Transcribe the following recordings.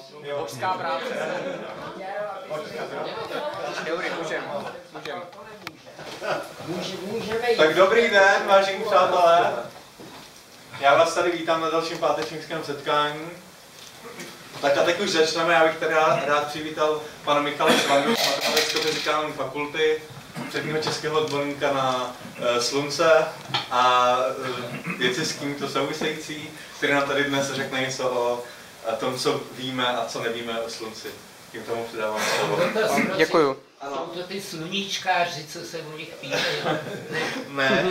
Božská práce. Dobrý, můžeme. Tak dobrý den, vážení přátelé. Já vás tady vítám na dalším pátečnickém setkání. Tak a teď už začneme, já bych tady rád přivítal pana Michala Švandu z Matematicko-fyzikální fakulty, předního českého odborníka na slunce a věci s tímto související, který nám tady dnes řekne něco o tom, co víme a co nevíme o slunci. Tím tomu předávám slovo. Děkuju. Jsou to ty sluníčkáři, co se o nich píše? Ne.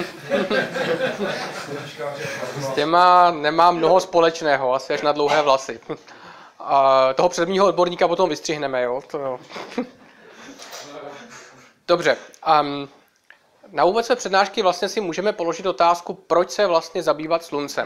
S těma nemám mnoho společného, asi až na dlouhé vlasy. A toho předního odborníka potom vystřihneme, jo? To jo. Dobře. Na úvod své přednášky vlastně si můžeme položit otázku, proč se vlastně zabývat sluncem,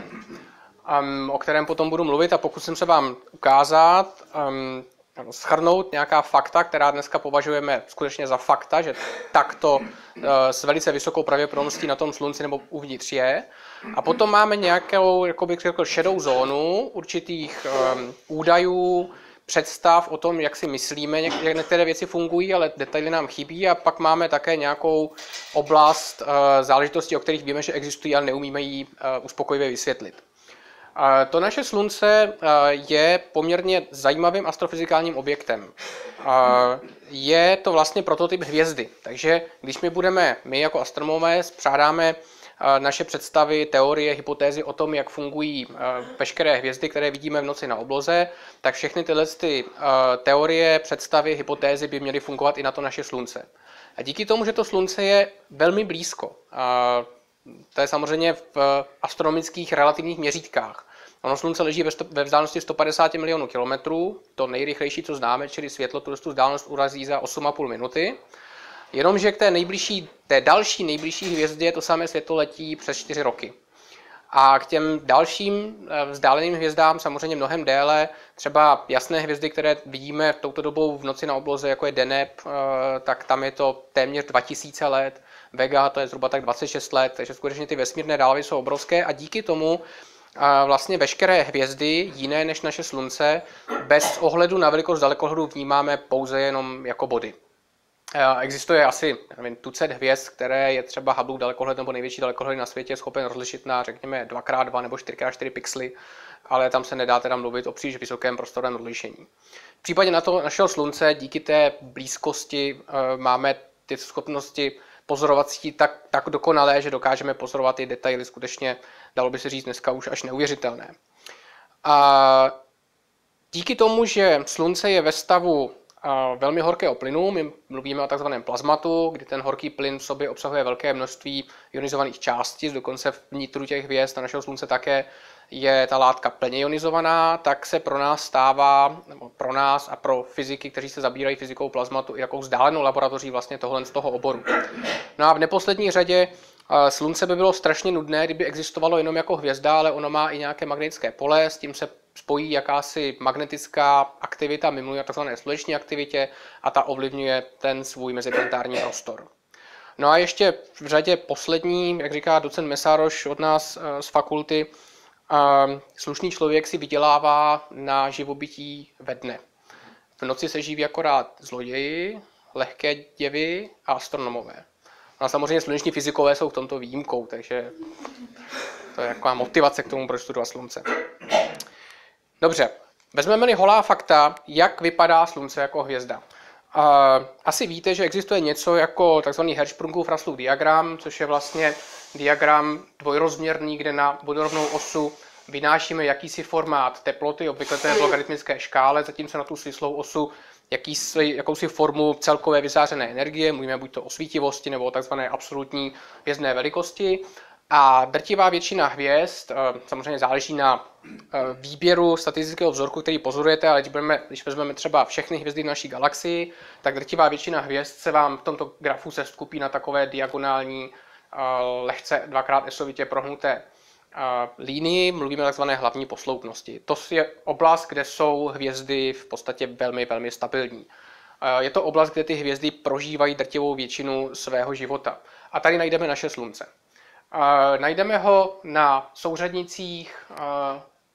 o kterém potom budu mluvit a pokusím se vám ukázat, shrnout nějaká fakta, která dneska považujeme skutečně za fakta, že takto s velice vysokou pravděpodobností na tom slunci nebo uvnitř je. A potom máme nějakou, jako bych řekl, šedou zónu určitých údajů, představ o tom, jak si myslíme, jak některé věci fungují, ale detaily nám chybí. A pak máme také nějakou oblast záležitostí, o kterých víme, že existují, ale neumíme ji uspokojivě vysvětlit. To naše slunce je poměrně zajímavým astrofyzikálním objektem. Je to vlastně prototyp hvězdy, takže když my jako astronomové spřádáme naše představy, teorie, hypotézy o tom, jak fungují veškeré hvězdy, které vidíme v noci na obloze, tak všechny tyhle teorie, představy, hypotézy by měly fungovat i na to naše slunce. A díky tomu, že to slunce je velmi blízko, to je samozřejmě v astronomických relativních měřítkách. Ono slunce leží ve vzdálenosti 150 milionů kilometrů, to nejrychlejší, co známe, čili světlo tu vzdálenost urazí za 8,5 minuty. Jenomže k té další nejbližší hvězdě to samé světlo letí přes 4 roky. A k těm dalším vzdáleným hvězdám samozřejmě mnohem déle, třeba jasné hvězdy, které vidíme touto dobou v noci na obloze, jako je Deneb, tak tam je to téměř 2000 let, Vega to je zhruba tak 26 let, takže skutečně ty vesmírné dálky jsou obrovské a díky tomu vlastně veškeré hvězdy, jiné než naše slunce, bez ohledu na velikost dalekohledu vnímáme pouze jenom jako body. Existuje asi tucet hvězd, které je třeba Hubble dalekohled nebo největší dalekohled na světě schopen rozlišit na řekněme 2x2 nebo 4x4 pixely, ale tam se nedá teda mluvit o příliš vysokém prostorovém rozlišení. V případě našeho slunce díky té blízkosti máme ty schopnosti pozorovací tak dokonalé, že dokážeme pozorovat ty detaily skutečně, dalo by se říct dneska už až neuvěřitelné. A díky tomu, že slunce je ve stavu velmi horkého plynu, my mluvíme o takzvaném plazmatu, kdy ten horký plyn v sobě obsahuje velké množství ionizovaných částic, dokonce v nitru těch hvězd, na našeho slunce také je ta látka plně ionizovaná, tak se pro nás stává, nebo pro nás a pro fyziky, kteří se zabývají fyzikou plazmatu, i jakou vzdálenou laboratoří vlastně tohle z toho oboru. No a v neposlední řadě slunce by bylo strašně nudné, kdyby existovalo jenom jako hvězda, ale ono má i nějaké magnetické pole, s tím se spojí jakási magnetická aktivita, my mluvíme o tzv. Sluneční aktivitě a ta ovlivňuje ten svůj meziplanetární prostor. No a ještě v řadě poslední, jak říká docent Mesároš od nás z fakulty, slušný člověk si vydělává na živobytí ve dne. V noci se živí akorát zloději, lehké děvy a astronomové. A samozřejmě sluneční fyzikové jsou v tomto výjimkou, takže to je taková motivace k tomu, proč studovat slunce. Dobře, vezmeme-li holá fakta, jak vypadá slunce jako hvězda. Asi víte, že existuje něco jako tzv. Hertzsprungův-Russellův diagram, což je vlastně diagram dvojrozměrný, kde na vodorovnou osu vynášíme jakýsi formát teploty, obvykle to je v logaritmické škále, zatímco na tu svislou osu jakousi formu celkové vyzářené energie, mluvíme buď to o svítivosti nebo o tzv. Absolutní hvězdné velikosti. A drtivá většina hvězd, samozřejmě záleží na výběru statistického vzorku, který pozorujete, ale když vezmeme třeba všechny hvězdy v naší galaxii, tak drtivá většina hvězd se vám v tomto grafu seskupí na takové diagonální, lehce dvakrát esovitě prohnuté línii, mluvíme o takzvané hlavní posloupnosti. To je oblast, kde jsou hvězdy v podstatě velmi, velmi stabilní. Je to oblast, kde ty hvězdy prožívají drtivou většinu svého života. A tady najdeme naše slunce. Najdeme ho na souřadnicích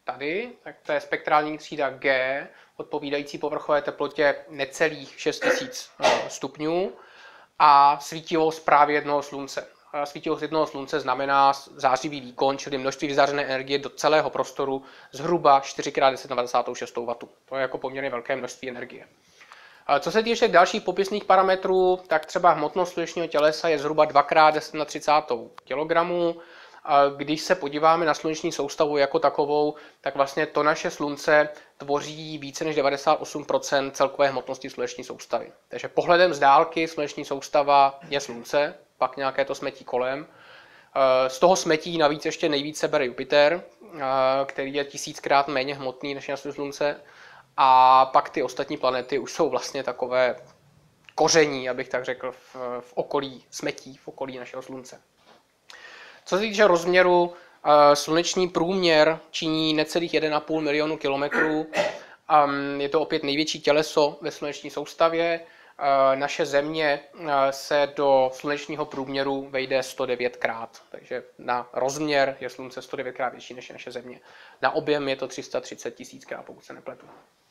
tady, tak to je spektrální třída G, odpovídající povrchové teplotě necelých 6000 stupňů a svítivost právě jednoho slunce. Svítivost jednoho slunce znamená zářivý výkon, čili množství vyzářené energie do celého prostoru zhruba 4x10⁻⁶ W. To je jako poměrně velké množství energie. Co se týče dalších popisných parametrů, tak třeba hmotnost slunečního tělesa je zhruba 2x10⁻30 kg. Když se podíváme na sluneční soustavu jako takovou, tak vlastně to naše slunce tvoří více než 98% celkové hmotnosti sluneční soustavy. Takže pohledem z dálky sluneční soustava je slunce, pak nějaké to smetí kolem. Z toho smetí navíc ještě nejvíce bere Jupiter, který je 1000krát méně hmotný než naše slunce. A pak ty ostatní planety už jsou vlastně takové koření, abych tak řekl, v okolí smetí, v okolí našeho slunce. Co se týče rozměru, sluneční průměr činí necelých 1,5 milionu kilometrů. Je to opět největší těleso ve sluneční soustavě. Naše Země se do slunečního průměru vejde 109krát, takže na rozměr je Slunce 109krát větší než je naše Země. Na objem je to 330 000krát, pokud se nepletu.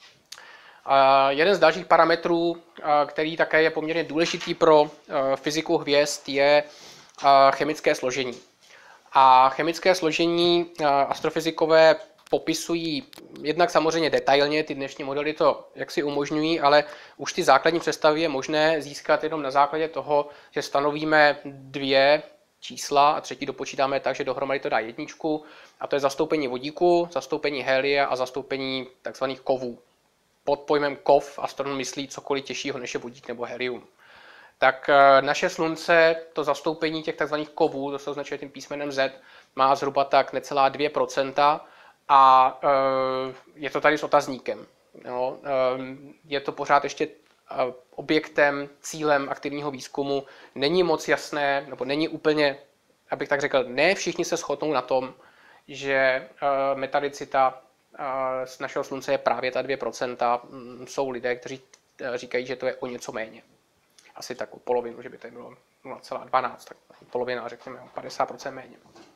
Jeden z dalších parametrů, který také je poměrně důležitý pro fyziku hvězd, je chemické složení. A chemické složení astrofyzikové popisují jednak samozřejmě detailně, ty dnešní modely to jaksi umožňují, ale už ty základní představy je možné získat jenom na základě toho, že stanovíme 2 čísla a třetí dopočítáme tak, že dohromady to dá 1, a to je zastoupení vodíku, zastoupení helia a zastoupení tzv. Kovů. Pod pojmem kov astronom myslí cokoliv těžšího než je vodík nebo helium. Tak naše slunce, to zastoupení těch tzv. Kovů, to se označuje tím písmenem Z, má zhruba tak necelá 2%, a je to tady s otazníkem. No, je to pořád ještě objektem, cílem aktivního výzkumu. Není moc jasné, nebo není úplně, abych tak řekl, ne všichni se shodnou na tom, že metalicita z našeho slunce je právě ta 2%. Jsou lidé, kteří říkají, že to je o něco méně. Asi tak o polovinu, že by to bylo 0,12, tak polovina, řekněme, o 50% méně.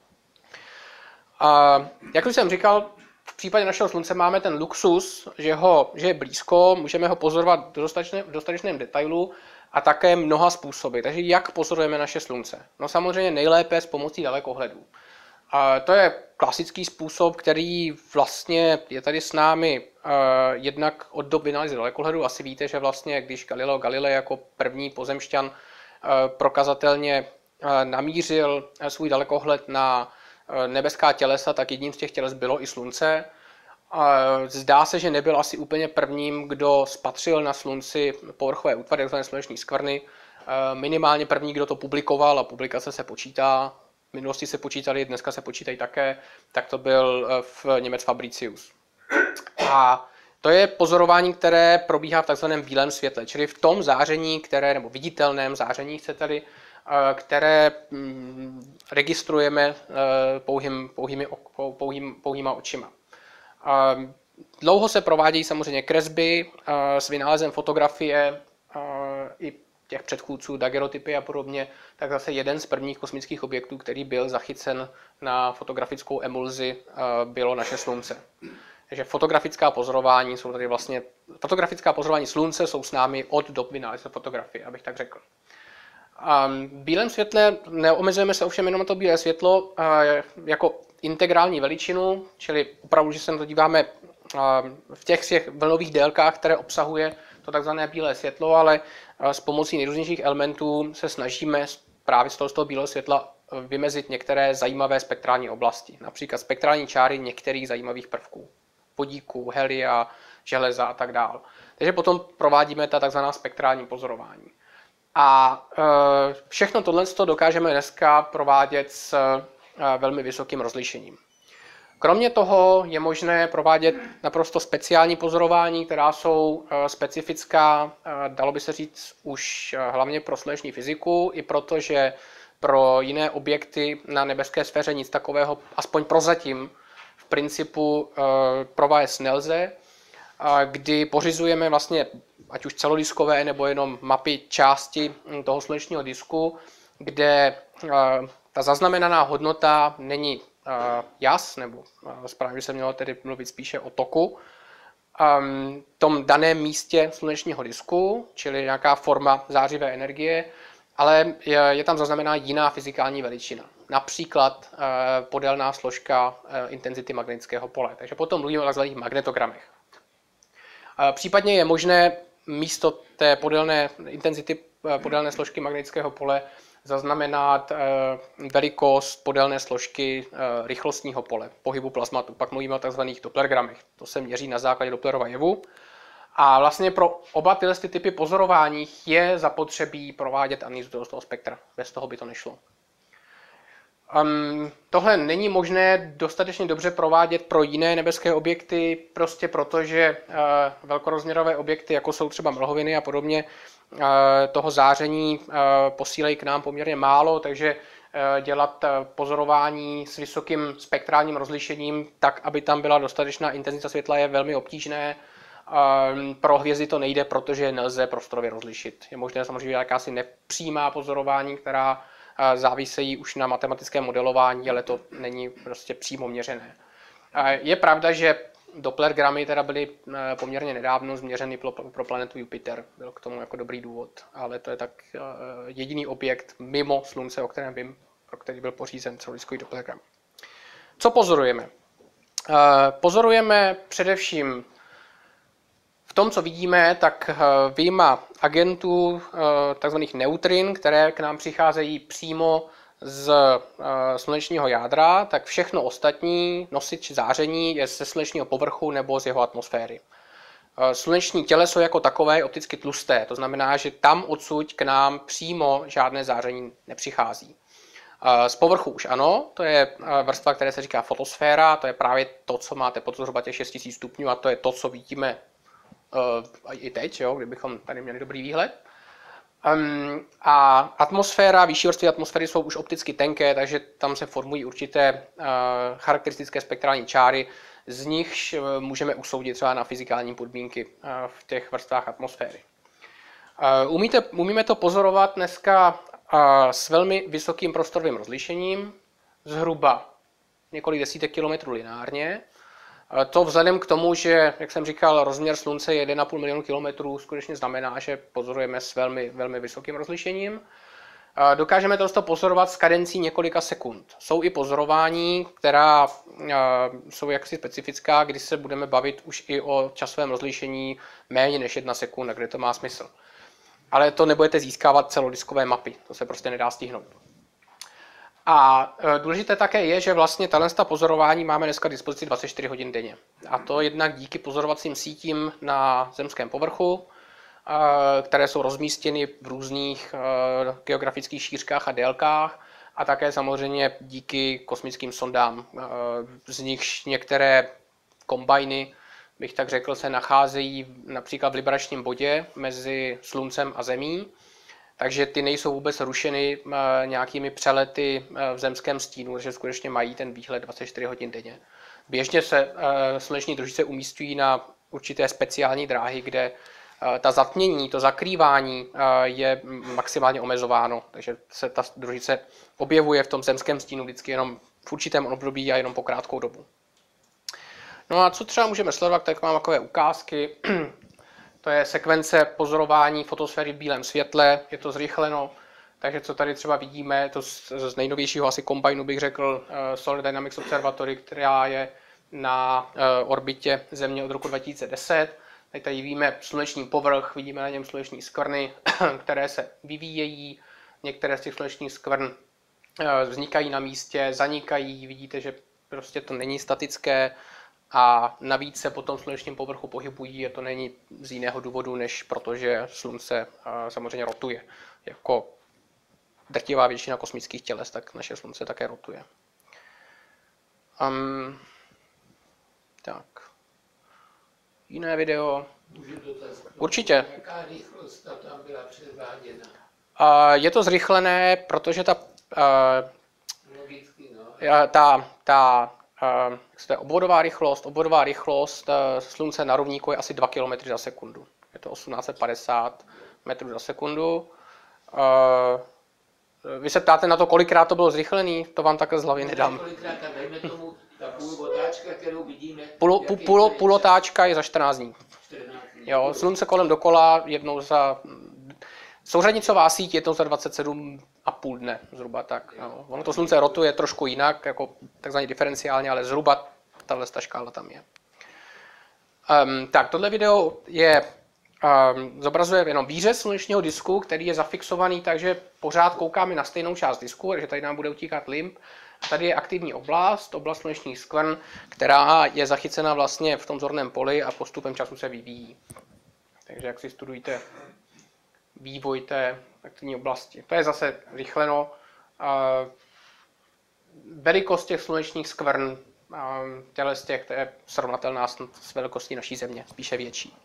Jak už jsem říkal, v případě našeho slunce máme ten luxus, že je blízko, můžeme ho pozorovat v dostatečném detailu a také mnoha způsoby. Takže jak pozorujeme naše slunce? No samozřejmě nejlépe s pomocí dalekohledů. To je klasický způsob, který vlastně je tady s námi jednak od doby vynálezu dalekohledu. Asi víte, že vlastně když Galileo Galilei jako první pozemšťan prokazatelně namířil svůj dalekohled na nebeská tělesa, tak jedním z těch těles bylo i slunce. Zdá se, že nebyl asi úplně prvním, kdo spatřil na slunci povrchové útvary, takzvané sluneční skvrny. Minimálně první, kdo to publikoval, a publikace se počítá, v minulosti se počítali, dneska se počítají také, tak to byl Němec Fabricius. A to je pozorování, které probíhá v takzvaném bílém světle, čili v tom záření, nebo viditelném záření, chcete-li, které registrujeme pouhýma očima. Dlouho se provádějí samozřejmě kresby s vynálezem fotografie i těch předchůdců, daguerreotypy a podobně, tak zase jeden z prvních kosmických objektů, který byl zachycen na fotografickou emulzi, bylo naše slunce. Takže fotografická pozorování slunce jsou s námi od dob vynálezu fotografie, abych tak řekl. V bílém světle neomezujeme se ovšem jenom na to bílé světlo jako integrální veličinu, čili opravdu, že se na to díváme v těch vlnových délkách, které obsahuje to takzvané bílé světlo, ale s pomocí nejrůznějších elementů se snažíme právě z toho bílého světla vymezit některé zajímavé spektrální oblasti, například spektrální čáry některých zajímavých prvků, vodíku, helia, železa a tak dále. Takže potom provádíme ta takzvaná spektrální pozorování. A všechno tohle dokážeme dneska provádět s velmi vysokým rozlišením. Kromě toho je možné provádět naprosto speciální pozorování, která jsou specifická, dalo by se říct, už hlavně pro sluneční fyziku, i protože pro jiné objekty na nebeské sféře nic takového, aspoň prozatím, v principu provést nelze, kdy pořizujeme vlastně ať už celodiskové nebo jenom mapy části toho slunečního disku, kde ta zaznamenaná hodnota není jas, nebo správně se mělo tedy mluvit spíše o toku, tom daném místě slunečního disku, čili nějaká forma zářivé energie, ale je tam zaznamená jiná fyzikální veličina. Například podélná složka intenzity magnetického pole. Takže potom mluvíme o tzv. Magnetogramech. Případně je možné místo té podélné intenzity podélné složky magnetického pole zaznamenat velikost podélné složky rychlostního pole, pohybu plazmatu. Pak mluvíme o tzv. Dopplergramech. To se měří na základě Dopplerova jevu. A vlastně pro oba tyhle typy pozorování je zapotřebí provádět analýzu toho spektra. Bez toho by to nešlo. Tohle není možné dostatečně dobře provádět pro jiné nebeské objekty, prostě protože velkorozměrové objekty, jako jsou třeba mlhoviny a podobně, toho záření posílají k nám poměrně málo, takže dělat pozorování s vysokým spektrálním rozlišením tak, aby tam byla dostatečná intenzita světla, je velmi obtížné. Pro hvězdy to nejde, protože nelze prostorově rozlišit. Je možné samozřejmě jakási nepřímá pozorování, která závisejí už na matematickém modelování, ale to není prostě přímo měřené. Je pravda, že Dopplergramy teda byly poměrně nedávno změřeny pro planetu Jupiter. Byl k tomu jako dobrý důvod, ale to je tak jediný objekt mimo Slunce, o kterém vím, pro který byl pořízen celoliskový Dopplergram. Co pozorujeme? Pozorujeme především v tom, co vidíme, tak vyjma agentů tzv. Neutrin, které k nám přicházejí přímo z slunečního jádra, tak všechno ostatní, nosič záření, je ze slunečního povrchu nebo z jeho atmosféry. Sluneční těleso jako takové je opticky tlusté, to znamená, že tam odsud k nám přímo žádné záření nepřichází. Z povrchu už ano, to je vrstva, která se říká fotosféra, to je právě to, co má teplotu zhruba těch 6000 stupňů a to je to, co vidíme i teď, jo, kdybychom tady měli dobrý výhled. A atmosféra, vyšší vrstvy atmosféry jsou už opticky tenké, takže tam se formují určité charakteristické spektrální čáry, z nichž můžeme usoudit třeba na fyzikální podmínky v těch vrstvách atmosféry. Umíme to pozorovat dneska s velmi vysokým prostorovým rozlišením, zhruba několik desítek kilometrů lineárně. To vzhledem k tomu, že, jak jsem říkal, rozměr Slunce je 1,5 milionu kilometrů, skutečně znamená, že pozorujeme s velmi, velmi vysokým rozlišením. Dokážeme to pozorovat s kadencí několika sekund. Jsou i pozorování, která jsou jaksi specifická, kdy se budeme bavit už i o časovém rozlišení méně než 1 sekunda, kde to má smysl. Ale to nebudete získávat celodiskové mapy, to se prostě nedá stihnout. A důležité také je, že vlastně tato pozorování máme dneska k dispozici 24 hodin denně. A to jednak díky pozorovacím sítím na zemském povrchu, které jsou rozmístěny v různých geografických šířkách a délkách, a také samozřejmě díky kosmickým sondám. Z nichž některé kombajny, bych tak řekl, se nacházejí například v libračním bodě mezi Sluncem a Zemí, takže ty nejsou vůbec rušeny nějakými přelety v zemském stínu, takže skutečně mají ten výhled 24 hodin denně. Běžně se sluneční družice umísťují na určité speciální dráhy, kde ta zatmění, to zakrývání je maximálně omezováno, takže se ta družice objevuje v tom zemském stínu vždycky jenom v určitém období a jenom po krátkou dobu. No a co třeba můžeme sledovat, tak mám takové ukázky. To je sekvence pozorování fotosféry v bílém světle, je to zrychleno, takže co tady třeba vidíme, to z nejnovějšího asi kombajnu bych řekl Solar Dynamics Observatory, která je na orbitě Země od roku 2010. Tady vidíme sluneční povrch, vidíme na něm sluneční skvrny, které se vyvíjejí. Některé z těch slunečních skvrn vznikají na místě, zanikají, vidíte, že prostě to není statické. A navíc se po tom slunečním povrchu pohybují a to není z jiného důvodu, než protože Slunce samozřejmě rotuje. Jako drtivá většina kosmických těles, tak naše Slunce také rotuje. Tak. Jiné video. Určitě. Jaká rychlost tam byla předváděna? Je to zrychlené, protože Logicky, no. Obvodová rychlost Slunce na rovníku je asi 2 km za sekundu. Je to 1850 metrů za sekundu. Vy se ptáte na to, kolikrát to bylo zrychlený, to vám takhle z hlavy nedám. Kolikrát tam dejme tomu ta půlotáčka, kterou vidíme. Půlotáčka je za 14 dní. 14 dní. Jo, slunce kolem dokola, jednou za... Souřadnicová síť jednou za 27,5 dne, zhruba tak. Jo. Ono to slunce rotuje trošku jinak, jako takzvaně diferenciálně, ale zhruba tahle škála tam je. Tak, tohle video zobrazuje jenom výřez slunečního disku, který je zafixovaný, takže pořád koukáme na stejnou část disku, takže tady nám bude utíkat limb. A tady je aktivní oblast slunečních skvrn, která je zachycena vlastně v tom zorném poli a postupem času se vyvíjí. Takže jak si studujete vývoj té aktivní oblasti. To je zase rychleno. Velikost těch slunečních skvrn, z těch, to je srovnatelná s velikostí naší Země, spíše větší.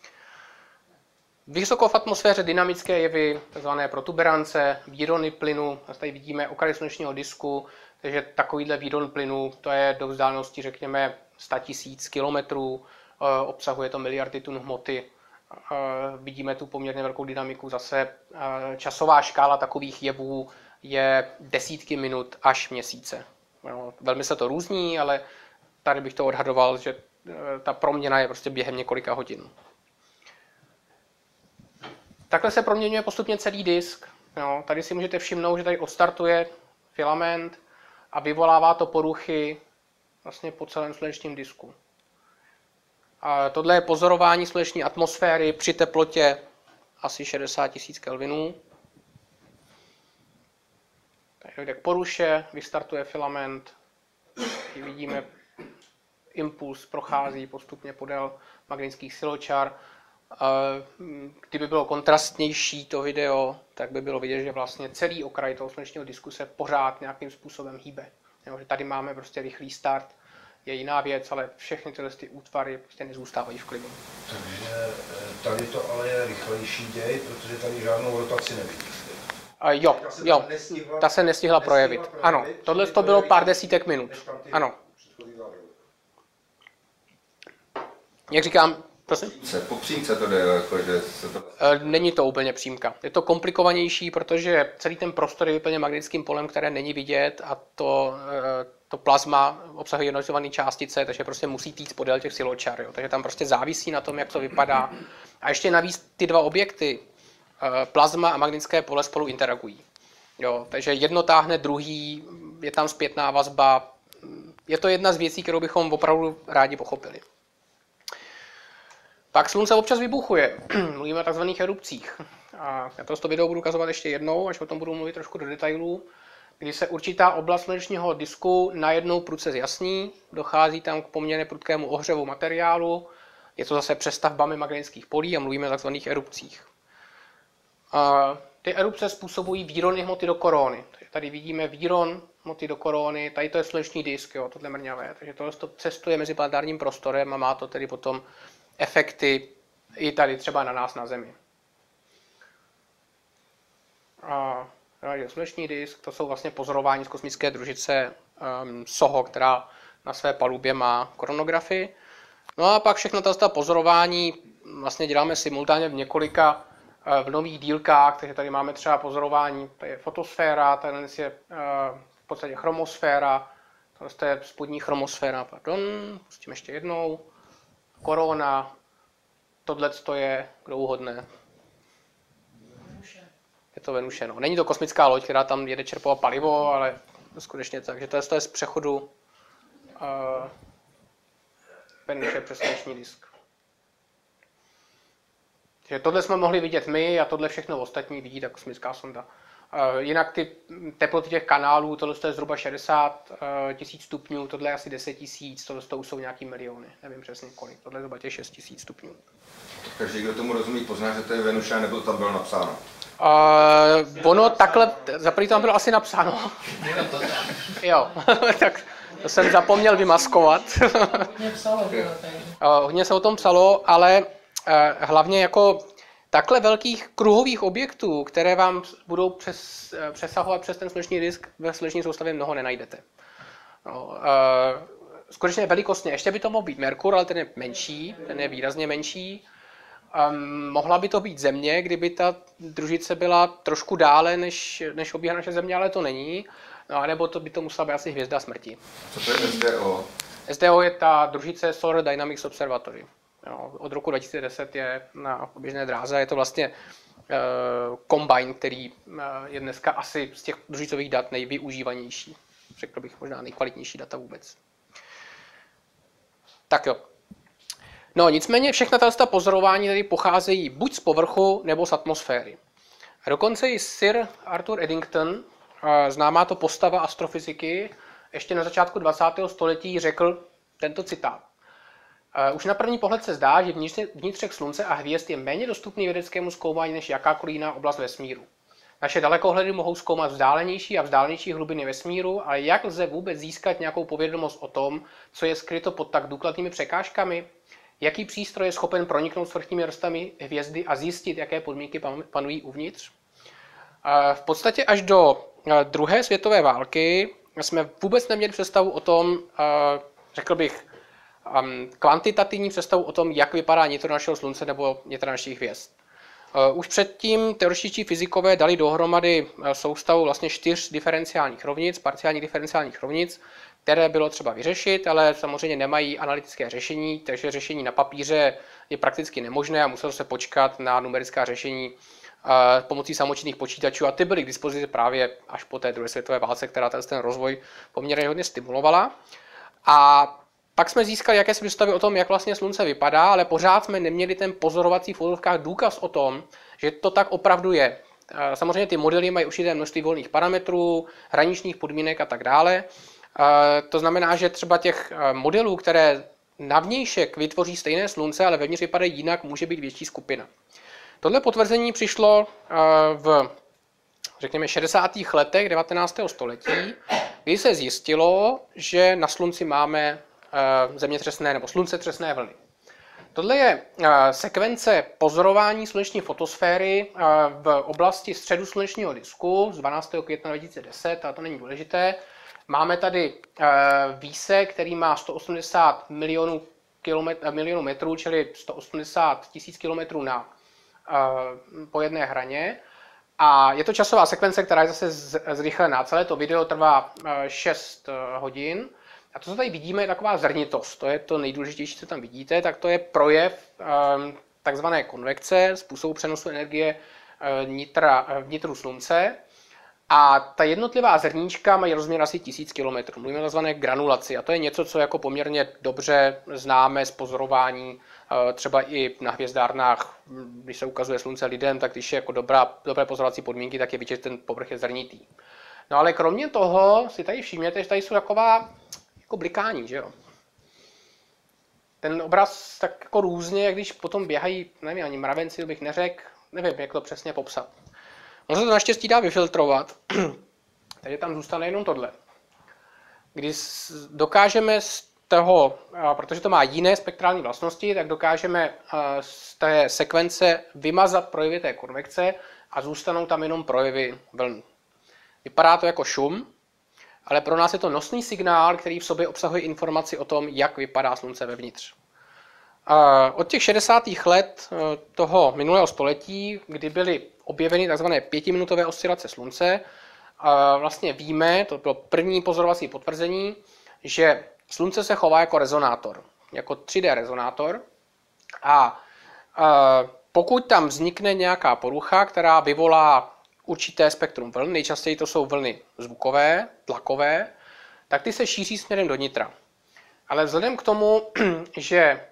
Vysoko v atmosféře dynamické jevy, tzv. Protuberance, výrony plynu, tady vidíme okraj slunečního disku, takže takovýhle výron plynu, to je do vzdálenosti, řekněme, 100 000 kilometrů, obsahuje to miliardy tun hmoty. Vidíme tu poměrně velkou dynamiku, zase časová škála takových jevů je desítky minut až měsíce. Velmi se to různí, ale tady bych to odhadoval, že ta proměna je prostě během několika hodin. Takhle se proměňuje postupně celý disk. Tady si můžete všimnout, že tady odstartuje filament a vyvolává to poruchy vlastně po celém slunečním disku. A tohle je pozorování sluneční atmosféry při teplotě asi 60 000 kelvinů. Tady dojde k poruše, vystartuje filament, vidíme impuls prochází postupně podél magnetických siločar. Kdyby bylo kontrastnější to video, tak by bylo vidět, že vlastně celý okraj toho slunečního disku se pořád nějakým způsobem hýbe. Že tady máme prostě rychlý start, je jiná věc, ale všechny tyhle útvary prostě nezůstávají v klidu. Takže tady to ale je rychlejší děj, protože tady žádnou rotaci nevidíte. Jo, ta se nestihla projevit. Ano, tohle to bylo pár desítek minut. Ano. Jak říkám, prosím? Po přímce to jde, jakože se to... Není to úplně přímka. Je to komplikovanější, protože celý ten prostor je vyplněn magnetickým polem, které není vidět a to plazma obsahuje ionizované částice, takže prostě musí týct podél těch siločar. Jo. Takže tam prostě závisí na tom, jak to vypadá. A ještě navíc ty dva objekty, plazma a magnetické pole, spolu interagují. Jo. Takže jedno táhne druhý, je tam zpětná vazba. Je to jedna z věcí, kterou bychom opravdu rádi pochopili. Pak slunce občas vybuchuje. Mluvíme o takzvaných erupcích. A já to video budu ukazovat ještě jednou, až o tom budu mluvit trošku do detailů. Kdy se určitá oblast slunečního disku najednou prudce zjasní, dochází tam k poměrně prudkému ohřevu materiálu, je to zase přestavbami magnetických polí a mluvíme o takzvaných erupcích. A ty erupce způsobují výrony hmoty do korony. Tady vidíme výron hmoty do korony, tady to je sluneční disk, jo, tohle mrňavé. Takže tohle cestuje mezi planetárním prostorem a má to tedy potom efekty i tady třeba na nás na Zemi. Sluneční disk, to jsou vlastně pozorování z kosmické družice SOHO, která na své palubě má koronografii. No a pak všechno ta pozorování vlastně děláme simultánně v několika vlnových dílkách, takže tady máme třeba pozorování, tady je fotosféra, tady je v podstatě chromosféra, to je spodní chromosféra, pustím ještě jednou, korona, tohle je, kdo uhodne. Je to Venuše, no. Není to kosmická loď, která tam jede čerpovat palivo, ale skutečně tak, že to je z přechodu Venuše přes sluneční disk. Takže tohle jsme mohli vidět my a tohle všechno ostatní vidí ta kosmická sonda. Jinak ty teploty těch kanálů, tohle je zhruba 60 000 stupňů, tohle je asi 10 000, tohle už jsou nějaký miliony, nevím přesně kolik, tohle je zhruba těch 6 000 stupňů. Každý, kdo tomu rozumí, pozná, že to je Venuše, nebo to tam bylo napsáno. Ono takhle, zaprvé tam bylo asi napsáno. Jo, tak to jsem zapomněl vymaskovat. Hodně se o tom psalo, ale hlavně jako takhle velkých kruhových objektů, které vám budou přesahovat přes ten sluneční disk, ve sluneční soustavě mnoho nenajdete. No, skutečně velikostně, ještě by to mohl být Merkur, ale ten je menší, ten je výrazně menší. Mohla by to být Země, kdyby ta družice byla trošku dále než obíhá naše Země, ale to není. No a nebo by to musela být asi hvězda smrti. Co to je SDO? SDO je ta družice Solar Dynamics Observatory. Jo, od roku 2010 je na oběžné dráze. Je to vlastně Combine, který je dneska asi z těch družicových dat nejvyužívanější. Řekl bych možná nejkvalitnější data vůbec. Tak jo. No nicméně všechna ta pozorování tady pocházejí buď z povrchu, nebo z atmosféry. A dokonce i Sir Arthur Eddington, známá to postava astrofyziky, ještě na začátku 20. století řekl tento citát. Už na první pohled se zdá, že vnitřek Slunce a hvězd je méně dostupný vědeckému zkoumání než jakákoliv jiná oblast vesmíru. Naše dalekohledy mohou zkoumat vzdálenější a vzdálenější hlubiny vesmíru, ale jak lze vůbec získat nějakou povědomost o tom, co je skryto pod tak důkladnými překážkami? Jaký přístroj je schopen proniknout svrchními vrstami hvězdy a zjistit, jaké podmínky panují uvnitř? V podstatě až do druhé světové války jsme vůbec neměli představu o tom, řekl bych, kvantitativní představu o tom, jak vypadá nitro našeho Slunce nebo nitra našich hvězd. Už předtím teoretičtí fyzikové dali dohromady soustavu vlastně 4 diferenciálních rovnic, parciálních diferenciálních rovnic, které bylo třeba vyřešit, ale samozřejmě nemají analytické řešení, takže řešení na papíře je prakticky nemožné a muselo se počkat na numerická řešení pomocí samočinných počítačů a ty byly k dispozici právě až po té druhé světové válce, která ten rozvoj poměrně hodně stimulovala. A pak jsme získali jakési představy o tom, jak vlastně Slunce vypadá, ale pořád jsme neměli ten pozorovací v uvozovkách důkaz o tom, že to tak opravdu je. Samozřejmě ty modely mají určité množství volných parametrů, hraničních podmínek a tak dále. To znamená, že třeba těch modelů, které navnějšek vytvoří stejné Slunce, ale vevnitř vypadají jinak, může být větší skupina. Tohle potvrzení přišlo v, řekněme, 60. letech 19. století, kdy se zjistilo, že na Slunci máme zemětřesné nebo sluncetřesné vlny. Tohle je sekvence pozorování sluneční fotosféry v oblasti středu slunečního disku z 12. května 2010, a to není důležité. Máme tady výsek, který má 180 milionů metrů, čili 180 000 kilometrů po jedné hraně. A je to časová sekvence, která je zase zrychlená. Celé to video trvá 6 hodin. A to, co tady vidíme, je taková zrnitost. To je to nejdůležitější, co tam vidíte. Tak to je projev takzvané konvekce, způsobu přenosu energie vnitru Slunce. A ta jednotlivá zrníčka mají rozměr asi 1000 km. Mluvíme o takzvané granulaci. A to je něco, co jako poměrně dobře známe z pozorování třeba i na hvězdárnách, když se ukazuje Slunce lidem, tak když je jako dobré pozorovací podmínky, tak je vidět, že ten povrch je zrnitý. No ale kromě toho si tady všimněte, že tady jsou taková jako blikání, že jo. Ten obraz tak jako různě, jak když potom běhají, nevím, ani mravenci, bych neřekl, nevím, jak to přesně popsat. On se to naštěstí dá vyfiltrovat, takže tam zůstane jenom tohle. Když dokážeme z toho, protože to má jiné spektrální vlastnosti, tak dokážeme z té sekvence vymazat projevy té konvekce a zůstanou tam jenom projevy vln. Vypadá to jako šum, ale pro nás je to nosný signál, který v sobě obsahuje informaci o tom, jak vypadá Slunce vevnitř. Od těch 60. let toho minulého století, kdy byly objeveny tzv. 5minutové oscilace Slunce, vlastně víme, to bylo první pozorovací potvrzení, že Slunce se chová jako rezonátor, jako 3D rezonátor. A pokud tam vznikne nějaká porucha, která vyvolá určité spektrum vln, nejčastěji to jsou vlny zvukové, tlakové, tak ty se šíří směrem do nitra. Ale vzhledem k tomu, že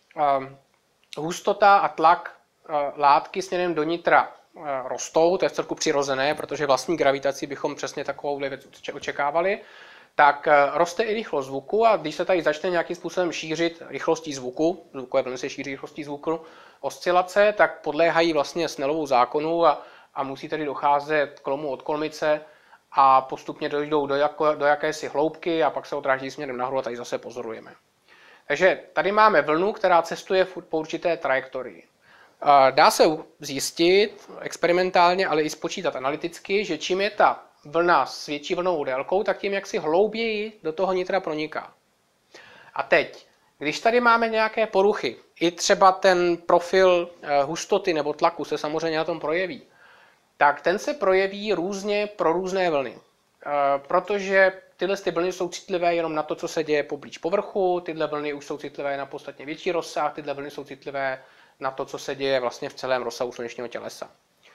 hustota a tlak látky směrem do nitra rostou, to je vcelku přirozené, protože vlastní gravitaci bychom přesně takovou věc očekávali, tak roste i rychlost zvuku a když se tady začne nějakým způsobem šířit rychlostí zvuku, zvukové vlny se šíří rychlostí zvuku, oscilace, tak podléhají vlastně Snellovu zákonu a musí tedy docházet k lomu od kolmice a postupně dojdou do jakési hloubky a pak se odráží směrem nahoru a tady zase pozorujeme. Takže tady máme vlnu, která cestuje po určité trajektorii. Dá se zjistit experimentálně, ale i spočítat analyticky, že čím je ta vlna s větší vlnovou délkou, tak tím jak si hlouběji do toho nitra proniká. A teď, Když tady máme nějaké poruchy, i třeba ten profil hustoty nebo tlaku se samozřejmě na tom projeví, tak ten se projeví různě pro různé vlny. Protože tyhle vlny jsou citlivé jenom na to, co se děje poblíž povrchu, tyhle vlny už jsou citlivé na podstatně větší rozsah, tyhle vlny jsou citlivé na to, co se děje vlastně v celém rozsahu slunečního tělesa.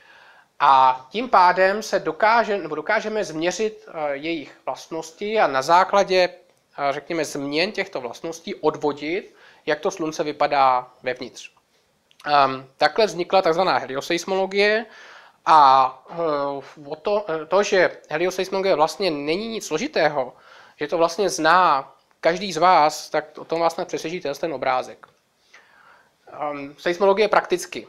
A tím pádem se dokážeme změřit jejich vlastnosti a na základě, řekněme, změn těchto vlastností odvodit, jak to slunce vypadá vevnitř. Takhle vznikla tzv. Helioseismologie a to, že helioseismologie vlastně není nic složitého, že to vlastně zná každý z vás, tak o tom vás snad přesvědčí ten obrázek. Seismologie prakticky.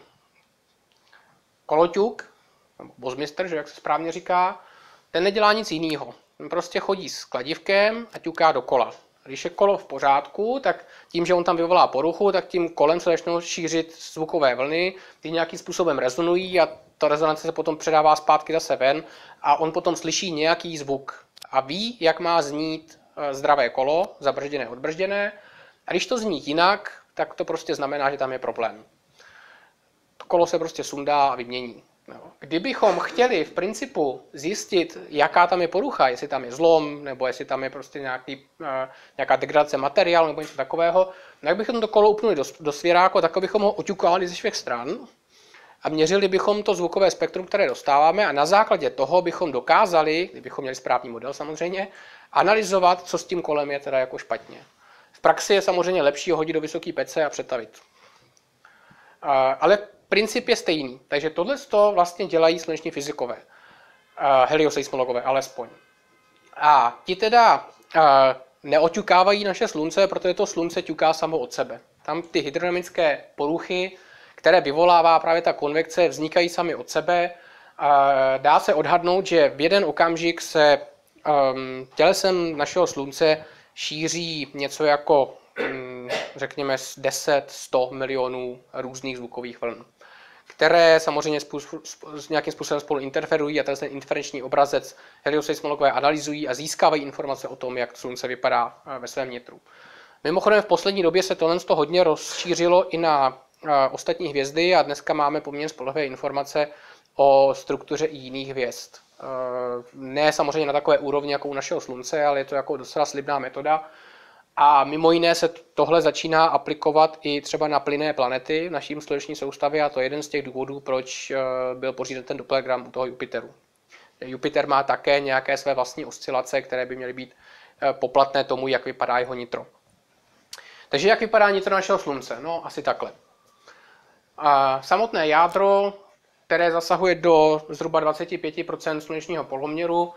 Koloťuk, bozmistr, že jak se správně říká, ten nedělá nic jiného. On prostě chodí s kladivkem a ťuká dokola. Když je kolo v pořádku, tak tím, že on tam vyvolá poruchu, tak tím kolem se začnou šířit zvukové vlny, ty nějakým způsobem rezonují a ta rezonance se potom předává zpátky zase ven a on potom slyší nějaký zvuk a ví, jak má znít zdravé kolo, zabržděné, odbržděné. A když to zní jinak, tak to prostě znamená, že tam je problém. To kolo se prostě sundá a vymění. Kdybychom chtěli v principu zjistit, jaká tam je porucha, jestli tam je zlom, nebo jestli tam je prostě nějaká degradace materiálu nebo něco takového, tak bychom to kolo upnuli do svěráku, tak bychom ho oťukali ze všech stran a měřili bychom to zvukové spektrum, které dostáváme a na základě toho bychom dokázali, kdybychom měli správný model samozřejmě, analyzovat, co s tím kolem je teda jako špatně. V praxi je samozřejmě lepší ho hodit do vysoké pece a přetavit. Ale princip je stejný, takže tohle vlastně dělají sluneční fyzikové, helioseismologové alespoň. A ti teda neoťukávají naše slunce, protože to slunce ťuká samo od sebe. Tam ty hydrodynamické poruchy, které vyvolává právě ta konvekce, vznikají sami od sebe. Dá se odhadnout, že v jeden okamžik se tělesem našeho slunce šíří něco jako, řekněme, 10-100 milionů různých zvukových vln, které samozřejmě nějakým způsobem spolu interferují a ten interferenční obrazec helioseismologové analyzují a získávají informace o tom, jak slunce vypadá ve svém nitru. Mimochodem v poslední době se tohle hodně rozšířilo i na ostatní hvězdy a dneska máme poměrně spolehlivé informace o struktuře i jiných hvězd. Ne samozřejmě na takové úrovni jako u našeho slunce, ale je to jako docela slibná metoda. A mimo jiné se tohle začíná aplikovat i třeba na plynné planety v naší sluneční soustavě a to je jeden z těch důvodů, proč byl pořízen ten Dopplergram u toho Jupiteru. Jupiter má také nějaké své vlastní oscilace, které by měly být poplatné tomu, jak vypadá jeho nitro. Takže jak vypadá nitro našeho slunce? No, asi takhle. Samotné jádro, které zasahuje do zhruba 25% slunečního poloměru,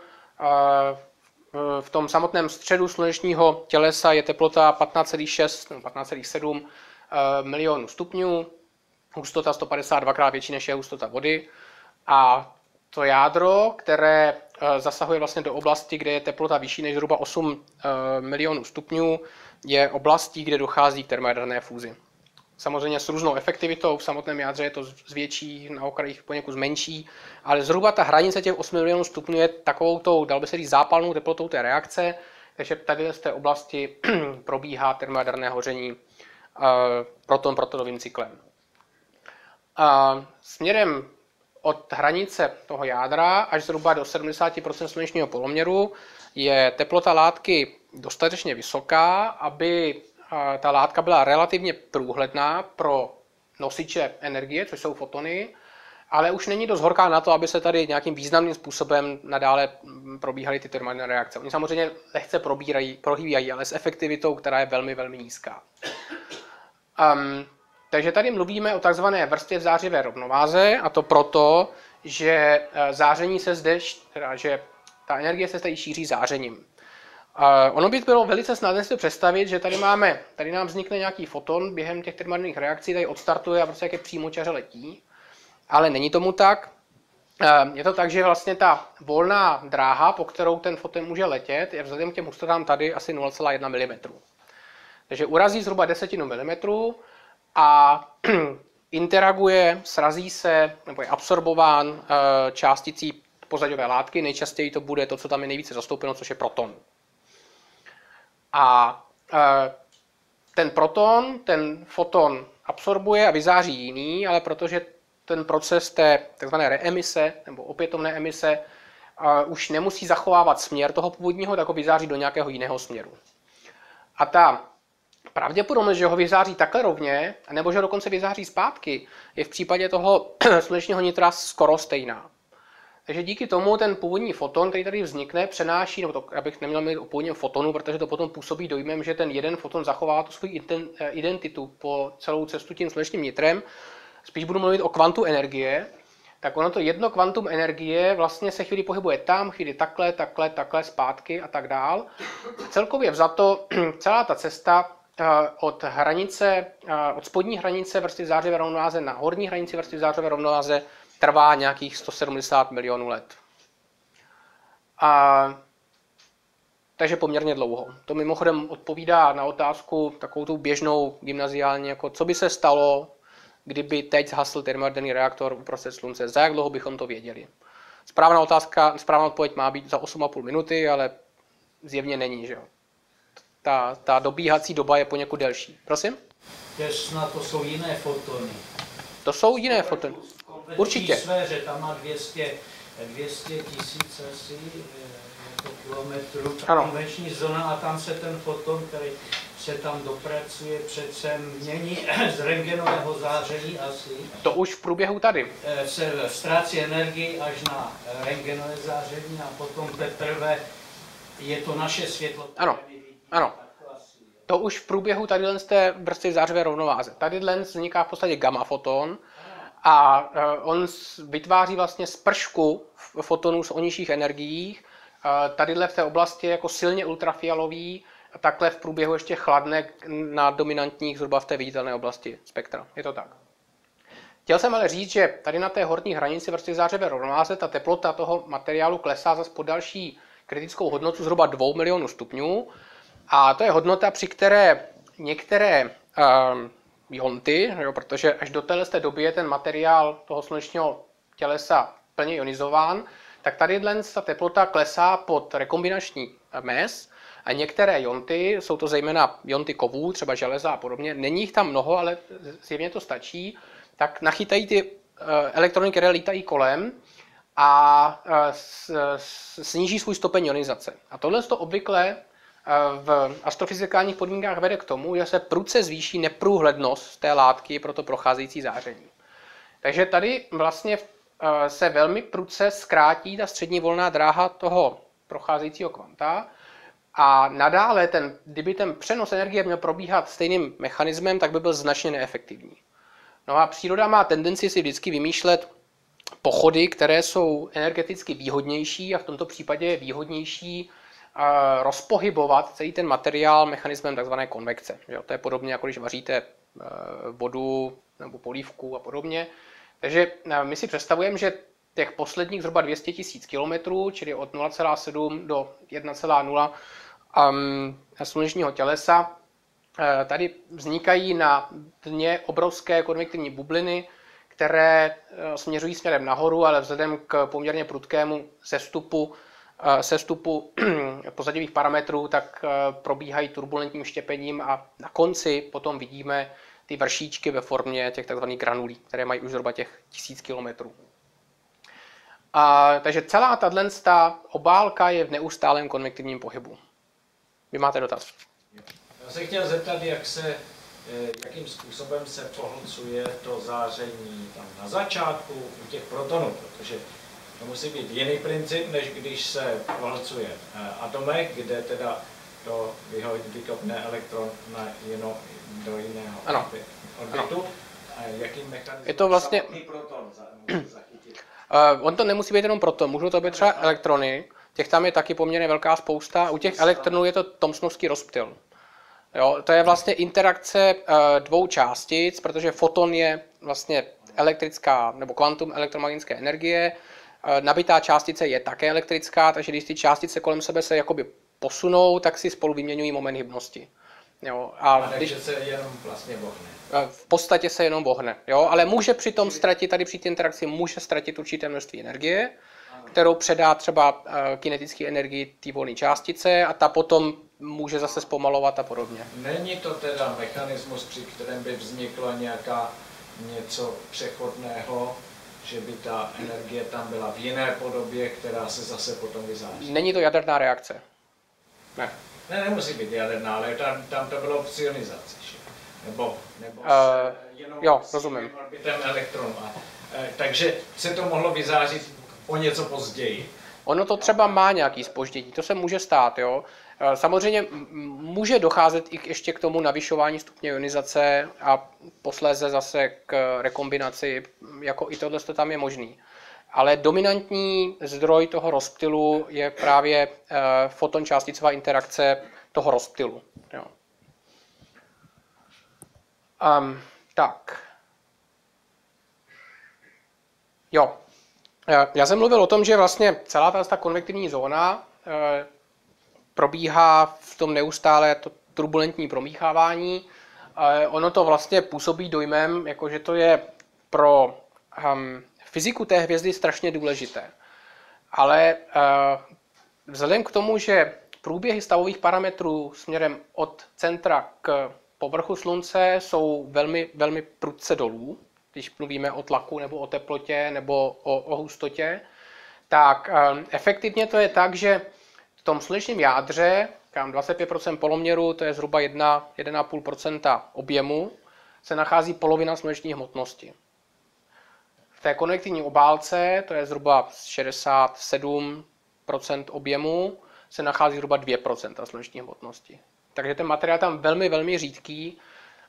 v tom samotném středu slunečního tělesa je teplota 15,6 nebo 15,7 milionů stupňů, hustota 152krát větší než je hustota vody a to jádro, které zasahuje vlastně do oblasti, kde je teplota vyšší než zhruba 8 milionů stupňů, je oblastí, kde dochází k termojaderné fúzi. Samozřejmě s různou efektivitou, v samotném jádře je to zvětší, na okrajích poněkud zmenší, ale zhruba ta hranice těch 8 milionů stupňů je takovou tou, dal by se říct, zápalnou teplotou té reakce, takže tady z té oblasti probíhá termojaderné hoření proton-protonovým cyklem. Směrem od hranice toho jádra až zhruba do 70% slunečního poloměru je teplota látky dostatečně vysoká, aby ta látka byla relativně průhledná pro nosiče energie, což jsou fotony, ale už není dost horká na to, aby se tady nějakým významným způsobem nadále probíhaly ty termojaderné reakce. Oni samozřejmě lehce prohýbají, ale s efektivitou, která je velmi, velmi nízká. Takže tady mluvíme o takzvané vrstvě v zářivé rovnováze, a to proto, že záření se zde, že ta energie se tady šíří zářením. Ono by bylo velice snadné si představit, že tady nám vznikne nějaký foton během těch termojaderných reakcí, tady odstartuje a prostě jaké přímočaře letí, ale není tomu tak. Je to tak, že vlastně ta volná dráha, po kterou ten foton může letět, je vzhledem k těm hustotám tady asi 0,1 mm. Takže urazí zhruba 10 mm a interaguje, srazí se, nebo je absorbován částicí pozadové látky. Nejčastěji to bude to, co tam je nejvíce zastoupeno, což je proton. A ten proton, ten foton absorbuje a vyzáří jiný, ale protože ten proces té tzv. Reemise nebo opětovné emise už nemusí zachovávat směr toho původního, tak ho vyzáří do nějakého jiného směru. A ta pravděpodobnost, že ho vyzáří takhle rovně, nebo že ho dokonce vyzáří zpátky, je v případě toho slunečního nitra skoro stejná. Takže díky tomu ten původní foton, který tady vznikne, přenáší, nebo to, abych neměl mluvit o původním fotonu, protože to potom působí dojmem, že ten jeden foton zachová tu svou identitu po celou cestu tím slunečním nitrem. Spíš budu mluvit o kvantu energie, tak ono to jedno kvantum energie vlastně se chvíli pohybuje tam, chvíli takhle, zpátky a tak dál. Celkově vzato celá ta cesta od spodní hranice vrstvy v zářivé rovnováze na horní hranici vrstvy v zářivé rovnováze trvá nějakých 170 milionů let. Takže poměrně dlouho. To mimochodem odpovídá na otázku takovou tu běžnou gymnaziální, jako co by se stalo, kdyby teď zhasl termojaderný reaktor uprostřed slunce, za jak dlouho bychom to věděli. Správná odpověď má být za 8,5 minuty, ale zjevně není, že jo. Ta dobíhací doba je poněkud delší. Prosím? Snad to jsou jiné fotony. To jsou jiné fotony. Určitě. Sféře, tam má 200 tisíc asi kilometrů konvenční zóna a tam se ten foton, který se tam dopracuje, přece mění z rentgenového záření asi. To už v průběhu tady. Se ztrácí energii až na rentgenové záření a potom teprve je to naše světlo. Ano. To už v průběhu tady z té vrstvy zářivé rovnováze. Tady vzniká v podstatě gamma foton a on vytváří vlastně spršku fotonů s o nižších energiích. Tady v té oblasti je jako silně ultrafialový a takhle v průběhu ještě chladne na dominantních zhruba v té viditelné oblasti spektra. Je to tak. Chtěl jsem ale říct, že tady na té horní hranici vrstvy zářivé rovnováze ta teplota toho materiálu klesá zase po další kritickou hodnotu zhruba 2 milionů stupňů. A to je hodnota, při které některé ionty, protože až do této doby je ten materiál toho slunečního tělesa plně ionizován, tak tady ta teplota klesá pod rekombinační mez a některé ionty, jsou to zejména ionty kovů, třeba železa a podobně, není jich tam mnoho, ale zjevně to stačí, tak nachytají ty elektrony, které lítají kolem a sníží svůj stupeň ionizace. A tohle to obvykle v astrofyzikálních podmínkách vede k tomu, že se prudce zvýší neprůhlednost té látky pro to procházející záření. Takže tady vlastně se velmi prudce zkrátí ta střední volná dráha toho procházejícího kvanta a nadále, kdyby ten přenos energie měl probíhat stejným mechanismem, tak by byl značně neefektivní. No a příroda má tendenci si vždycky vymýšlet pochody, které jsou energeticky výhodnější a v tomto případě je výhodnější rozpohybovat celý ten materiál mechanismem tzv. Konvekce. To je podobně, jako když vaříte vodu nebo polívku a podobně. Takže my si představujeme, že těch posledních zhruba 200 tisíc kilometrů, čili od 0,7 do 1,0 slunečního tělesa, tady vznikají na dně obrovské konvektivní bubliny, které směřují směrem nahoru, ale vzhledem k poměrně prudkému sestupu pozadivých parametrů, tak probíhají turbulentním štěpením a na konci potom vidíme ty vršíčky ve formě těch tzv. Granulí, které mají už zhruba těch 1000 kilometrů. Takže celá tato obálka je v neustálém konvektivním pohybu. Vy máte dotaz? Já se chtěl zeptat, jakým způsobem se pohlcuje to záření tam na začátku u těch protonů, protože to musí být jiný princip, než když se pohlcuje atomek, kde teda to vykopne elektron do jiného orbitu. Jakým mechanismem je to vlastně proton zachytit? On to nemusí být jenom proton, můžou to být třeba elektrony, těch tam je taky poměrně velká spousta, u těch elektronů je to thomsonovský rozptyl. Jo, to je vlastně interakce dvou částic, protože foton je vlastně elektrická nebo kvantum elektromagnetické energie, nabitá částice je také elektrická, takže když ty částice kolem sebe se jakoby posunou, tak si spolu vyměňují moment hybnosti. Jo, takže se jenom vlastně vohne. V podstatě se jenom vohne, jo, ale může přitom ztratit, tady při té interakci může ztratit určité množství energie, kterou předá třeba kinetické energii té volné částice a ta potom může zase zpomalovat a podobně. Není to teda mechanismus, při kterém by vznikla něco přechodného, že by ta energie tam byla v jiné podobě, která se zase potom vyzáří? Není to jaderná reakce. Ne. Ne, nemusí být jaderná, ale tam to bylo v ionizaci. Nebo jenom jo, rozumím. orbitem elektronů. Takže se to mohlo vyzářit o něco později. Ono to třeba má nějaký zpoždění, to se může stát, jo. Samozřejmě může docházet i ještě k tomu navyšování stupně ionizace a posléze zase k rekombinaci, jako i tohle tam je možný. Ale dominantní zdroj toho rozptylu je právě foton-částicová interakce toho rozptylu. Jo. Tak. Jo. Já jsem mluvil o tom, že vlastně celá ta konvektivní zóna probíhá v tom neustále to turbulentní promíchávání. Ono to vlastně působí dojmem, jako že to je pro fyziku té hvězdy strašně důležité. Ale vzhledem k tomu, že průběhy stavových parametrů směrem od centra k povrchu Slunce jsou velmi, velmi prudce dolů, když mluvíme o tlaku nebo o teplotě nebo o hustotě, tak efektivně to je tak, že v tom slunečním jádře, kam 25% poloměru, to je zhruba 1,5% objemu, se nachází polovina sluneční hmotnosti. V té konvektivní obálce, to je zhruba 67% objemu, se nachází zhruba 2% sluneční hmotnosti. Takže ten materiál je tam velmi, velmi řídký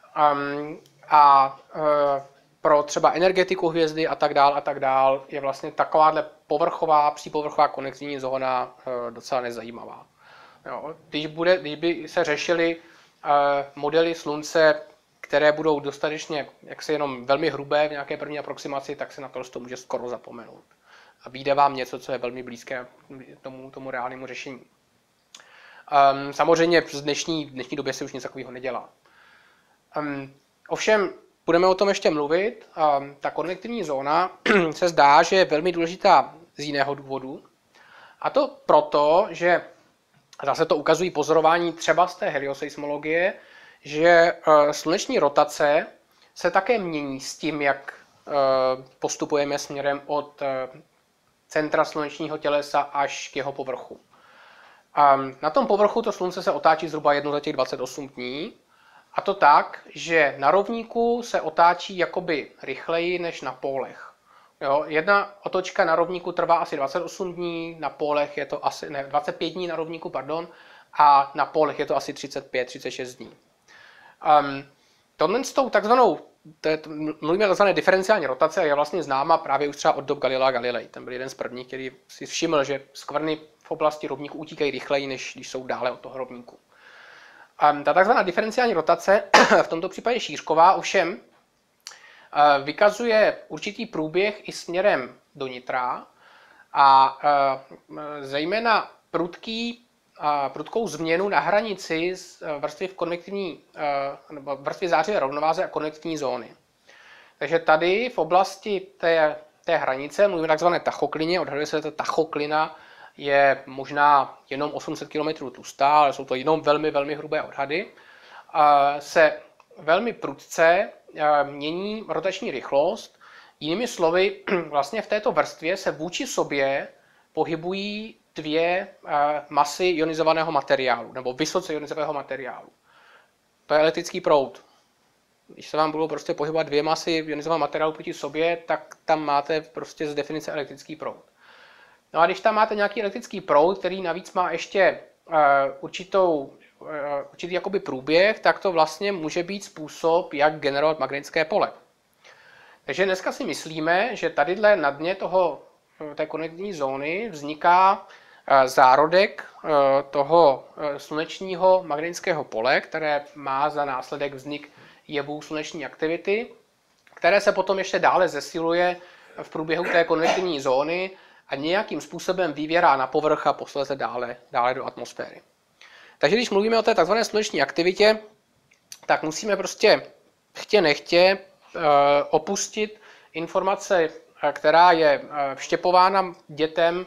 pro třeba energetiku hvězdy a tak dál je vlastně takováhle přípovrchová konvektivní zóna docela nezajímavá. Jo, když by se řešily modely Slunce, které budou dostatečně jaksi jenom velmi hrubé v nějaké první aproximaci, tak se na to může skoro zapomenout. A vyjde vám něco, co je velmi blízké tomu reálnému řešení. Samozřejmě v dnešní době se už nic takového nedělá. Ovšem, budeme o tom ještě mluvit. Ta konvektivní zóna se zdá, že je velmi důležitá z jiného důvodu. A to proto, že zase to ukazují pozorování třeba z té helioseismologie, že sluneční rotace se také mění s tím, jak postupujeme směrem od centra slunečního tělesa až k jeho povrchu. Na tom povrchu to slunce se otáčí zhruba jednou za těch 28 dní. A to tak, že na rovníku se otáčí jakoby rychleji než na pólech. Jo, jedna otočka na rovníku trvá asi 28 dní, na pólech je to asi 25 dní na rovníku, pardon, a na pólech je to asi 35-36 dní. Tohle s tou takzvanou, mluvíme o takzvané diferenciální rotace, je vlastně známa právě už třeba od dob Galilea Galilei. Ten byl jeden z prvních, který si všiml, že skvrny v oblasti rovníku utíkají rychleji, než když jsou dále od toho rovníku. Ta takzvaná diferenciální rotace, v tomto případě šířková, ovšem vykazuje určitý průběh i směrem do nitra a zejména prudkou změnu na hranici vrstvy v konvektivní nebo vrstvy zářivé rovnováze a konvektivní zóny. Takže tady v oblasti té hranice mluvíme takzvané tachoklině, odhaduje se, že ta tachoklina je možná jenom 800 km tlustá, ale jsou to jenom velmi, velmi hrubé odhady, se velmi prudce mění rotační rychlost. Jinými slovy, vlastně v této vrstvě se vůči sobě pohybují dvě masy ionizovaného materiálu, nebo vysoce ionizovaného materiálu. To je elektrický proud. Když se vám budou prostě pohybovat dvě masy ionizovaného materiálu proti sobě, tak tam máte prostě z definice elektrický proud. No a když tam máte nějaký elektrický proud, který navíc má ještě určitý jakoby průběh, tak to vlastně může být způsob, jak generovat magnetické pole. Takže dneska si myslíme, že tadyhle na dně té konvektivní zóny vzniká zárodek toho slunečního magnetického pole, které má za následek vznik jevů sluneční aktivity, které se potom ještě dále zesiluje v průběhu té konvektivní zóny a nějakým způsobem vyvěrá na povrch a posléze dále do atmosféry. Takže když mluvíme o té tzv. Sluneční aktivitě, tak musíme prostě chtě nechtě opustit informace, která je vštěpována dětem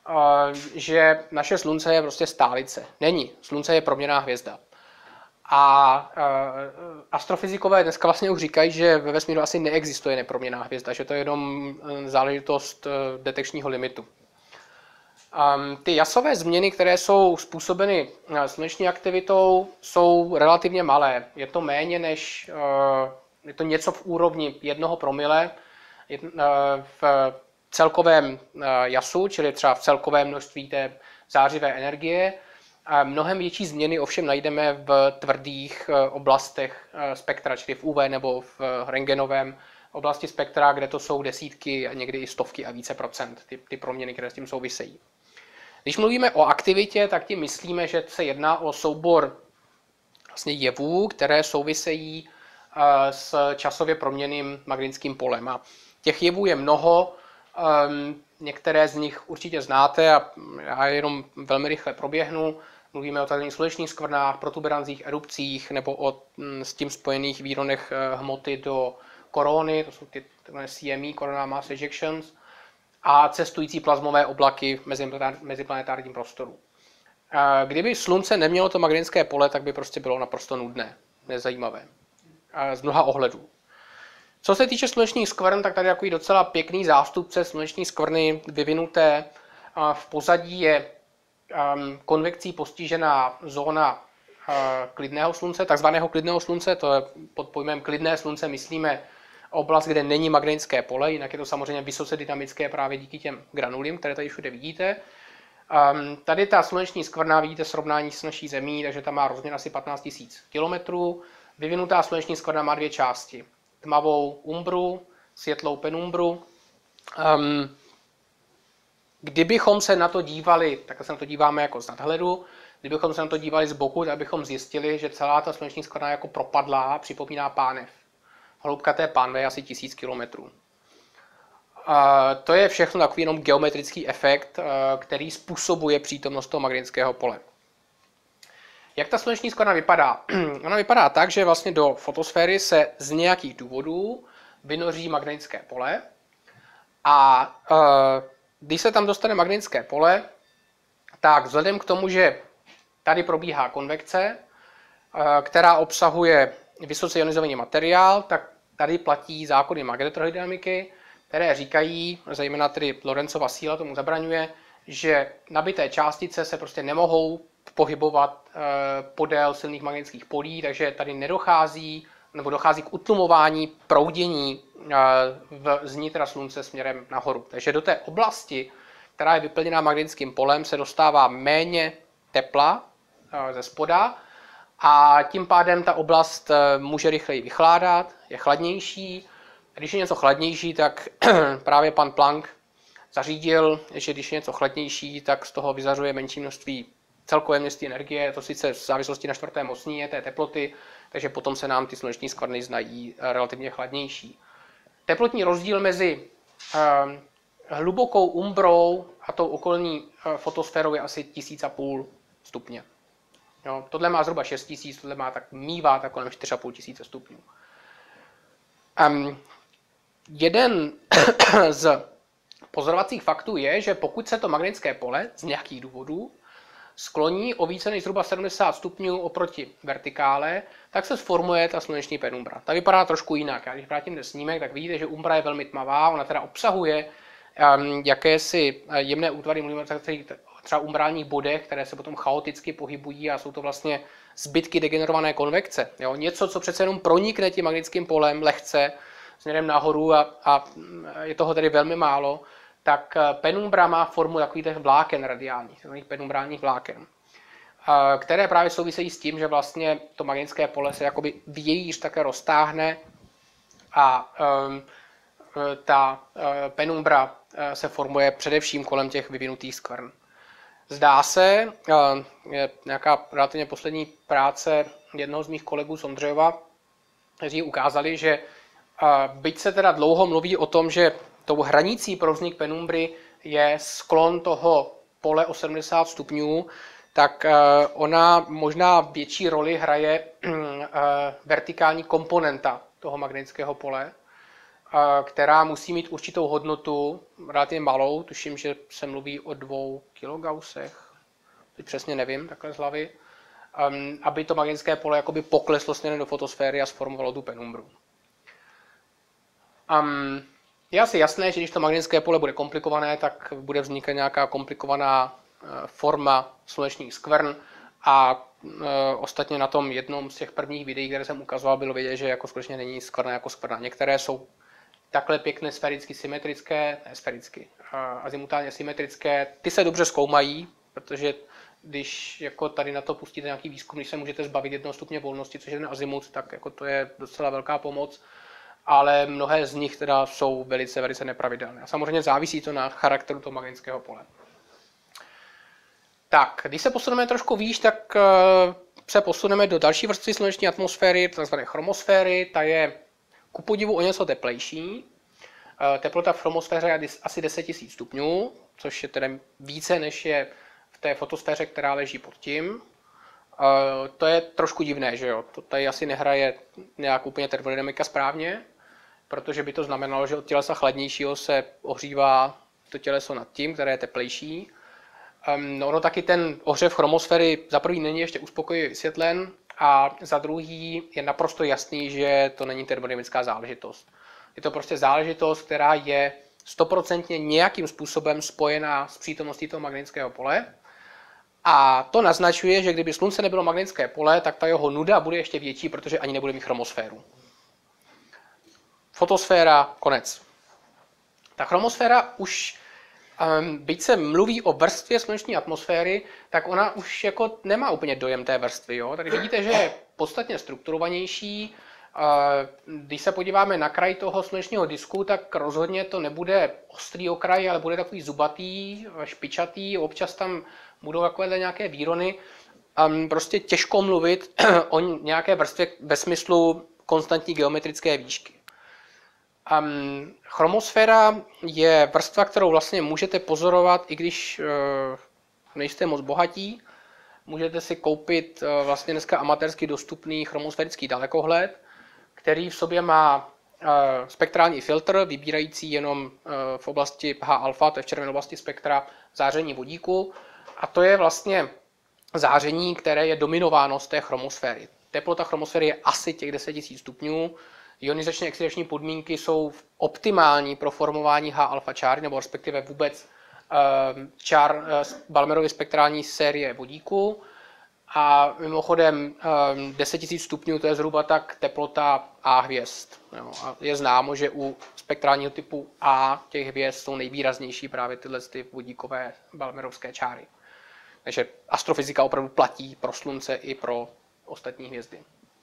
že naše slunce je prostě stálice. Není. Slunce je proměnná hvězda. A astrofyzikové dneska vlastně už říkají, že ve vesmíru asi neexistuje neproměnná hvězda, že to je jenom záležitost detekčního limitu. Ty jasové změny, které jsou způsobeny sluneční aktivitou, jsou relativně malé. Je to méně než, je to něco v úrovni 1 promile v celkovém jasu, čili třeba v celkovém množství té zářivé energie. Mnohem větší změny ovšem najdeme v tvrdých oblastech spektra, čili v UV nebo v rentgenovém oblasti spektra, kde to jsou desítky, někdy i stovky a více procent, ty proměny, které s tím souvisejí. Když mluvíme o aktivitě, tak tím myslíme, že se jedná o soubor vlastně jevů, které souvisejí s časově proměnným magnetickým polem. A těch jevů je mnoho, některé z nich určitě znáte a já jenom velmi rychle proběhnu. Mluvíme o tzv. Slunečních skvrnách, protuberanzích, erupcích nebo o s tím spojených výronech hmoty do korony, to jsou ty CME, Coronal Mass Ejections, a cestující plazmové oblaky v meziplanetárním prostoru. Kdyby Slunce nemělo to magnetické pole, tak by prostě bylo naprosto nudné, nezajímavé. Z mnoha ohledů. Co se týče slunečních skvrn, tak tady je takový docela pěkný zástupce sluneční skvrny vyvinuté. V pozadí je konvekcí postižená zóna klidného slunce, takzvaného klidného slunce, to je pod pojmem klidné slunce myslíme oblast, kde není magnetické pole, jinak je to samozřejmě vysoce dynamické právě díky těm granulím, které tady všude vidíte. Tady ta sluneční skvrna vidíte srovnání s naší Zemí, takže tam má rozměr asi 15 000 km. Vyvinutá sluneční skvrna má dvě části. Tmavou umbru, světlou penumbru. Kdybychom se na to dívali, tak se na to díváme jako z nadhledu, kdybychom se na to dívali z boku, tak bychom zjistili, že celá ta sluneční skvrna je jako propadlá, připomíná pánev. Hloubka té pánve je asi 1000 km. To je všechno takový jenom geometrický efekt, který způsobuje přítomnost toho magnetického pole. Jak ta sluneční skvrna vypadá? Ona vypadá tak, že vlastně do fotosféry se z nějakých důvodů vynoří magnetické pole a když se tam dostane magnetické pole, tak vzhledem k tomu, že tady probíhá konvekce, která obsahuje vysoce ionizovaný materiál, tak tady platí zákony magnetohydrodynamiky, které říkají, zejména tedy Lorenzova síla tomu zabraňuje, že nabité částice se prostě nemohou pohybovat podél silných magnetických polí, takže tady nedochází, nebo dochází k utlumování proudění z nitra Slunce směrem nahoru. Takže do té oblasti, která je vyplněná magnetickým polem, se dostává méně tepla ze spoda a tím pádem ta oblast může rychleji vychládat, je chladnější. Když je něco chladnější, tak právě pan Planck zařídil, že když je něco chladnější, tak z toho vyzařuje menší množství celkové množství energie, to sice v závislosti na čtvrté mocnině té teploty, takže potom se nám ty sluneční skvrny znají relativně chladnější. Teplotní rozdíl mezi hlubokou umbrou a tou okolní fotosférou je asi 1500 stupně. Jo, tohle má zhruba 6000, tohle má mívá tak kolem 4500 stupňů. Jeden z pozorovacích faktů je, že pokud se to magnetické pole z nějakých důvodů skloní o více než zhruba 70 stupňů oproti vertikále, tak se sformuje ta sluneční penumbra. Ta vypadá trošku jinak. Já když vrátím ten snímek, tak vidíte, že umbra je velmi tmavá, ona teda obsahuje jakési jemné útvary, mluvíme třeba umbrálních bodech, které se potom chaoticky pohybují a jsou to vlastně zbytky degenerované konvekce. Jo? Něco, co přece jenom pronikne tím magnetickým polem lehce směrem nahoru a je toho tedy velmi málo, tak penumbra má formu takových vláken radiálních, takových penumbrálních vláken, které právě souvisejí s tím, že vlastně to magnetické pole se jakoby vějíř také roztáhne a ta penumbra se formuje především kolem těch vyvinutých skvrn. Zdá se, je nějaká relativně poslední práce jednoho z mých kolegů z Ondřejova, kteří ukázali, že byť se teda dlouho mluví o tom, že tou hranicí pro vznik penumbry je sklon toho pole o 70 stupňů, tak ona možná větší roli hraje vertikální komponenta toho magnetického pole. která musí mít určitou hodnotu, relativně malou, tuším, že se mluví o 2 kilogaussech, teď přesně nevím, takhle z hlavy, aby to magnetické pole jakoby pokleslo směrem do fotosféry a sformovalo tu penumbru. Je asi jasné, že když to magnetické pole bude komplikované, tak bude vznikat nějaká komplikovaná forma slunečních skvrn a ostatně na tom jednom z těch prvních videí, které jsem ukazoval, bylo vidět, že jako skutečně není skvrna jako skvrna. Některé jsou takhle pěkně sféricky symetrické, ne sféricky, azimutálně symetrické, ty se dobře zkoumají, protože když jako tady na to pustíte nějaký výzkum, když se můžete zbavit 1 stupně volnosti, což je ten azimut, tak jako to je docela velká pomoc, ale mnohé z nich teda jsou velice, velice nepravidelné. A samozřejmě závisí to na charakteru toho magnetického pole. Tak, když se posuneme trošku výš, tak se posuneme do další vrstvy sluneční atmosféry, takzvané chromosféry. Ta je ku podivu o něco teplejší. Teplota v chromosféře je asi 10 000 stupňů, což je tedy více, než je v té fotosféře, která leží pod tím. To je trošku divné, že jo? To tady asi nehraje nějak úplně termodynamika správně, protože by to znamenalo, že od tělesa chladnějšího se ohřívá to těleso nad tím, které je teplejší. Ono taky ten ohřev chromosféry za prvý není ještě uspokojivě vysvětlen a za druhý je naprosto jasný, že to není termodynamická záležitost. Je to prostě záležitost, která je 100% nějakým způsobem spojená s přítomností toho magnetického pole. A to naznačuje, že kdyby slunce nebylo magnetické pole, tak ta jeho nuda bude ještě větší, protože ani nebude mít chromosféru. Fotosféra, konec. Ta chromosféra už, byť se mluví o vrstvě sluneční atmosféry, tak ona už jako nemá úplně dojem té vrstvy. Jo? Tady vidíte, že je podstatně strukturovanější. Když se podíváme na kraj toho slunečního disku, tak rozhodně to nebude ostrý okraj, ale bude takový zubatý, špičatý, občas tam budou takovéhle nějaké výrony. Prostě těžko mluvit o nějaké vrstvě ve smyslu konstantní geometrické výšky. Chromosféra je vrstva, kterou vlastně můžete pozorovat, i když nejste moc bohatí. Můžete si koupit vlastně dneska amatérsky dostupný chromosférický dalekohled, který v sobě má spektrální filtr, vybírající jenom v oblasti H-alfa, to je v červené oblasti spektra, záření vodíku. A to je vlastně záření, které je dominováno z té chromosféry. Teplota chromosféry je asi těch 10 000 stupňů. Ionizační oxidační podmínky jsou optimální pro formování H-alfa čáry, nebo respektive vůbec čár Balmerovy spektrální série vodíku. A mimochodem 10 000 stupňů to je zhruba tak teplota A hvězd. Jo. A je známo, že u spektrálního typu A těch hvězd jsou nejvýraznější právě tyhle vodíkové balmerovské čáry. Takže astrofyzika opravdu platí pro Slunce i pro ostatní hvězdy.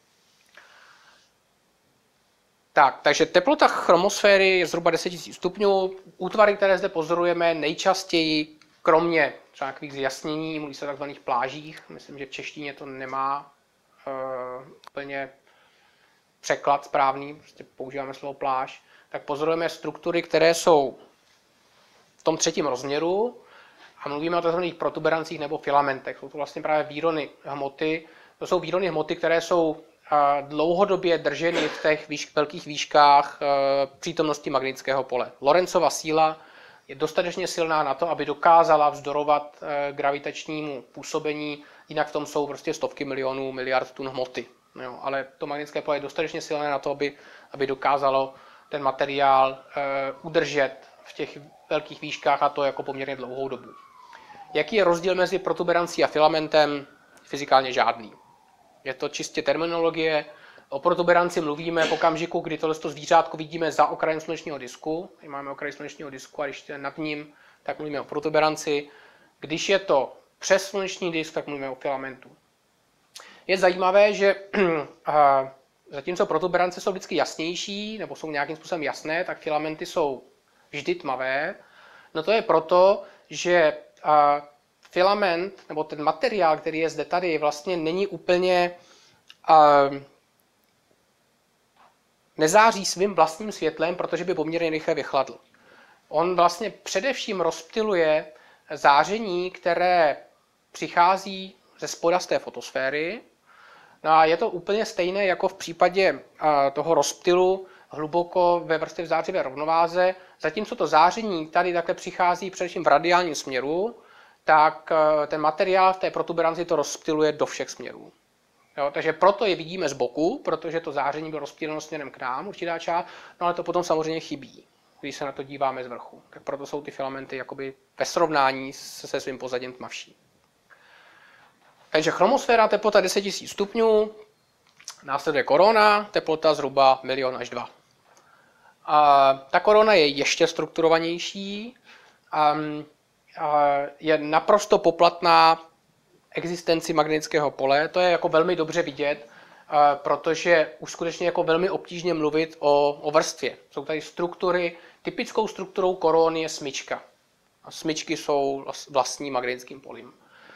Takže teplota chromosféry je zhruba 10 000 stupňů. Útvary, které zde pozorujeme nejčastěji, kromě třeba takových zjasnění, mluví se o takzvaných plážích, myslím, že v češtině to nemá úplně překlad správný, prostě používáme slovo pláž, tak pozorujeme struktury, které jsou v tom 3. rozměru a mluvíme o takzvaných protuberancích nebo filamentech. Jsou to vlastně právě výrony hmoty. To jsou výrony hmoty, které jsou dlouhodobě drženy v těch velkých výškách přítomnosti magnetického pole. Lorentzova síla je dostatečně silná na to, aby dokázala vzdorovat gravitačnímu působení, jinak v tom jsou prostě stovky milionů, miliard tun hmoty. Jo, ale to magnetické pole je dostatečně silné na to, aby dokázalo ten materiál udržet v těch velkých výškách, a to jako poměrně dlouhou dobu. Jaký je rozdíl mezi protuberancí a filamentem? Fyzikálně žádný. Je to čistě terminologie. O protuberanci mluvíme v okamžiku, kdy tohle zvířátko vidíme za okrajem slunečního disku. Tady máme okraj slunečního disku a když je nad ním, tak mluvíme o protuberanci. Když je to přes sluneční disk, tak mluvíme o filamentu. Je zajímavé, že zatímco protuberance jsou vždycky jasnější, nebo jsou nějakým způsobem jasné, tak filamenty jsou vždy tmavé. No to je proto, že filament, nebo ten materiál, který je zde tady, vlastně není úplně, nezáří svým vlastním světlem, protože by poměrně rychle vychladl. On vlastně především rozptyluje záření, které přichází ze spoda z té fotosféry. No a je to úplně stejné jako v případě toho rozptylu hluboko ve vrstvě v zářivé rovnováze, zatímco to záření tady takhle přichází především v radiálním směru, tak ten materiál v té protuberanci to rozptyluje do všech směrů. Jo, takže proto je vidíme z boku, protože to záření bylo rozptýleno směrem k nám, určitá část, no ale to potom samozřejmě chybí, když se na to díváme z vrchu. Tak proto jsou ty filamenty jakoby ve srovnání se svým pozadím tmavší. Takže chromosféra, teplota 10 000 stupňů, následuje korona, teplota zhruba 1 000 000 až 2 000 000. Ta korona je ještě strukturovanější, je naprosto poplatná existenci magnetického pole. To je jako velmi dobře vidět, protože už skutečně jako velmi obtížně mluvit o vrstvě. Jsou tady struktury, typickou strukturou korony je smyčka. A smyčky jsou vlastní magnetickým polím.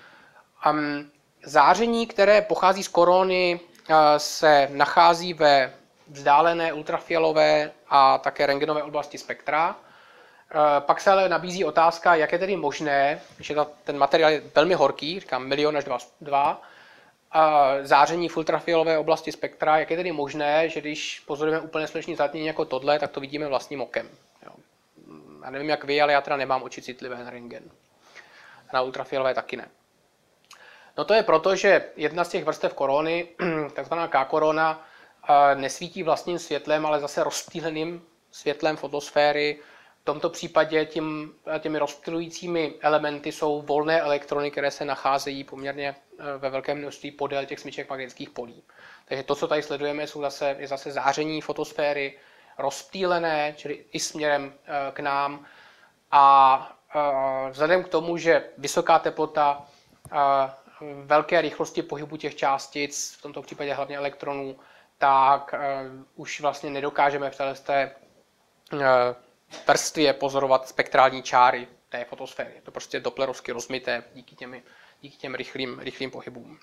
Záření, které pochází z korony, se nachází ve vzdálené ultrafialové a také rentgenové oblasti spektra. Pak se ale nabízí otázka, jak je tedy možné, že ten materiál je velmi horký, říkám 1 000 000 až 2 000 000, záření v ultrafialové oblasti spektra, jak je tedy možné, že když pozorujeme úplně sluneční zatmění jako tohle, tak to vidíme vlastním okem. Jo. Já nevím jak vy, ale já teda nemám oči citlivé na rentgen. Na ultrafialové taky ne. No to je proto, že jedna z těch vrstev korony, takzvaná K-korona, nesvítí vlastním světlem, ale zase rozptýleným světlem fotosféry. V tomto případě těmi rozptylujícími elementy jsou volné elektrony, které se nacházejí poměrně ve velkém množství podél těch smyček magnetických polí. Takže to, co tady sledujeme, je zase záření fotosféry rozptýlené, čili i směrem k nám. A vzhledem k tomu, že vysoká teplota, velké rychlosti pohybu těch částic, v tomto případě hlavně elektronů, tak už vlastně nedokážeme v té vrstvě pozorovat spektrální čáry té fotosféry. Je to prostě doplerovsky rozmité díky těm rychlým pohybům.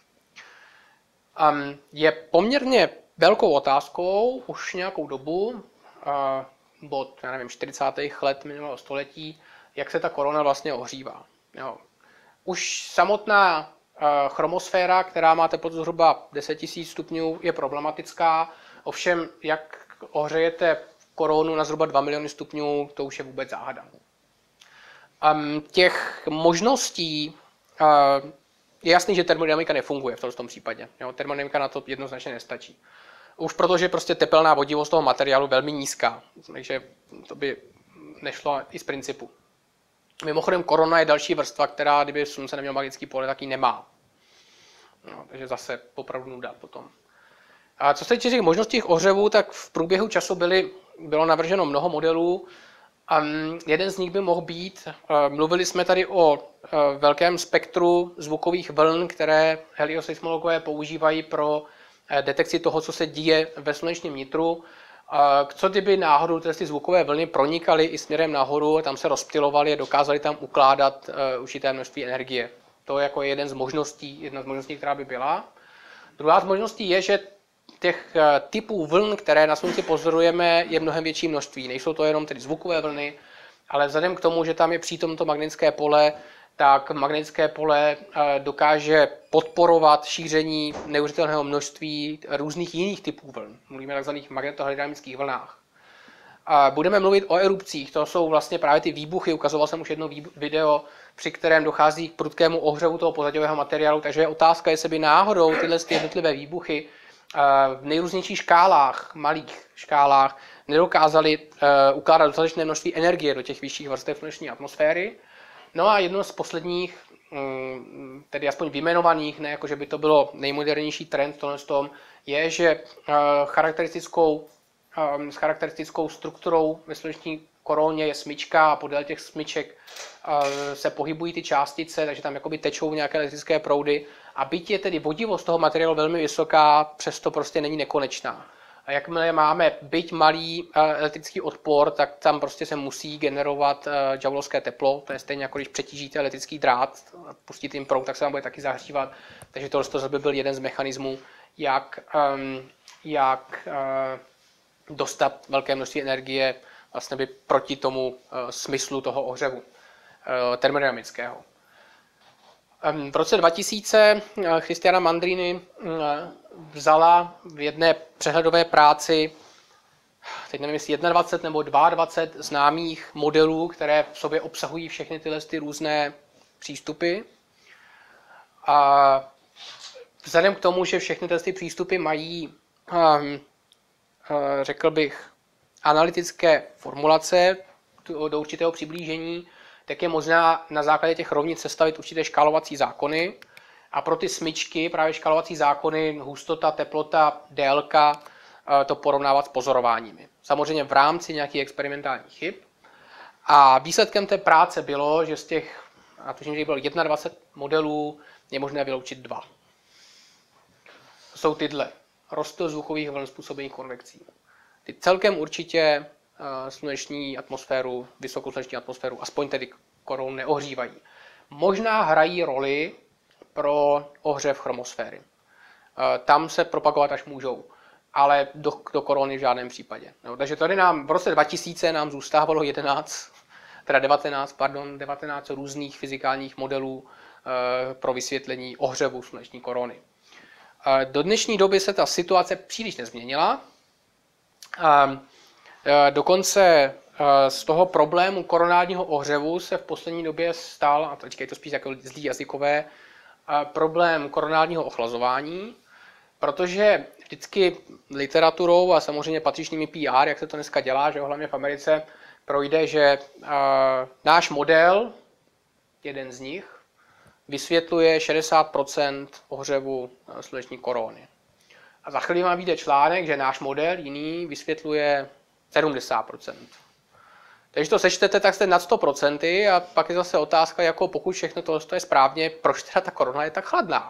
Je poměrně velkou otázkou už nějakou dobu, od 40. let minulého století, jak se ta korona vlastně ohřívá. Jo. Už samotná chromosféra, která má teplotu zhruba 10 000 stupňů, je problematická. Ovšem, jak ohřejete koronu na zhruba 2 miliony stupňů, to už je vůbec záhada. Těch možností je jasný, že termodynamika nefunguje v tomto případě. Jo, termodynamika na to jednoznačně nestačí. Už protože prostě tepelná vodivost toho materiálu velmi nízká, takže to by nešlo i z principu. Mimochodem korona je další vrstva, která, kdyby slunce nemělo magnetický pole, tak ji nemá. No, takže zase opravdu nuda potom. A co se týče těch možností ohřevu, tak v průběhu času bylo navrženo mnoho modelů. Jeden z nich by mohl být, mluvili jsme tady o velkém spektru zvukových vln, které helioseismologové používají pro detekci toho, co se děje ve slunečním nitru. Co kdyby náhodou ty zvukové vlny pronikaly i směrem nahoru, tam se rozptylovaly a dokázali tam ukládat určité množství energie. To je jako jedna z možností, která by byla. Druhá z možností je, že těch typů vln, které na Slunci pozorujeme, je mnohem větší množství. Nejsou to jenom tedy zvukové vlny, ale vzhledem k tomu, že tam je přítomno to magnetické pole, tak magnetické pole dokáže podporovat šíření neuvěřitelného množství různých jiných typů vln. Mluvíme o tzv. Magnetohydrodynamických vlnách. Budeme mluvit o erupcích, to jsou vlastně právě ty výbuchy, ukazoval jsem už jedno video, při kterém dochází k prudkému ohřevu toho pozadového materiálu, takže je otázka, jestli by náhodou tyhle jednotlivé výbuchy v nejrůznějších škálách, malých škálách, nedokázali ukládat dostatečné množství energie do těch vyšších vrstev sluneční atmosféry. No a jedno z posledních, tedy aspoň vyjmenovaných, ne jako že by to bylo nejmodernější trend v tom, je, že s charakteristickou strukturou ve sluneční koroně je smyčka a podél těch smyček se pohybují ty částice, takže tam jakoby tečou nějaké elektrické proudy. A byť je tedy vodivost toho materiálu velmi vysoká, přesto prostě není nekonečná. A jakmile máme byť malý elektrický odpor, tak tam prostě se musí generovat joulovské teplo. To je stejně jako když přetížíte elektrický drát, pustíte jim proud, tak se vám bude taky zahřívat. Takže tohle by byl jeden z mechanismů, jak dostat velké množství energie vlastně by proti tomu smyslu toho ohřevu termodynamického. V roce 2000 Christiana Mandrini vzala v jedné přehledové práci teď nevím, jestli 21 nebo 22 známých modelů, které v sobě obsahují všechny tyhle ty různé přístupy. A vzhledem k tomu, že všechny ty přístupy mají, řekl bych, analytické formulace do určitého přiblížení, tak je možná na základě těch rovnic sestavit určité škálovací zákony. A pro ty smyčky, právě škálovací zákony, hustota, teplota, délka, to porovnávat s pozorováními. Samozřejmě v rámci nějakých experimentálních chyb. A výsledkem té práce bylo, že z těch, a tuším, že bylo 21 modelů, je možné vyloučit 2. To jsou tyhle. Rozptyl zvukových vln způsobených konvekcí. Ty celkem určitě sluneční atmosféru, vysokou sluneční atmosféru, aspoň tedy korunu neohřívají. Možná hrají roli pro ohřev chromosféry. Tam se propagovat až můžou, ale do korony v žádném případě. No, takže tady nám v roce 2000 nám zůstávalo 19 různých fyzikálních modelů pro vysvětlení ohřevu sluneční korony. Do dnešní doby se ta situace příliš nezměnila. Dokonce z toho problému koronárního ohřevu se v poslední době stal, a teďka je to spíš jako zlý jazykové, problém koronárního ochlazování, protože vždycky literaturou a samozřejmě patřičnými PR, jak se to dneska dělá, že hlavně v Americe, projde, že náš model, jeden z nich, vysvětluje 60% ohřevu sluneční korony. A za chvíli vám vyjde článek, že náš model jiný vysvětluje 70%. Takže to sečtete, tak jste nad 100% a pak je zase otázka, jako pokud všechno to je správně, proč teda ta korona je tak chladná.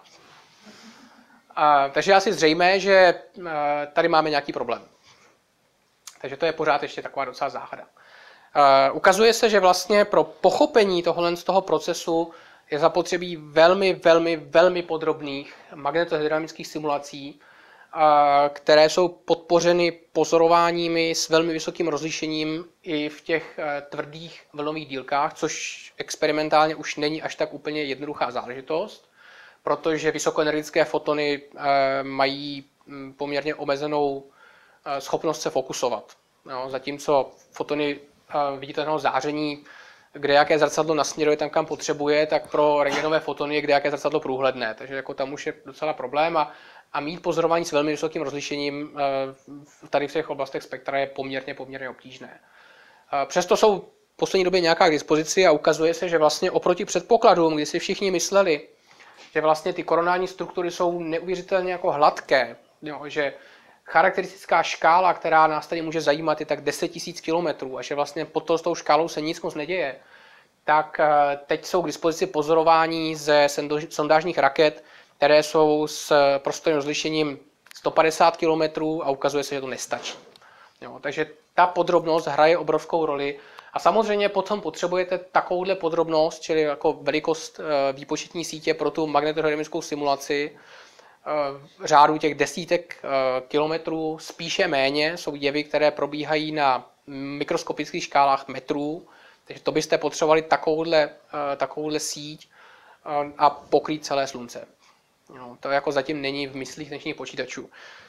Takže je asi zřejmé, že tady máme nějaký problém. Takže to je pořád ještě taková docela záhada. Ukazuje se, že vlastně pro pochopení tohohle z toho procesu je zapotřebí velmi podrobných magnetohydrodynamických simulací, které jsou podpořeny pozorováními s velmi vysokým rozlišením i v těch tvrdých vlnových dílkách, což experimentálně už není až tak úplně jednoduchá záležitost, protože vysokoenergetické fotony mají poměrně omezenou schopnost se fokusovat. No, zatímco fotony viditelného záření, kde jaké zrcadlo nasměruje tam, kam potřebuje, tak pro rentgenové fotony je kde jaké zrcadlo průhledné. Takže jako tam už je docela problém a mít pozorování s velmi vysokým rozlišením tady v těch oblastech spektra je poměrně obtížné. Přesto jsou v poslední době nějaká k dispozici a ukazuje se, že vlastně oproti předpokladům, kdy si všichni mysleli, že vlastně ty koronální struktury jsou neuvěřitelně jako hladké, jo, že charakteristická škála, která nás tady může zajímat, je tak 10 000 kilometrů a že vlastně pod tou škálou se nic moc neděje, tak teď jsou k dispozici pozorování ze sondážních raket, které jsou s prostorovým rozlišením 150 km a ukazuje se, že to nestačí. Jo, takže ta podrobnost hraje obrovskou roli a samozřejmě potom potřebujete takovouhle podrobnost, čili jako velikost výpočetní sítě pro tu magnetohydrodynamickou simulaci, řádu těch desítek kilometrů, spíše méně, jsou jevy, které probíhají na mikroskopických škálách metrů, takže to byste potřebovali takovouhle síť a pokrýt celé slunce. No, to jako zatím není v myslích dnešních počítačů.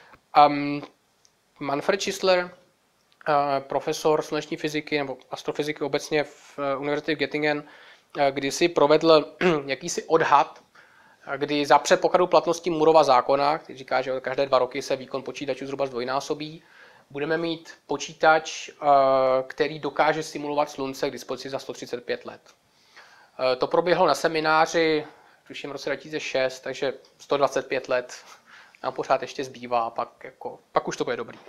Manfred Schissler, profesor sluneční fyziky nebo astrofyziky obecně v univerzitě v Göttingen, kdysi provedl jakýsi odhad, kdy za předpokladu platnosti Moorova zákona, který říká, že každé 2 roky se výkon počítačů zhruba zdvojnásobí, budeme mít počítač, který dokáže simulovat slunce k dispozici za 135 let. To proběhlo na semináři, tuším v roce 2006, takže 125 let nám pořád ještě zbývá, pak už to bude dobrý.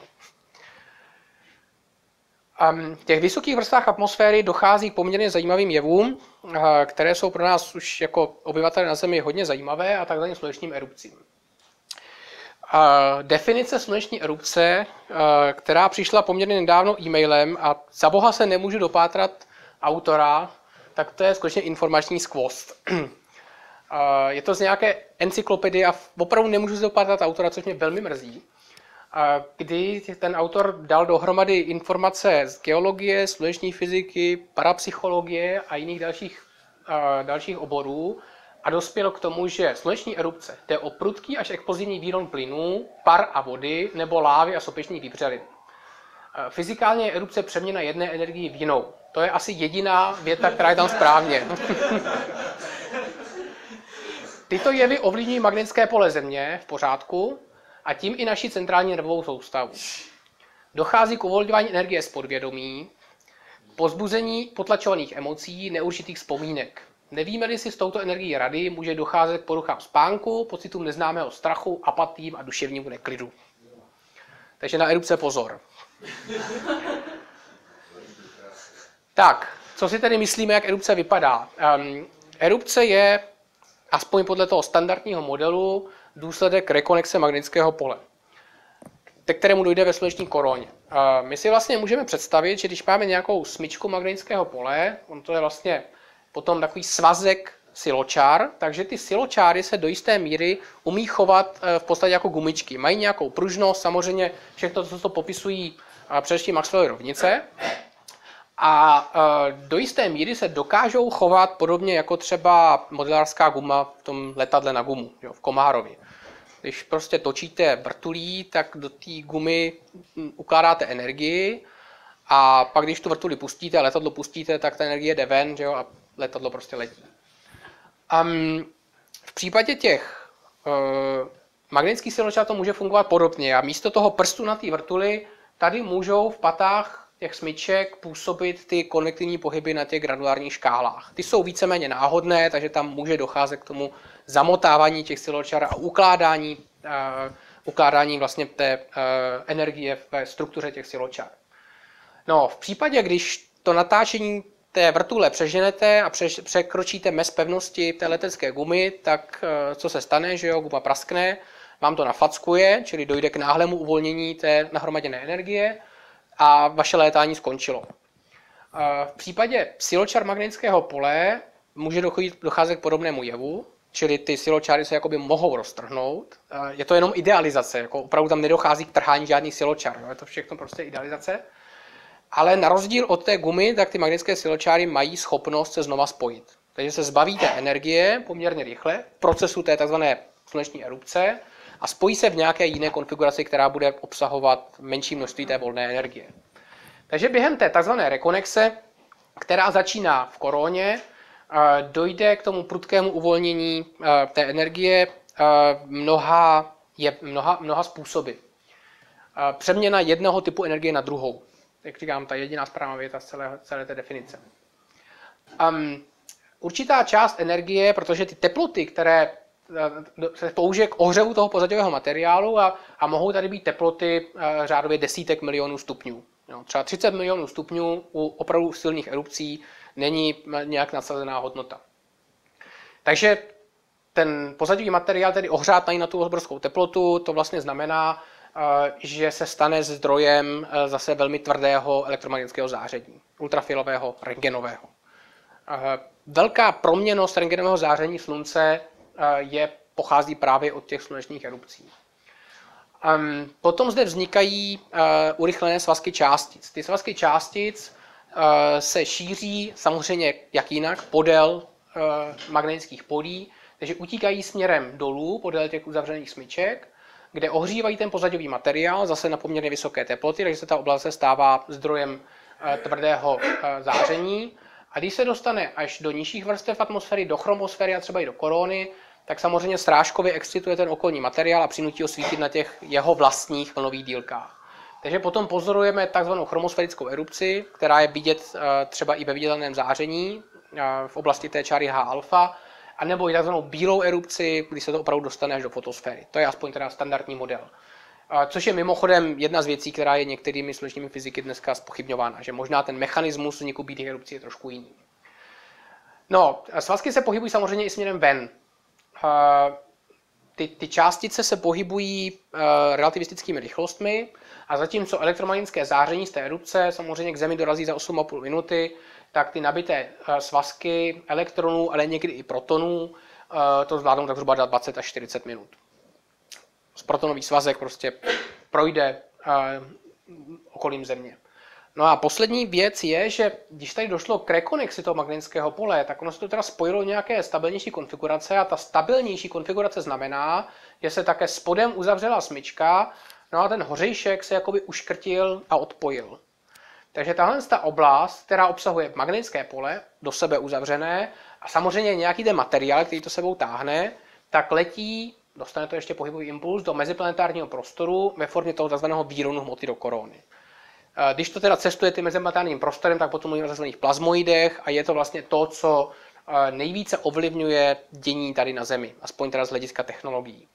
V těch vysokých vrstvách atmosféry dochází k poměrně zajímavým jevům, které jsou pro nás už jako obyvatele na Zemi hodně zajímavé a takzvaným slunečním erupcím. Definice sluneční erupce, která přišla poměrně nedávno e-mailem a za boha se nemůžu dopátrat autora, tak to je skutečně informační skvost. Je to z nějaké encyklopedie a opravdu nemůžu se dopátrat autora, což mě velmi mrzí. Kdy ten autor dal dohromady informace z geologie, sluneční fyziky, parapsychologie a jiných dalších oborů a dospěl k tomu, že sluneční erupce jde o prudký až explozivní výron plynů, par a vody nebo lávy a sopečných výbřelin. Fyzikálně je erupce přeměna jedné energie v jinou. To je asi jediná věta, která je tam správně. Tyto jevy ovlivňují magnetické pole Země v pořádku a tím i naši centrální nervovou soustavu. Dochází k uvolňování energie z podvědomí, pozbuzení potlačovaných emocí, neurčitých vzpomínek. Nevíme-li si s touto energií rady, může docházet k poruchám spánku, pocitům neznámého strachu, apatím a duševnímu neklidu. Takže na erupce pozor. Tak, co si tedy myslíme, jak erupce vypadá? Erupce je, aspoň podle toho standardního modelu, důsledek rekonexe magnetického pole, ke kterému dojde ve sluneční koroně. My si vlastně můžeme představit, že když máme nějakou smyčku magnetického pole, on to je vlastně potom takový svazek siločár, takže ty siločáry se do jisté míry umí chovat v podstatě jako gumičky. Mají nějakou pružnost, samozřejmě všechno, co to popisují především Maxwellovy rovnice. A do jisté míry se dokážou chovat podobně jako třeba modelářská guma v tom letadle na gumu, jo, v Komárovi. Když prostě točíte vrtulí, tak do té gumy ukládáte energii a pak když tu vrtuli pustíte a letadlo pustíte, tak ta energie jde ven, jo, a letadlo prostě letí. V případě těch magnetických siločár to může fungovat podobně a místo toho prstu na té vrtuli tady můžou v patách těch smyček působit ty konvektivní pohyby na těch granulárních škálách. Ty jsou víceméně náhodné, takže tam může docházet k tomu zamotávání těch siločár a ukládání vlastně té energie ve struktuře těch siločár. No, v případě, když to natáčení té vrtule přeženete a překročíte mez pevnosti té letecké gumy, tak co se stane, že jo, guma praskne, vám to nafackuje, čili dojde k náhlému uvolnění té nahromaděné energie a vaše létání skončilo. V případě siločar magnetického pole může docházet k podobnému jevu, čili ty siločáry se jakoby mohou roztrhnout. Je to jenom idealizace, jako opravdu tam nedochází k trhání žádných siločar, je to všechno prostě idealizace. Ale na rozdíl od té gumy, tak ty magnetické siločáry mají schopnost se znova spojit. Takže se zbavíte energie poměrně rychle v procesu té tzv. Sluneční erupce a spojí se v nějaké jiné konfiguraci, která bude obsahovat menší množství té volné energie. Takže během té tzv. Rekonexe, která začíná v koroně, dojde k tomu prudkému uvolnění té energie mnoha způsoby. Přeměna jednoho typu energie na druhou. Jak říkám, ta jediná správná věta z celé té definice. Určitá část energie, protože ty teploty, které se použije k ohřevu toho pozadového materiálu a mohou tady být teploty řádově desítek milionů stupňů. Jo, třeba 30 milionů stupňů u opravdu silných erupcí není nějak nadsazená hodnota. Takže ten pozadový materiál, tedy ohřátý na tu obrovskou teplotu, to vlastně znamená, že se stane zdrojem zase velmi tvrdého elektromagnetického záření, ultrafialového, rentgenového. Velká proměnnost rentgenového záření slunce pochází právě od těch slunečních erupcí. Potom zde vznikají urychlené svazky částic. Ty svazky částic se šíří samozřejmě jak jinak podél magnetických polí, takže utíkají směrem dolů podél těch uzavřených smyček, kde ohřívají ten pozadový materiál zase na poměrně vysoké teploty, takže se ta oblast se stává zdrojem tvrdého záření. A když se dostane až do nižších vrstev atmosféry, do chromosféry a třeba i do korony, tak samozřejmě srážkově excituje ten okolní materiál a přinutí ho svítit na těch jeho vlastních vlnových dílkách. Takže potom pozorujeme takzvanou chromosférickou erupci, která je vidět třeba i ve viditelném záření v oblasti té čáry H-alfa, anebo i takzvanou bílou erupci, kdy se to opravdu dostane až do fotosféry. To je aspoň teda standardní model. Což je mimochodem jedna z věcí, která je některými slunečními fyziky dneska zpochybňována, že možná ten mechanismus vzniku bílých erupcí je trošku jiný. No, svazky se pohybují samozřejmě i směrem ven. Ty částice se pohybují relativistickými rychlostmi a zatímco elektromagnetické záření z té erupce samozřejmě k Zemi dorazí za 8,5 minuty, tak ty nabité svazky elektronů, ale někdy i protonů, to zvládnou tak zhruba 20 až 40 minut. Protonový svazek prostě projde okolím Země. No a poslední věc je, že když tady došlo k rekonexi toho magnetického pole, tak ono se to teda spojilo nějaké stabilnější konfigurace a ta stabilnější konfigurace znamená, že se také spodem uzavřela smyčka no a ten hořejšek se jakoby uškrtil a odpojil. Takže tahle ta oblast, která obsahuje magnetické pole, do sebe uzavřené, a samozřejmě nějaký ten materiál, který to sebou táhne, tak letí, dostane to ještě pohybový impuls, do meziplanetárního prostoru ve formě toho tzv. Výronu hmoty do korony. Když to teda cestuje tím meziplanetárním prostorem, tak potom mluvíme o tzv. Plazmoidech a je to vlastně to, co nejvíce ovlivňuje dění tady na Zemi, aspoň teda z hlediska technologií.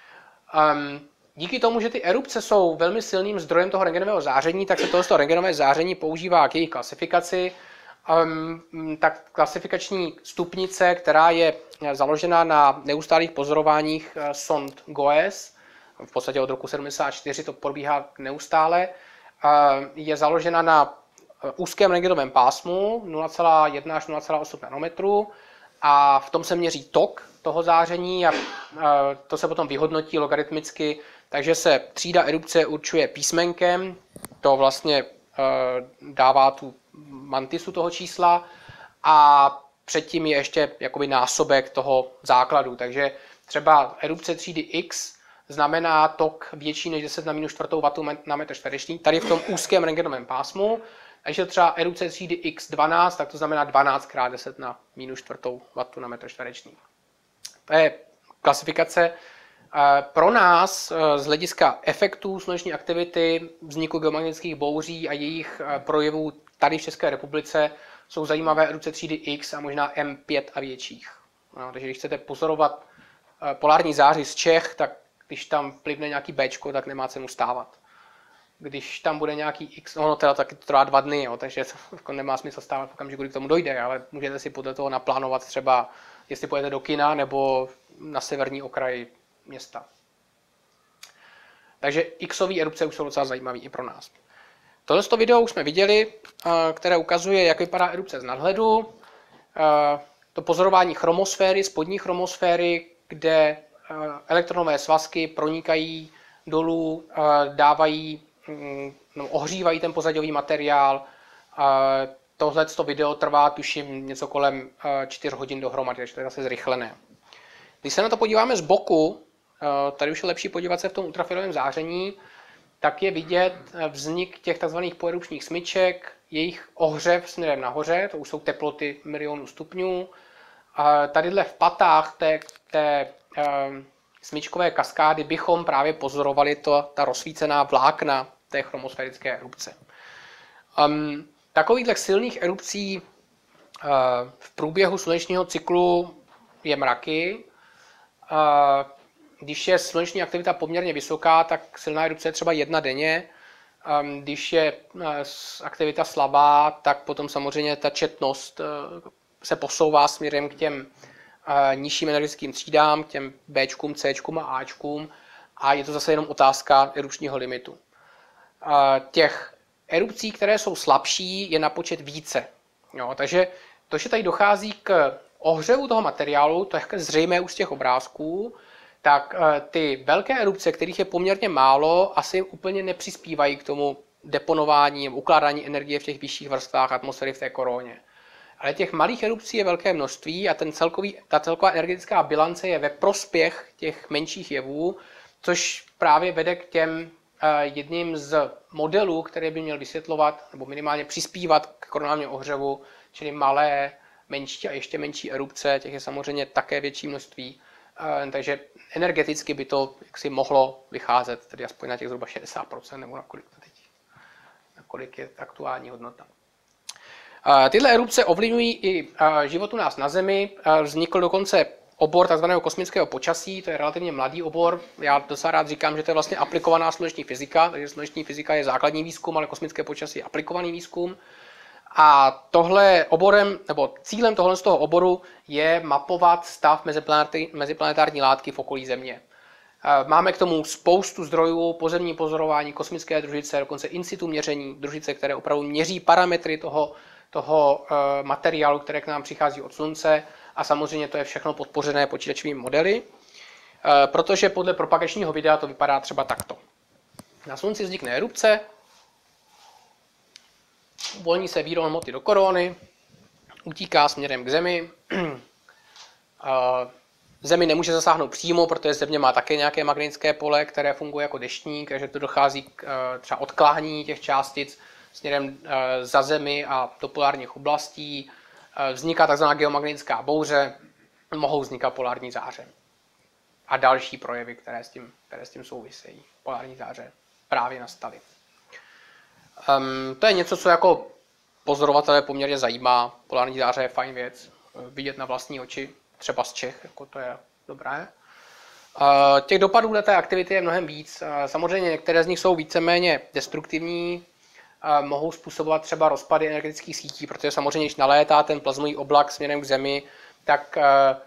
Díky tomu, že ty erupce jsou velmi silným zdrojem toho rentgenového záření, tak se tohle rentgenové záření používá k jejich klasifikaci. Tak klasifikační stupnice, která je založena na neustálých pozorováních sond GOES, v podstatě od roku 1974 to probíhá neustále, je založena na úzkém rentgenovém pásmu 0,1 až 0,8 nanometru a v tom se měří tok toho záření a to se potom vyhodnotí logaritmicky, takže se třída erupce určuje písmenkem, to vlastně dává tu mantisu toho čísla a předtím je ještě jakoby násobek toho základu, takže třeba erupce třídy X znamená tok větší než 10 na minus 4 W na metr čtvereční, tady v tom úzkém rentgenovém pásmu. A když je třeba erupce třídy X12, tak to znamená 12 krát 10 na minus 4 W na metr čtvereční. To je klasifikace. Pro nás z hlediska efektů sluneční aktivity, vzniku geomagnetických bouří a jejich projevů tady v České republice jsou zajímavé erupce třídy X a možná M5 a větších. No, takže když chcete pozorovat polární záři z Čech, tak když tam vplyvne nějaký Bčko, tak nemá cenu stávat. Když tam bude nějaký X, no teda taky to trvá 2 dny, jo, takže to nemá smysl stávat v okamžiku, kdy k tomu dojde, ale můžete si podle toho naplánovat třeba, jestli pojete do kina nebo na severní okraj města. Takže Xové erupce už jsou docela zajímavé i pro nás. Tohle video už jsme viděli, které ukazuje, jak vypadá erupce z nadhledu. To pozorování chromosféry, spodní chromosféry, kde elektronové svazky pronikají dolů, ohřívají ten pozadový materiál. Tohleto video trvá, tuším, něco kolem 4 hodin dohromady, takže to je zase zrychlené. Když se na to podíváme z boku, tady už je lepší podívat se v tom ultrafialovém záření, tak je vidět vznik těch tzv. Poerupčních smyček, jejich ohřev směrem nahoře, to už jsou teploty milionů stupňů. Tadyhle v patách té smyčkové kaskády bychom právě pozorovali ta rozsvícená vlákna té chromosférické erupce. Takovýchhle silných erupcí v průběhu slunečního cyklu je mraky. Když je sluneční aktivita poměrně vysoká, tak silná erupce je třeba 1 denně. Když je aktivita slabá, tak potom samozřejmě ta četnost se posouvá směrem k těm nižším energetickým třídám, k těm Bčkům, Cčkům a Ačkům a je to zase jenom otázka erupčního limitu. Těch erupcí, které jsou slabší, je na počet více. Jo, takže to, že tady dochází k ohřevu toho materiálu, to je zřejmé už z těch obrázků, tak ty velké erupce, kterých je poměrně málo, asi úplně nepřispívají k tomu deponování, ukládání energie v těch vyšších vrstvách atmosféry v té koroně. Ale těch malých erupcí je velké množství a ta celková energetická bilance je ve prospěch těch menších jevů, což právě vede k těm jedním z modelů, který by měl vysvětlovat nebo minimálně přispívat k koronálnímu ohřevu, čili malé, menší a ještě menší erupce, těch je samozřejmě také větší množství. Takže energeticky by to jaksi mohlo vycházet, tedy aspoň na těch zhruba 60%, nebo na kolik je aktuální hodnota. Tyhle erupce ovlivňují i život u nás na Zemi. Vznikl dokonce obor tzv. Kosmického počasí, to je relativně mladý obor. Já docela rád říkám, že to je vlastně aplikovaná sluneční fyzika, takže sluneční fyzika je základní výzkum, ale kosmické počasí je aplikovaný výzkum. A cílem z toho oboru je mapovat stav meziplanetární látky v okolí Země. Máme k tomu spoustu zdrojů, pozemní pozorování, kosmické družice, dokonce in situ měření, družice, které opravdu měří parametry toho materiálu, které k nám přichází od Slunce a samozřejmě to je všechno podpořené počítačovými modely, protože podle propagačního videa to vypadá třeba takto. Na Slunci vznikne erupce, uvolní se výron hmoty do korony, utíká směrem k Zemi, Zemi nemůže zasáhnout přímo, protože Země má také nějaké magnetické pole, které funguje jako deštník, takže to dochází k třeba odklání těch částic směrem za Zemi a do polárních oblastí. Vzniká tzv. Geomagnetická bouře, mohou vznikat polární záře. A další projevy, které s tím souvisejí. Polární záře právě nastaly. To je něco, co jako pozorovatele poměrně zajímá. Polární záře je fajn věc. Vidět na vlastní oči, třeba z Čech, jako to je dobré. Těch dopadů na té aktivity je mnohem víc. Samozřejmě některé z nich jsou víceméně destruktivní, mohou způsobovat třeba rozpady energetických sítí, protože samozřejmě, když nalétá ten plazmový oblak směrem k Zemi, tak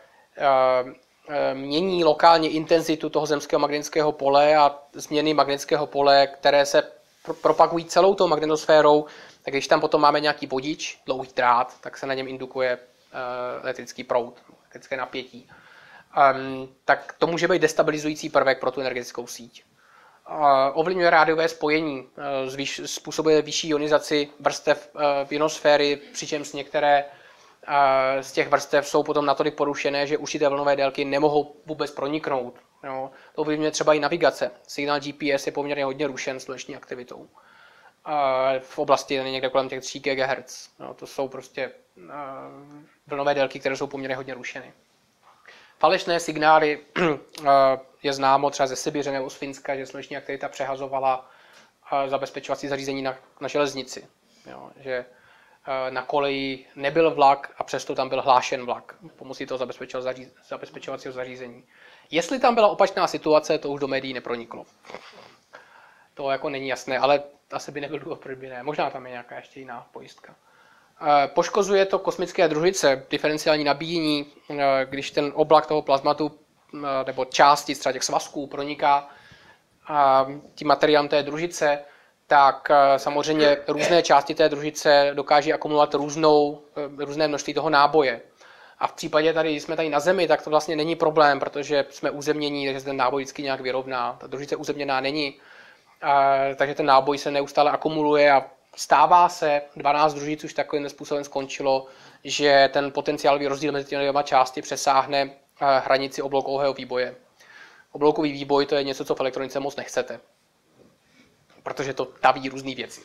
mění lokálně intenzitu toho zemského magnetického pole a změny magnetického pole, které se propagují celou tou magnetosférou, tak když tam potom máme nějaký vodič, dlouhý drát, tak se na něm indukuje elektrický proud, elektrické napětí. Tak to může být destabilizující prvek pro tu energetickou síť. Ovlivňuje rádiové spojení, způsobuje vyšší ionizaci vrstev ionosféry, přičemž některé z těch vrstev jsou potom natolik porušené, že určité vlnové délky nemohou vůbec proniknout. Jo. To ovlivňuje třeba i navigace. Signál GPS je poměrně hodně rušen sluneční aktivitou. V oblasti někde kolem těch 3 GHz. Jo, to jsou prostě vlnové délky, které jsou poměrně hodně rušeny. Falešné signály je známo třeba ze Sibiře nebo z Finska, že sluneční aktivita přehazovala zabezpečovací zařízení na železnici. Jo, že na koleji nebyl vlak a přesto tam byl hlášen vlak pomocí toho zabezpečovacího zařízení. Jestli tam byla opačná situace, to už do médií neproniklo. To jako není jasné, ale asi by nebyl důvod, proč by ne. Možná tam je nějaká ještě jiná pojistka. Poškozuje to kosmické družice, diferenciální nabíjení, když ten oblak toho plazmatu nebo části třeba těch svazků proniká tím materiálem té družice, tak samozřejmě různé části té družice dokáží akumulovat různé množství toho náboje. A v případě když jsme tady na Zemi, tak to vlastně není problém, protože jsme uzemnění, takže se ten náboj vždycky nějak vyrovná. Ta družice uzemněná není, takže ten náboj se neustále akumuluje a stává se, 12 družic už takovým způsobem skončilo, že ten potenciálový rozdíl mezi těmi dvěma části přesáhne hranici obloukového výboje. Obloukový výboj to je něco, co v elektronice moc nechcete, protože to taví různé věci.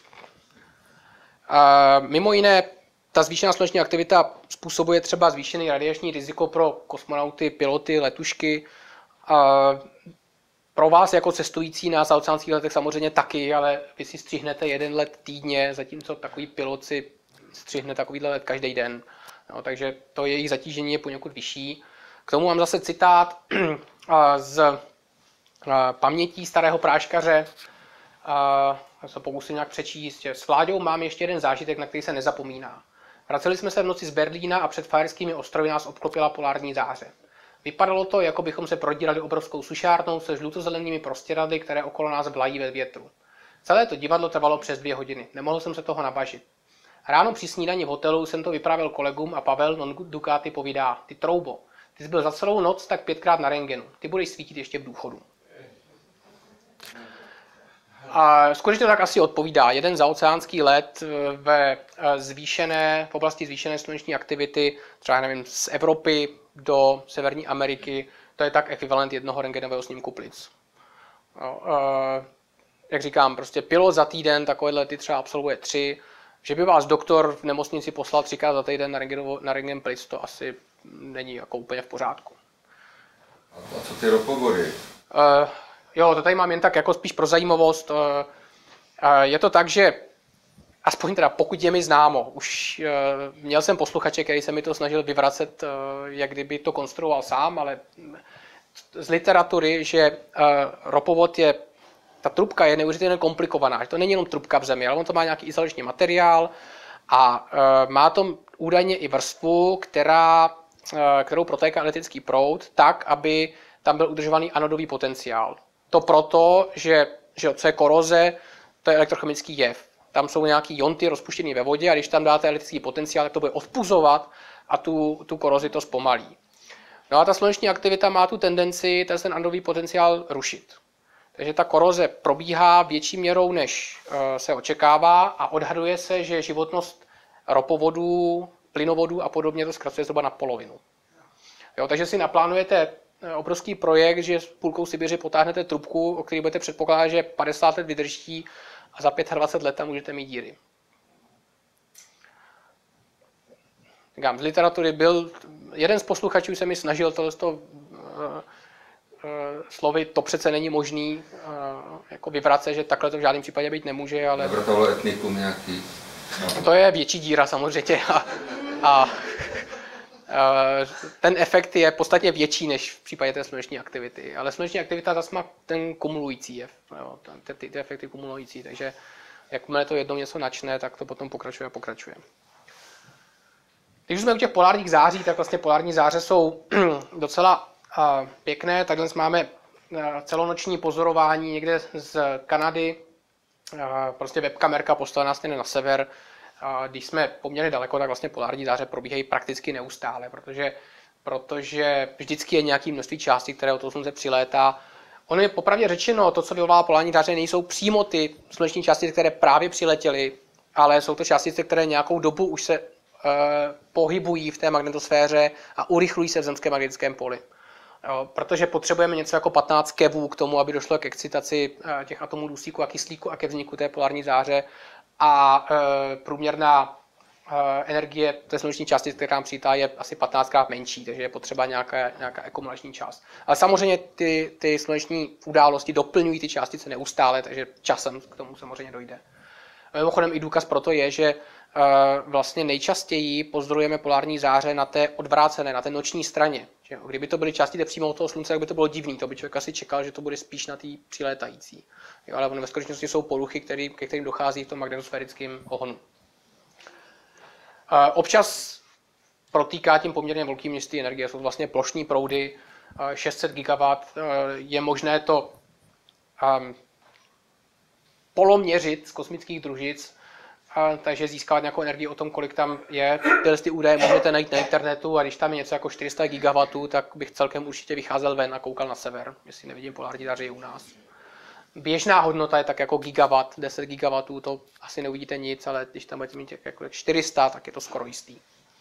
Mimo jiné, ta zvýšená sluneční aktivita způsobuje třeba zvýšený radiační riziko pro kosmonauty, piloty, letušky. Pro vás jako cestující na zaoceánských letech samozřejmě taky, ale vy si střihnete 1 let týdně, zatímco takový pilot si střihne takovýhle let každý den. No, takže to jejich zatížení je poněkud vyšší. K tomu mám zase citát z pamětí starého práškaře. Já se pokusím nějak přečíst. S Vláďou mám ještě jeden zážitek, na který se nezapomíná. Vraceli jsme se v noci z Berlína a před Fajerskými ostrovy nás obklopila polární záře. Vypadalo to, jako bychom se prodírali obrovskou sušárnou se žlutozelenými prostěradly, které okolo nás blají ve větru. Celé to divadlo trvalo přes 2 hodiny. Nemohl jsem se toho nabažit. Ráno při snídani v hotelu jsem to vyprávěl kolegům a Pavel non Ducati povídá: ty troubo, ty jsi byl za celou noc tak 5krát na rentgenu. Ty budeš svítit ještě v důchodu. A skutečně to tak asi odpovídá. Jeden zaoceánský let v oblasti zvýšené sluneční aktivity, třeba nevím, z Evropy do Severní Ameriky, to je tak ekvivalent jednoho rentgenového snímku plic. Jak říkám, prostě pilot za týden takové lety třeba absolvuje 3. Že by vás doktor v nemocnici poslal 3krát za týden na rentgen plic, to asi není jako úplně v pořádku. A co ty ropovody? Jo, to tady mám jen tak jako spíš pro zajímavost. Je to tak, že aspoň teda pokud je mi známo, už měl jsem posluchače, který se mi to snažil vyvracet, jak kdyby to konstruoval sám, ale z literatury, že ropovod ta trubka je neuvěřitelně komplikovaná, že to není jenom trubka v zemi, ale on to má nějaký izolační materiál a má to údajně i vrstvu, kterou protéká elektrický proud, tak, aby tam byl udržovaný anodový potenciál. To proto, že co je koroze, to je elektrochemický jev. Tam jsou nějaký jonty rozpuštěné ve vodě a když tam dáte elektrický potenciál, tak to bude odpuzovat a tu korozi to zpomalí. No a ta sluneční aktivita má tu tendenci ten anodový potenciál rušit. Takže ta koroze probíhá větší měrou, než se očekává a odhaduje se, že životnost ropovodů, plynovodů a podobně to zkracuje zhruba na polovinu. Jo, takže si naplánujete obrovský projekt, že s půlkou Sibiře potáhnete trubku, o který budete předpokládat, že 50 let vydrží a za 25 let tam můžete mít díry. Z literatury byl, jeden z posluchačů se mi snažil tohleto slovy, to přece není možný, jako vyvracet, že takhle to v žádném případě být nemůže, ale... Navrtalo etnikum nějaký. To je větší díra samozřejmě a ten efekt je podstatně větší než v případě té sluneční aktivity. Ale sluneční aktivita zase má ten kumulující jev, ty efekty kumulující, takže jakmile to jednou něco načne, tak to potom pokračuje a pokračuje. Když jsme u těch polárních září, tak vlastně polární záře jsou docela pěkné. Takhle máme celonoční pozorování někde z Kanady. Prostě webkamerka postavená stejně na sever. Když jsme poměrně daleko, tak vlastně polární záře probíhají prakticky neustále, protože vždycky je nějaké množství částí, které od toho slunce přilétá. Ono je popravdě řečeno, to, co vyvolává polární záře, nejsou přímo ty sluneční částice, které právě přiletěly, ale jsou to částice, které nějakou dobu už se pohybují v té magnetosféře a urychlují se v zemském magnetickém poli. Jo, protože potřebujeme něco jako 15 kevů k tomu, aby došlo k excitaci těch atomů dusíku a kyslíku a ke vzniku té polární záře. A průměrná energie té sluneční částice, která nám přítá, je asi 15krát menší, takže je potřeba nějaká akumulační část. Ale samozřejmě ty sluneční události doplňují ty částice neustále, takže časem k tomu samozřejmě dojde. Mimochodem i důkaz pro to je, že vlastně nejčastěji pozorujeme polární záře na té odvrácené, na té noční straně. Kdyby to byly částice přímo od toho slunce, tak by to bylo divný. To by člověk asi čekal, že to bude spíš na té přilétající. Jo, ale ve skutečnosti jsou poruchy, ke kterým dochází v tom magnetosférickém ohonu. Občas protýká tím poměrně velkým množství energie. Jsou vlastně plošní proudy, 600 GW. Je možné to poloměřit z kosmických družic, takže získávat nějakou energii o tom, kolik tam je. Tyhle údaje můžete najít na internetu a když tam je něco jako 400 GW, tak bych celkem určitě vycházel ven a koukal na sever, jestli nevidím polární záře u nás. Běžná hodnota je tak jako gigawatt, 10 GW, to asi neuvidíte nic, ale když tam budete mít jako 400, tak je to skoro jistý.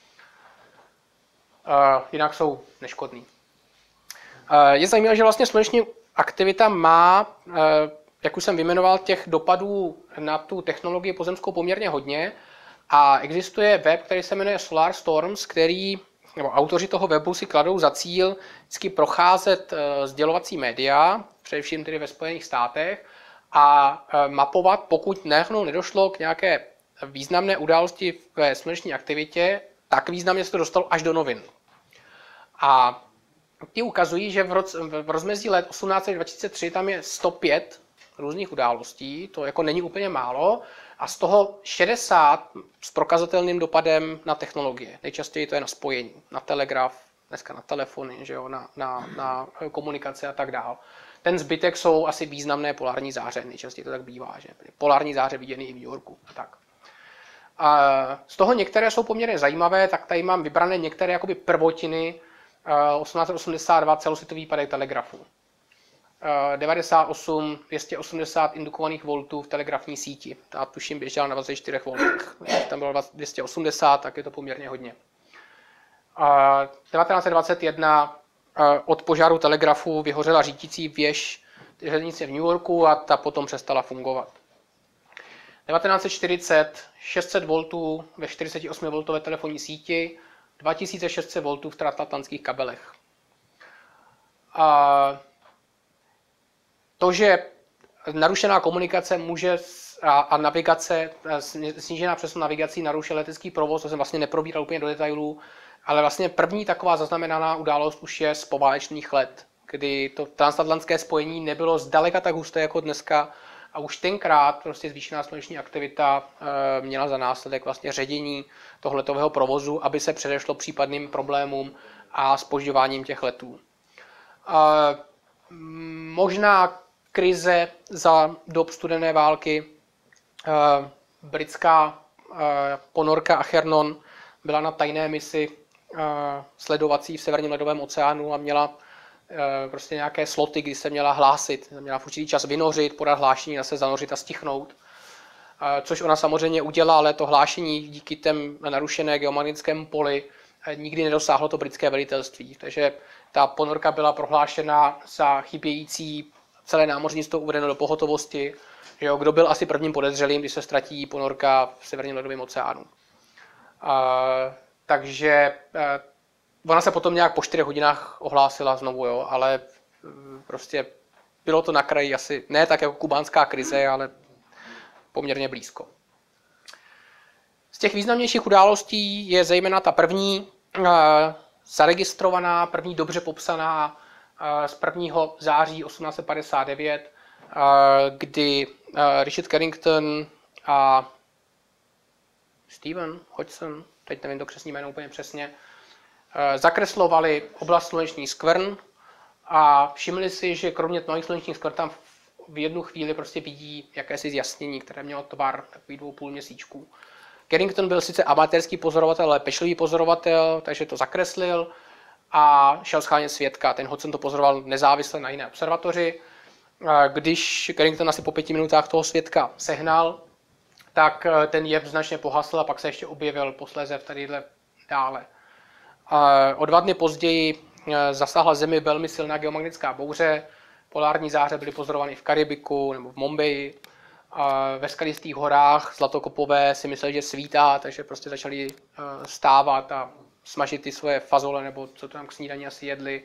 Jinak jsou neškodný. Je zajímavé, že vlastně sluneční aktivita má, jak už jsem vyjmenoval, těch dopadů na tu technologii pozemskou poměrně hodně a existuje web, který se jmenuje Solar Storms, nebo autoři toho webu si kladou za cíl vždycky procházet sdělovací média, především tedy ve Spojených státech, a mapovat, pokud náhodou nedošlo k nějaké významné události ve sluneční aktivitě, tak významně se to dostalo až do novin. A ti ukazují, že v rozmezí let 18 až 2003 tam je 105 různých událostí, to jako není úplně málo, a z toho 60 s prokazatelným dopadem na technologie. Nejčastěji to je na spojení, na telegraf, dneska na telefony, že jo, na komunikace a tak dál. Ten zbytek jsou asi významné polární záře, nejčastěji to tak bývá, že polární záře viděný i v New Yorku. Tak. A z toho některé jsou poměrně zajímavé, tak tady mám vybrané některé jakoby prvotiny. 1882 celosvětový výpadek telegrafu. 98, 280 indukovaných voltů v telegrafní síti. Ta tuším běžela na 24 voltech. Když tam bylo 280, tak je to poměrně hodně. 1921 od požáru telegrafu vyhořela řídící věž železnice v New Yorku a ta potom přestala fungovat. 1940 600 voltů ve 48 voltové telefonní síti, 2600 voltů v transatlantských kabelech. To, že narušená komunikace může a navigace, snížená přesun navigací narušil letecký provoz, to jsem vlastně neprobíral úplně do detailů, ale vlastně první taková zaznamenaná událost už je z poválečných let, kdy to transatlantské spojení nebylo zdaleka tak husté jako dneska a už tenkrát prostě zvýšená sluneční aktivita měla za následek vlastně ředění toho letového provozu, aby se předešlo případným problémům a zpožďováním těch letů. Možná krize za dob studené války. Britská ponorka Achernon byla na tajné misi sledovací v Severním ledovém oceánu a měla prostě nějaké sloty, kdy se měla hlásit. Měla v určitý čas vynořit, podat hlášení, zase zanořit a stichnout. Což ona samozřejmě udělala, ale to hlášení díky těm narušené geomagnetickému poli nikdy nedosáhlo to britské velitelství. Takže ta ponorka byla prohlášena za chybějící, celé námořnictvo uvedeno do pohotovosti. Že jo, kdo byl asi prvním podezřelým, když se ztratí ponorka v Severním ledovém oceánu. Takže ona se potom nějak po 4 hodinách ohlásila znovu, jo, ale prostě bylo to na kraji asi, ne tak jako kubánská krize, ale poměrně blízko. Z těch významnějších událostí je zejména ta první zaregistrovaná, první dobře popsaná z 1. září 1859, kdy Richard Carrington a Stephen Hodgson, teď nevím to křestní jméno úplně přesně, zakreslovali oblast slunečních skvrn a všimli si, že kromě tmavých slunečních skvrn tam v jednu chvíli prostě vidí jakési zjasnění, které mělo tvar takových 2,5 měsíčků. Carrington byl sice amatérský pozorovatel, ale pečlivý pozorovatel, takže to zakreslil a šel schánět svědka. Ten Hodgson to pozoroval nezávisle na jiné observatoři. Když Carrington asi po 5 minutách toho svědka sehnal, tak ten jev značně pohasl a pak se ještě objevil posléze tadyhle dále. O 2 dny později zasáhla Zemi velmi silná geomagnetická bouře, polární záře byly pozorovány v Karibiku nebo v Mombeji. Ve skalistých horách zlatokopové si mysleli, že svítá, takže prostě začali stávat a smažit ty svoje fazole, nebo co to tam k snídani asi jedli.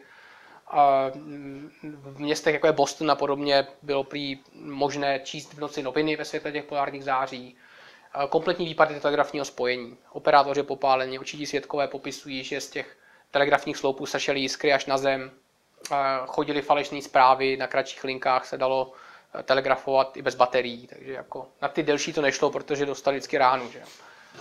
V městech, jako je Boston a podobně, bylo prý možné číst v noci noviny ve světle těch polárních září. Kompletní výpadek telegrafního spojení. Operátoři popálení, očití svědkové popisují, že z těch telegrafních sloupů sešely jiskry až na zem. Chodily falešné zprávy, na kratších linkách se dalo telegrafovat i bez baterií, takže jako na ty delší to nešlo, protože dostali vždycky ránu. Že?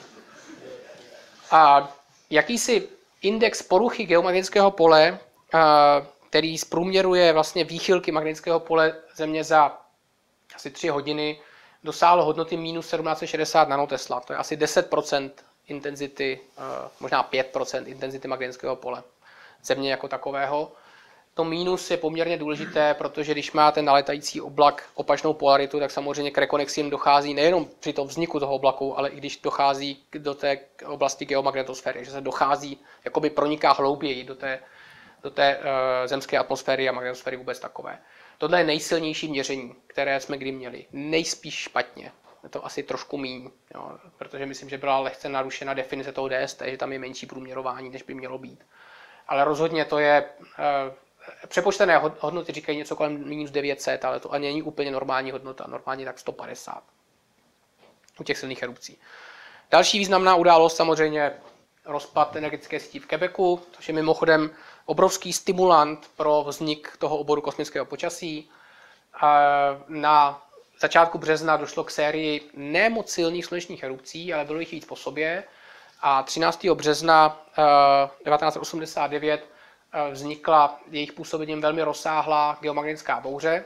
A jakýsi index poruchy geomagnetického pole, který zprůměruje vlastně výchylky magnetického pole Země za asi 3 hodiny, dosáhl hodnoty minus 1760 nanotesla. To je asi 10% intenzity, možná 5% intenzity magnetického pole Země jako takového. To mínus je poměrně důležité, protože když máte naletající oblak opačnou polaritu, tak samozřejmě k rekonexím dochází nejenom při tom vzniku toho oblaku, ale i když dochází do té oblasti geomagnetosféry, že se dochází, jakoby proniká hlouběji do té zemské atmosféry a magnetosféry vůbec takové. Tohle je nejsilnější měření, které jsme kdy měli. Nejspíš špatně. Je to asi trošku míň, jo, protože myslím, že byla lehce narušena definice toho DST, že tam je menší průměrování, než by mělo být. Ale rozhodně to je... Přepočtené hodnoty říkají něco kolem minus 900, ale to ani není úplně normální hodnota, normálně tak 150 u těch silných erupcí. Další významná událost samozřejmě rozpad energetické sítí v Quebecu, což je mimochodem obrovský stimulant pro vznik toho oboru kosmického počasí. Na začátku března došlo k sérii ne moc silných slunečních erupcí, ale bylo jich víc po sobě. A 13. března 1989 vznikla jejich působením velmi rozsáhlá geomagnetická bouře.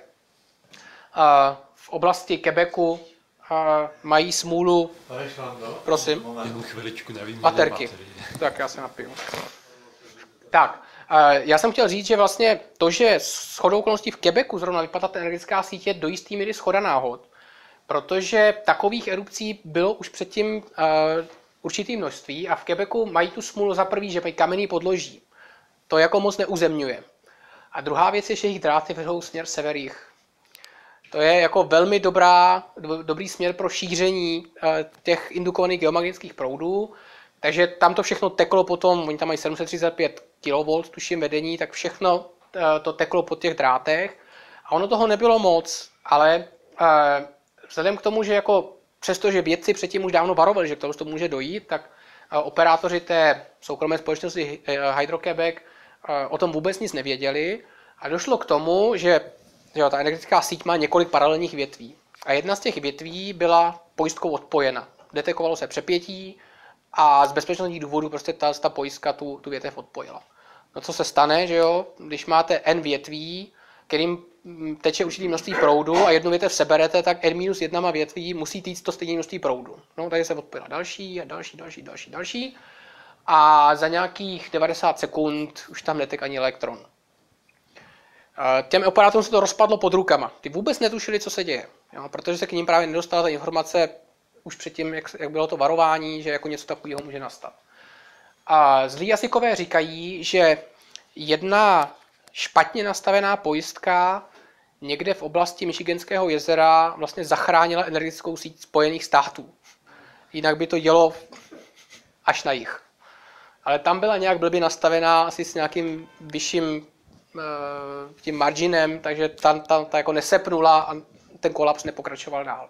V oblasti Quebecu mají smůlu... Prosím. Jenom chviličku, nevím. Baterky. Tak já se napiju. Tak, já jsem chtěl říct, že vlastně to, že shodou okolností v Quebecu zrovna vypadá ta energetická sítě, je do jistý míry shoda náhod. Protože takových erupcí bylo už předtím určitý množství a v Quebecu mají tu smůlu za prvý, že mají kamenný podloží. To jako moc neuzemňuje. A druhá věc je, že jejich dráty vedou směr sever-jih. To je jako velmi dobrý směr pro šíření těch indukovaných geomagnetických proudů. Takže tam to všechno teklo potom, oni tam mají 735 kV, tuším vedení, tak všechno to teklo po těch drátech. A ono toho nebylo moc, ale vzhledem k tomu, že jako přestože vědci předtím už dávno varovali, že k tomu může dojít, tak operátoři té soukromé společnosti Hydro-Quebec o tom vůbec nic nevěděli a došlo k tomu, že ta energetická síť má několik paralelních větví. A jedna z těch větví byla pojistkou odpojena. Detekovalo se přepětí a z bezpečnostních důvodů prostě ta pojistka tu větev odpojila. No co se stane, že jo, když máte n větví, kterým teče určitý množství proudu a jednu větev seberete, tak n-1 větví musí týct to stejné množství proudu. No, tady se odpojila další a další. A za nějakých 90 sekund už tam netek ani elektron. Těm operátorům se to rozpadlo pod rukama. Ty vůbec netušili, co se děje, jo, protože se k ním právě nedostala ta informace už předtím, jak bylo to varování, že jako něco takového může nastat. A zlí jazykové říkají, že jedna špatně nastavená pojistka někde v oblasti Michiganského jezera vlastně zachránila energetickou síť Spojených států. Jinak by to jelo až na jih. Ale tam byla nějak blbě nastavená asi s nějakým vyšším tím marginem, takže ta jako nesepnula a ten kolaps nepokračoval dál.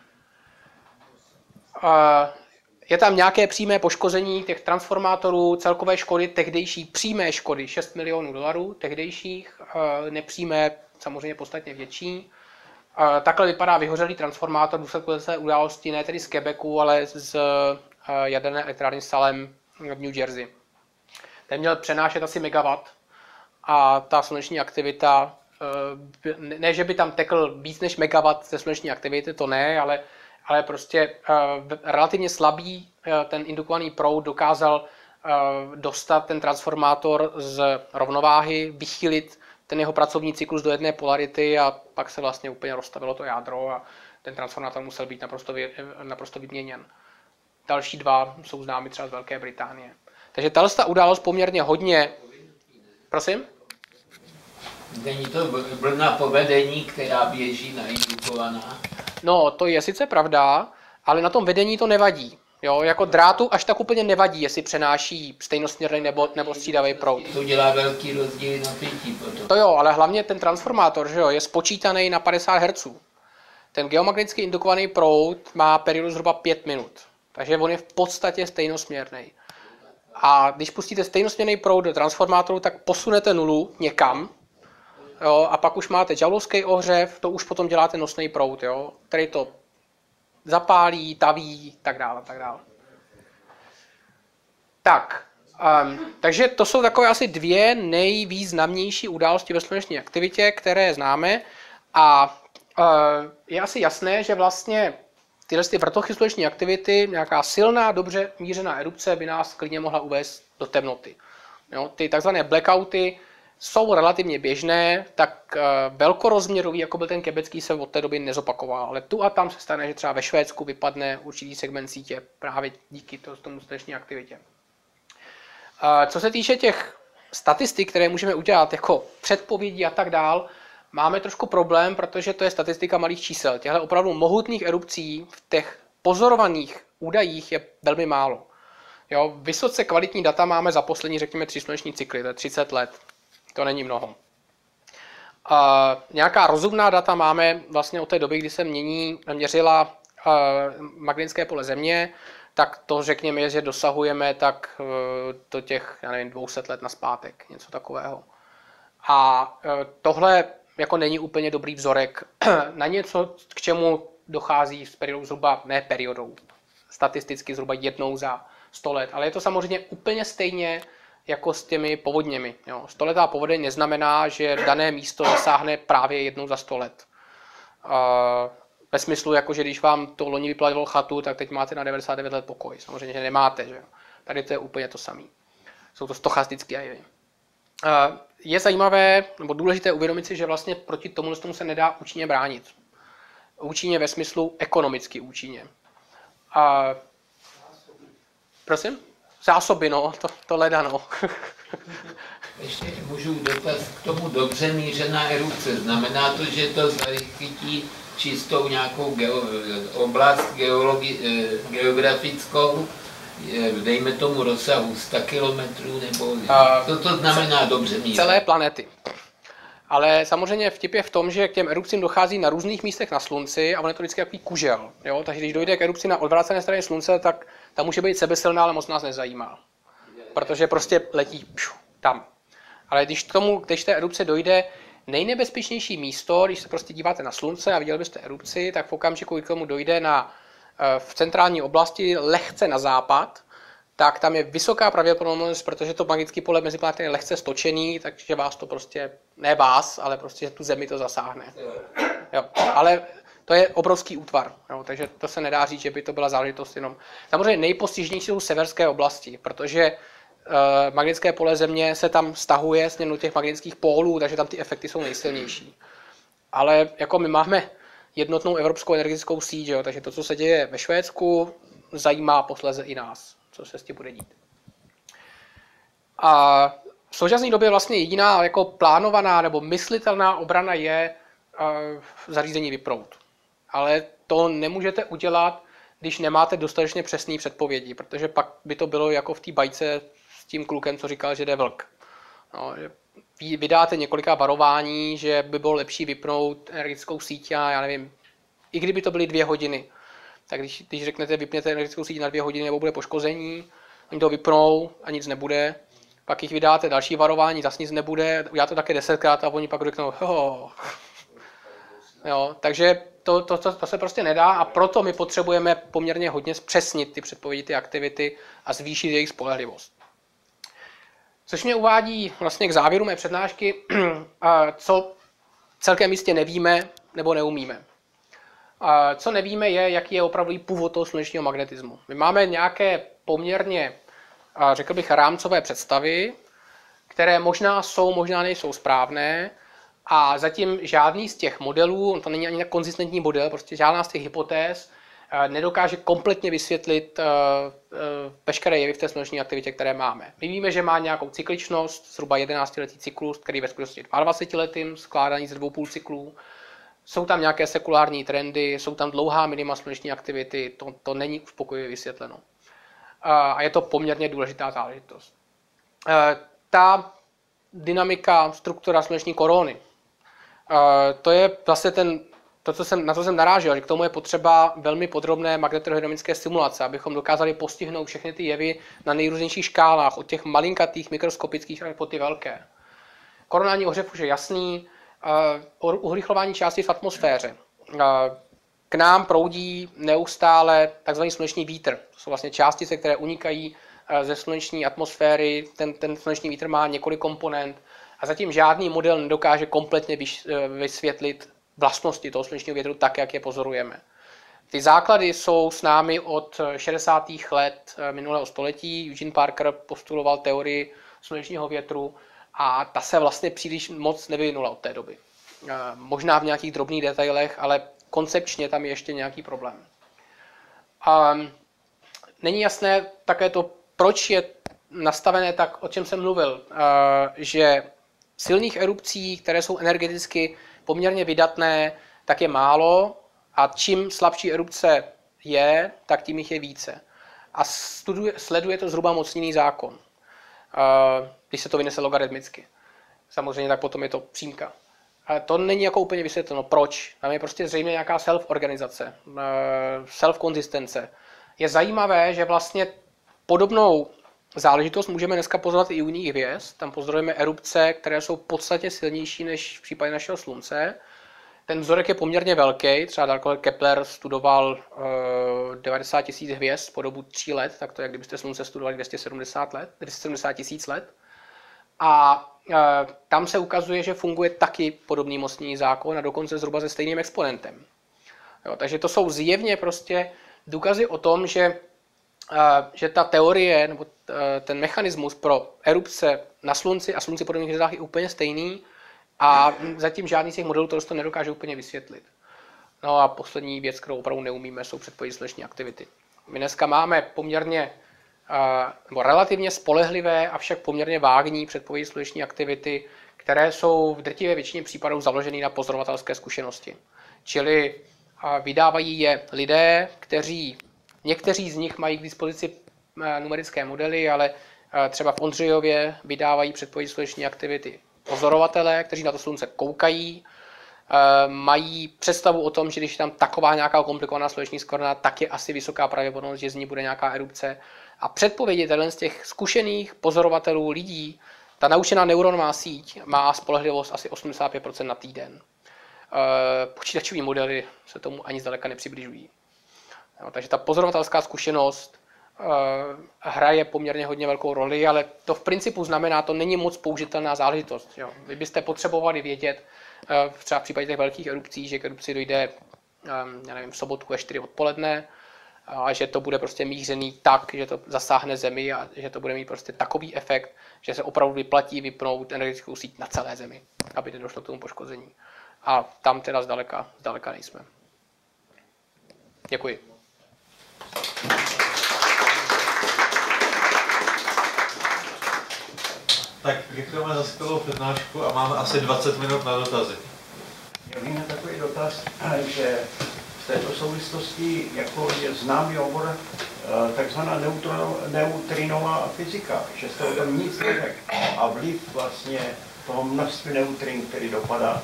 Je tam nějaké přímé poškození těch transformátorů, celkové škody, tehdejší přímé škody $6 milionů, tehdejších, nepřímé samozřejmě podstatně větší. Takhle vypadá vyhořelý transformátor v důsledku té události, ne tedy z Quebecu, ale z jaderné elektrárny Salem v New Jersey. Ten měl přenášet asi megawatt a ta sluneční aktivita, ne, že by tam tekl víc než megawatt ze sluneční aktivity, to ne, ale prostě relativně slabý ten indukovaný proud dokázal dostat ten transformátor z rovnováhy, vychýlit ten jeho pracovní cyklus do jedné polarity a pak se vlastně úplně rozstavilo to jádro a ten transformátor musel být naprosto vyměněn. Další dva jsou známy třeba z Velké Británie. Takže tato událost poměrně hodně... Prosím? Není to vlna povedení, která běží naindukovaná? No, to je sice pravda, ale na tom vedení to nevadí. Jo, jako drátu až tak úplně nevadí, jestli přenáší stejnosměrný nebo střídavý proud. To dělá velký rozdíl napětí potom. To jo, ale hlavně ten transformátor, že jo, je spočítaný na 50 Hz. Ten geomagneticky indukovaný proud má periodu zhruba 5 minut. Takže on je v podstatě stejnosměrný. A když pustíte stejnosměrný proud do transformátoru, tak posunete nulu někam, jo, a pak už máte joulovský ohřev, to už potom děláte nosný proud, jo, který to zapálí, taví, tak dále, tak dále. Takže to jsou takové asi dvě nejvýznamnější události ve sluneční aktivitě, které známe. A je asi jasné, že vlastně tyhle vrtochy sluneční aktivity, nějaká silná, dobře mířená erupce by nás klidně mohla uvést do temnoty. Jo, ty takzvané blackouty jsou relativně běžné, tak velkorozměrový, jako byl ten quebecký, se od té doby nezopakoval. Ale tu a tam se stane, že třeba ve Švédsku vypadne určitý segment sítě právě díky tomu sluneční aktivitě. Co se týče těch statistik, které můžeme udělat jako předpovědi a tak dál, máme trošku problém, protože to je statistika malých čísel. Těchto opravdu mohutných erupcí v těch pozorovaných údajích je velmi málo. Jo, vysoce kvalitní data máme za poslední, řekněme, 3 sluneční cykly, to je 30 let. To není mnoho. Nějaká rozumná data máme vlastně od té doby, kdy se měřila magnetické pole Země, tak to řekněme, že dosahujeme tak do těch, já nevím, 200 let nazpátek, něco takového. A tohle jako není úplně dobrý vzorek na něco, k čemu dochází s periodou zhruba, ne periodou, statisticky zhruba jednou za 100 let, ale je to samozřejmě úplně stejně jako s těmi povodněmi. Jo. 100letá povodeň neznamená, že dané místo zasáhne právě jednou za 100 let. Ve smyslu, jako že když vám to loni vyplavilo chatu, tak teď máte na 99 let pokoj. Samozřejmě, že nemáte. Že? Tady to je úplně to samé. Jsou to stochastické jevy. Je zajímavé, nebo důležité uvědomit si, že vlastně proti tomu se nedá účinně bránit. Účinně ve smyslu ekonomicky účinně. Prosím? Zásoby, no, to leda, no. Ještě můžu dotaz k tomu dobře mířená erupce. Znamená to, že to zachytí čistou nějakou oblast geografickou, dejme tomu rozsahu 100 kilometrů, nebo co to znamená dobře mířená? Celé planety. Ale samozřejmě vtip je v tom, že k těm erupcím dochází na různých místech na Slunci a on je to vždycky takový kužel. Jo? Takže když dojde k erupci na odvrácené straně Slunce, tak ta může být sebesilná, ale moc nás nezajímá. Protože prostě letí tam. Ale když té erupce dojde, nejnebezpečnější místo, když se prostě díváte na Slunce a viděli byste erupci, tak v okamžiku, kdy k tomu dojde v centrální oblasti lehce na západ, tak tam je vysoká pravděpodobnost, protože to magnetické pole mezi planetami je lehce stočený, takže vás to prostě, ne vás, ale prostě tu Zemi to zasáhne. Jo. Ale to je obrovský útvar, jo, takže to se nedá říct, že by to byla záležitost jenom. Samozřejmě nejpostižnější jsou severské oblasti, protože magnetické pole Země se tam stahuje směrem do těch magnetických pólů, takže tam ty efekty jsou nejsilnější. Ale jako my máme jednotnou evropskou energetickou síť, jo, takže to, co se děje ve Švédsku, zajímá posléze i nás, co se s tím bude dít. A v současné době vlastně jediná jako plánovaná nebo myslitelná obrana je zařízení vypnout. Ale to nemůžete udělat, když nemáte dostatečně přesné předpovědi, protože pak by to bylo jako v té bajce s tím klukem, co říkal, že jde vlk. No, vydáte několika varování, že by bylo lepší vypnout energetickou síť a já nevím, i kdyby to byly 2 hodiny, tak když řeknete vypněte energetickou síť na 2 hodiny nebo bude poškození, oni to vypnou a nic nebude, pak jich vydáte další varování, zase nic nebude, já to také 10krát a oni pak řeknou Jo, takže to se prostě nedá a proto my potřebujeme poměrně hodně zpřesnit ty předpovědi, ty aktivity a zvýšit jejich spolehlivost. Což mě uvádí vlastně k závěru mé přednášky, co celkem jistě nevíme nebo neumíme. Co nevíme je, jaký je opravdový původ toho slunečního magnetismu. My máme nějaké poměrně, řekl bych, rámcové představy, které možná jsou, možná nejsou správné a zatím žádný z těch modelů, to není ani tak konzistentní model, prostě žádná z těch hypotéz nedokáže kompletně vysvětlit veškeré jevy v té sluneční aktivitě, které máme. My víme, že má nějakou cykličnost, zhruba 11letý cyklus, který ve skutečnosti je 22letým, skládaný ze 2,5 cyklů. Jsou tam nějaké sekulární trendy, jsou tam dlouhá minima sluneční aktivity, to není uspokojivě vysvětleno. A je to poměrně důležitá záležitost. Ta dynamika, struktura sluneční korony, to je vlastně na co jsem narážel, že k tomu je potřeba velmi podrobné magnetohydrodynamické simulace, abychom dokázali postihnout všechny ty jevy na nejrůznějších škálách, od těch malinkatých, mikroskopických až po ty velké. Koronální ohřev už je jasný, urychlování částic v atmosféře. K nám proudí neustále tzv. Sluneční vítr. To jsou vlastně částice, které unikají ze sluneční atmosféry. Ten sluneční vítr má několik komponent a zatím žádný model nedokáže kompletně vysvětlit vlastnosti toho slunečního větru tak, jak je pozorujeme. Ty základy jsou s námi od 60. let minulého století. Eugene Parker postuloval teorii slunečního větru a ta se vlastně příliš moc nevyvinula od té doby. Možná v nějakých drobných detailech, ale koncepčně tam je ještě nějaký problém. Není jasné také to, proč je nastavené tak, o čem jsem mluvil, že silných erupcí, které jsou energeticky poměrně vydatné, tak je málo a čím slabší erupce je, tak tím jich je více. A sleduje to zhruba mocninný zákon, když se to vynese logaritmicky. Samozřejmě tak potom je to přímka. Ale to není jako úplně vysvětleno. Proč? Tam je prostě zřejmě nějaká self-organizace, self-konzistence. Je zajímavé, že vlastně podobnou záležitost můžeme dneska pozorovat i u jiných hvězd. Tam pozorujeme erupce, které jsou podstatně silnější než v případě našeho Slunce. Ten vzorek je poměrně velký, třeba daleko Kepler studoval 90 000 hvězd po dobu 3 let, tak to je, jak kdybyste Slunce studovali 270 000 let. A tam se ukazuje, že funguje taky podobný mocný zákon a dokonce zhruba se stejným exponentem. Jo, takže to jsou zjevně prostě důkazy o tom, že ta teorie nebo ten mechanismus pro erupce na Slunci a Slunci podobných hvězdách je úplně stejný a zatím žádný z těch modelů to nedokáže úplně vysvětlit. No a poslední věc, kterou opravdu neumíme, jsou předpovědi sluneční aktivity. My dneska máme poměrně nebo relativně spolehlivé, avšak poměrně vágní předpovědi sluneční aktivity, které jsou v drtivé většině případů založeny na pozorovatelské zkušenosti. Čili vydávají je lidé, někteří z nich mají k dispozici numerické modely, ale třeba v Ondřejově vydávají předpovědi sluneční aktivity pozorovatelé, kteří na to Slunce koukají, mají představu o tom, že když je tam taková nějaká komplikovaná sluneční skvrna, tak je asi vysoká pravděpodobnost, že z ní bude nějaká erupce. A předpovědi z těch zkušených pozorovatelů lidí, ta naučená neuronová síť má spolehlivost asi 85% na týden. Počítačové modely se tomu ani zdaleka nepřibližují. Jo, takže ta pozorovatelská zkušenost hraje poměrně hodně velkou roli, ale to v principu znamená, to není moc použitelná záležitost. Jo. Vy byste potřebovali vědět, třeba v případě těch velkých erupcí, že k erupci dojde já nevím, v sobotu ve 4 odpoledne, a že to bude prostě mířený tak, že to zasáhne Zemi a že to bude mít prostě takový efekt, že se opravdu vyplatí vypnout energetickou síť na celé Zemi, aby nedošlo k tomu poškození. A tam teda zdaleka nejsme. Děkuji. Tak děkujeme za skvělou přednášku a máme asi 20 minut na dotazy. Já vím takový dotaz, že v této souvislosti jako je známý obor takzvaná neutrinová fyzika, že jste o tom nic neřekl a vliv vlastně toho množství neutrin, který dopadá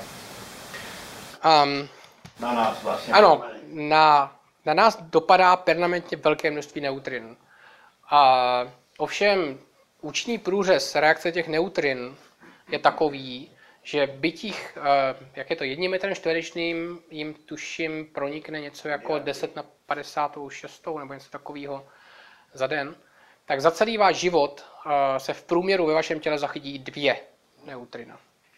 na nás vlastně. Ano, na nás dopadá permanentně velké množství neutrin. Ovšem účinný průřez reakce těch neutrin je takový, že byť jich, jak je to, 1 metrem čtverečným, jim tuším pronikne něco jako 10 na 56 nebo něco takového za den, tak za celý váš život se v průměru ve vašem těle zachytí 2 neutrina.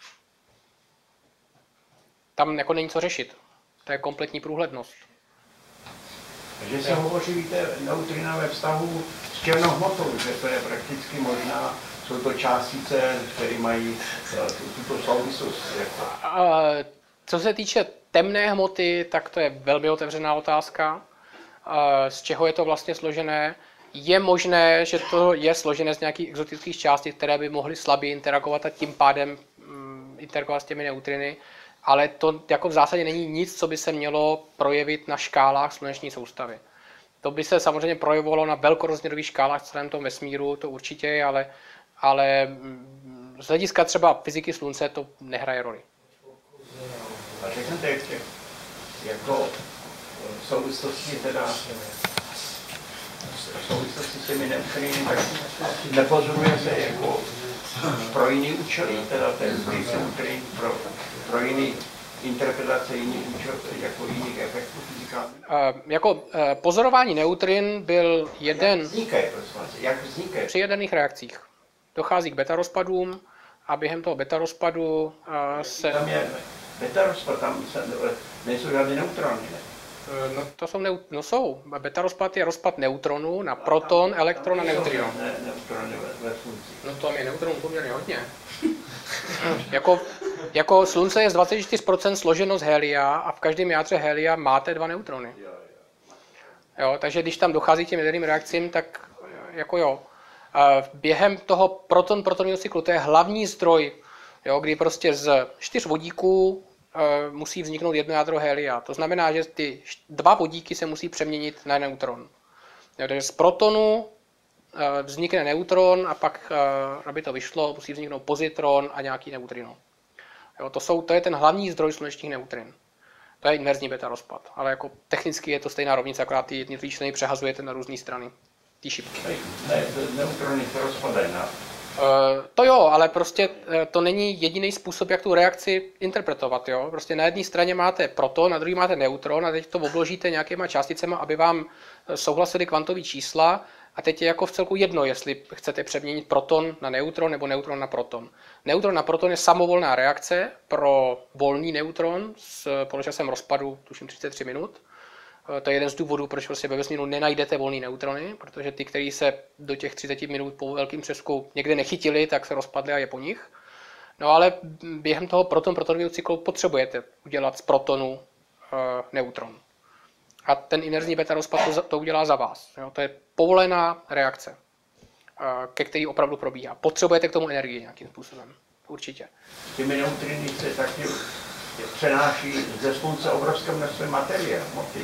Tam jako není co řešit. To je kompletní průhlednost. Takže se hovoří, víte, neutrina ve vztahu s černou hmotou, že to je prakticky možná, jsou to částice, které mají tuto souvislost. Co se týče temné hmoty, tak to je velmi otevřená otázka. Z čeho je to vlastně složené? Je možné, že to je složené z nějakých exotických částic, které by mohly slabě interagovat a tím pádem interagovat s těmi neutriny, ale to jako v zásadě není nic, co by se mělo projevit na škálách sluneční soustavy. To by se samozřejmě projevovalo na velkorozměrových škálách v celém tom vesmíru, to určitě, ale z hlediska třeba fyziky slunce to nehraje roli. A řekněte ještě, jako v souvislosti teda v souvislosti s těmi neutriny, tak nepozoruje se jako pro jiný účely, teda ten vliv neutrin pro jiný interpretace jiných účelů, jako jiných efektů fyzikálních? Jako pozorování neutrin byl jeden... Jak vznikají? Při jaderných reakcích. Dochází k beta rozpadům a během toho beta rozpadu se... Tam je beta rozpad, tam nejsou žádné neutrony, ne? No to jsou, jsou. Beta rozpad je rozpad neutronů na proton, elektron a neutrino. Neutrony ve slunci. No to je neutronů poměrně hodně. Jako slunce je z 24% složeno z helia a v každém jádře helia máte 2 neutrony. Jo, takže když tam dochází k těm jaderným reakcím, tak jako jo. Během toho proton-protonového cyklu, to je hlavní zdroj, jo, kdy prostě z 4 vodíků musí vzniknout 1 jádro helia. To znamená, že ty 2 vodíky se musí přeměnit na neutron. Jo, takže z protonu vznikne neutron a pak, aby to vyšlo, musí vzniknout pozitron a nějaký neutrino. Jo, to je ten hlavní zdroj slunečních neutrin. To je inverzní beta rozpad, ale jako technicky je to stejná rovnice, akorát ty jednotlivé členy přehazujete na různé strany. Ty šipky. Ne, neutrony se rozpadají na... To jo, ale prostě to není jediný způsob, jak tu reakci interpretovat. Jo? Prostě na jedné straně máte proton, na druhé máte neutron a teď to obložíte nějakýma částicemi, aby vám souhlasily kvantové čísla a teď je jako v celku jedno, jestli chcete přeměnit proton na neutron nebo neutron na proton. Neutron na proton je samovolná reakce pro volný neutron s poločasem rozpadu, tuším 33 minut. To je jeden z důvodů, proč prostě ve vesmíru nenajdete volné neutrony, protože ty, kteří se do těch 30 minut po velkém třesku někde nechytili, tak se rozpadly a je po nich. No ale během toho protonového cyklu potřebujete udělat z protonu neutron. A ten inerzní beta rozpad to udělá za vás. Jo? To je povolená reakce, ke který opravdu probíhá. Potřebujete k tomu energii nějakým způsobem. Určitě. Těmi neutriny se taky přenáší ze slunce obrovské množství materie.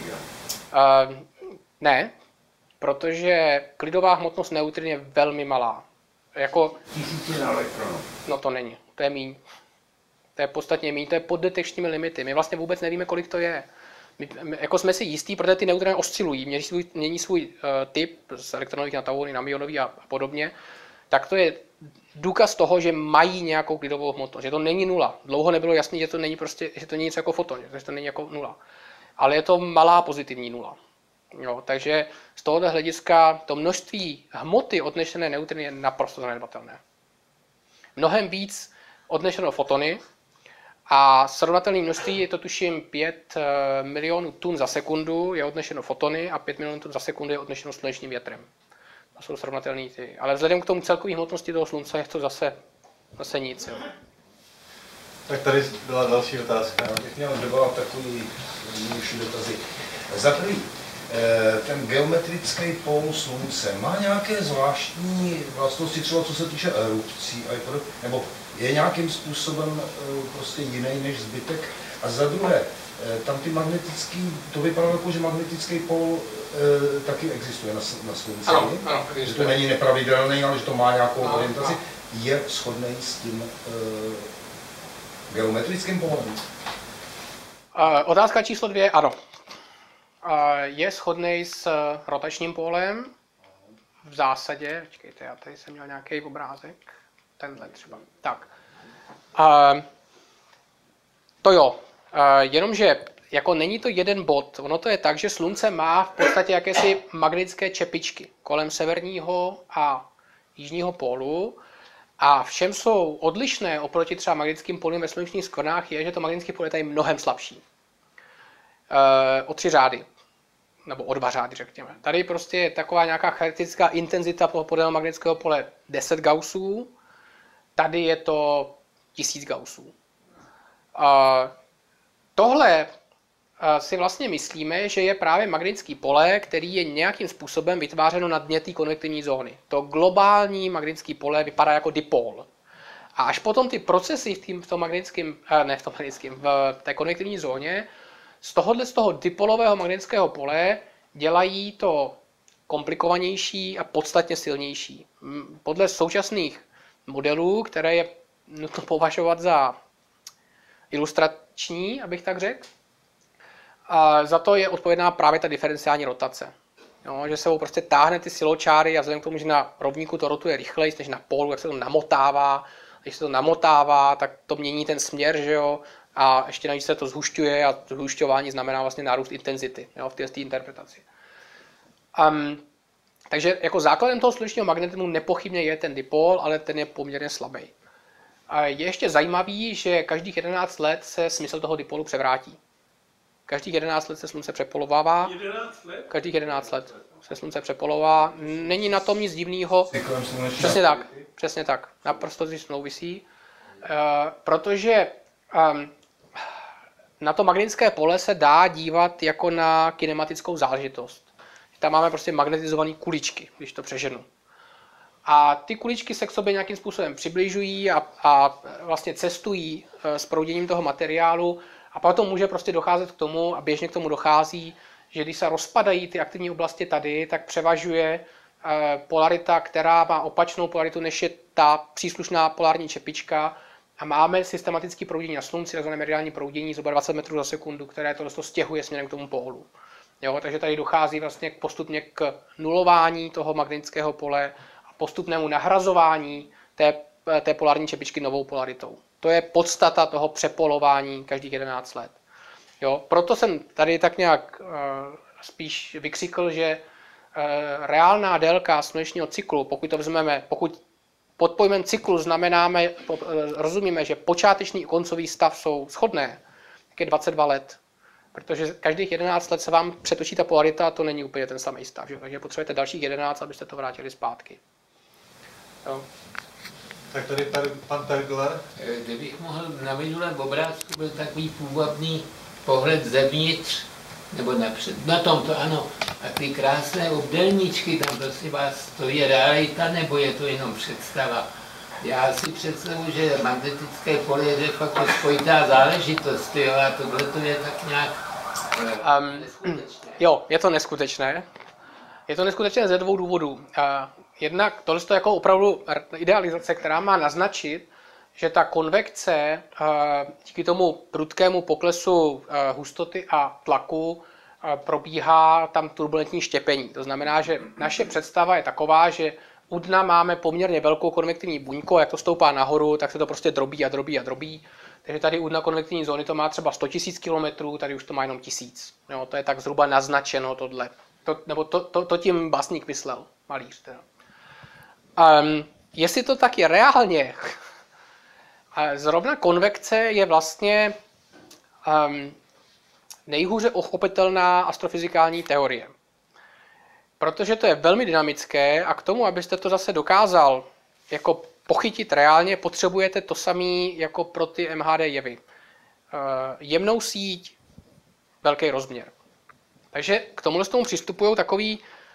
Ne, protože klidová hmotnost neutrin je velmi malá. Jako, 1000 elektronů. No to není, to je míň. To je podstatně míň, to je pod detekčními limity. My vlastně vůbec nevíme, kolik to je. My jako jsme si jistí, protože ty neutrony oscilují, mění svůj typ z elektronových na tauony, na myonový a podobně. Tak to je důkaz toho, že mají nějakou klidovou hmotnost, že to není nula. Dlouho nebylo jasné, že to není prostě, že to není nic jako foton, že to není jako nula. Ale je to malá pozitivní nula. Jo, takže z tohoto hlediska to množství hmoty odnesené neutriny je naprosto zanedbatelné. Mnohem víc odneseno fotony a srovnatelné množství je to tuším 5 milionů tun za sekundu je odneseno fotony a 5 milionů tun za sekundu je odneseno slunečním větrem. To jsou srovnatelné ty. Ale vzhledem k tomu celkové hmotnosti toho slunce je to zase nic. Jo. Tak tady byla další otázka. Já bych měl 2 takový jednodušší dotazy. Za prvý, ten geometrický pól Slunce má nějaké zvláštní vlastnosti, třeba co se týče erupcí, nebo je nějakým způsobem prostě jiný než zbytek? A za druhé, tam ty magnetický, to vypadá jako, že magnetický pól taky existuje na Slunci. Ano, že to není nepravidelný, ale že to má nějakou orientaci. Je shodný s tím geometrickým pólem? Otázka číslo 2, ano. Je shodný s rotačním pólem. V zásadě, počkejte, já tady jsem měl nějaký obrázek. Tenhle třeba. Tak. To jo. Jenomže jako není to jeden bod. Ono to je tak, že Slunce má v podstatě jakési magnetické čepičky kolem severního a jižního pólu. A v čem jsou odlišné oproti třeba magnetickým polům ve slunečních skvrnách je, že to magnetické pole je tady mnohem slabší. O 3 řády. Nebo o 2 řády, řekněme. Tady prostě je taková nějaká charakteristická intenzita podél magnetického pole 10 Gaussů. Tady je to 1000 Gaussů. Tohle si vlastně myslíme, že je právě magnetický pole, který je nějakým způsobem vytvářeno na dně té konvektivní zóny. To globální magnetické pole vypadá jako dipol. A až potom ty procesy v té konvektivní zóně z toho dipolového magnetického pole dělají to komplikovanější a podstatně silnější. Podle současných modelů, které je nutno považovat za ilustrační, abych tak řekl, a za to je odpovědná právě ta diferenciální rotace. Jo, že se prostě táhne ty siločáry a vzhledem k tomu, že na rovníku to rotuje rychleji než na pólu, jak se to namotává. Když se to namotává, tak to mění ten směr, že jo, a ještě navíc se to zhušťuje a zhušťování znamená vlastně nárůst intenzity, jo, v té interpretaci. Takže jako základem toho slunečního magnetismu nepochybně je ten dipol, ale ten je poměrně slabý. A je ještě zajímavý, že každých 11 let se smysl toho dipolu převrátí. Každých 11 let se slunce přepolovává. 11 let? Každých 11 let se slunce přepolová. Není na tom nic divného. Přesně tak. Naprosto to souvisí. Protože na to magnetické pole se dá dívat jako na kinematickou záležitost. Tam máme prostě magnetizované kuličky, když to přeženu. A ty kuličky se k sobě nějakým způsobem přibližují a vlastně cestují s prouděním toho materiálu. A potom může prostě docházet k tomu, a běžně k tomu dochází, že když se rozpadají ty aktivní oblasti tady, tak převažuje polarita, která má opačnou polaritu, než je ta příslušná polární čepička. A máme systematické proudění na Slunci, takzvané mediální proudění zhruba 20 metrů za sekundu, které to stěhuje směrem k tomu pólu. Jo, takže tady dochází vlastně postupně k nulování toho magnetického pole a postupnému nahrazování té polární čepičky novou polaritou. To je podstata toho přepolování každých 11 let. Jo, proto jsem tady tak nějak spíš vykřikl, že reálná délka slunečního cyklu, pokud pod pojmem cyklu rozumíme, že počáteční i koncový stav jsou shodné, tak je 22 let. Protože každých 11 let se vám přetočí ta polarita a to není úplně ten samý stav. Že? Takže potřebujete dalších 11, abyste to vrátili zpátky. Jo. Tak tady pan Pergler. Kdybych mohl, na minulém obrázku byl takový půvabný pohled zevnitř, nebo na tomto, ano. A ty krásné obdélníčky, tam prosím vás, to je realita, nebo je to jenom představa? Já si představuji, že magnetické pole je de facto spojitá záležitost, jo, a tohle to je tak nějak neskutečné. Jo, je to neskutečné. Je to neskutečné ze 2 důvodů. Jednak tohle je jako opravdu idealizace, která má naznačit, že ta konvekce díky tomu prudkému poklesu hustoty a tlaku probíhá tam turbulentní štěpení. To znamená, že naše představa je taková, že u dna máme poměrně velkou konvektivní buňku, jak to stoupá nahoru, tak se to prostě drobí a drobí a drobí. Takže tady u dna konvektivní zóny to má třeba 100 000 km, tady už to má jenom 1000. Jo, to je tak zhruba naznačeno tohle. To tím básník myslel, malíř teda. Jestli to tak je reálně, zrovna konvekce je vlastně nejhůře uchopitelná astrofyzikální teorie. Protože to je velmi dynamické a k tomu, abyste to zase dokázal jako pochytit reálně, potřebujete to samé jako pro ty MHD jevy. Jemnou síť, velký rozměr. Takže k tomu přistupují takový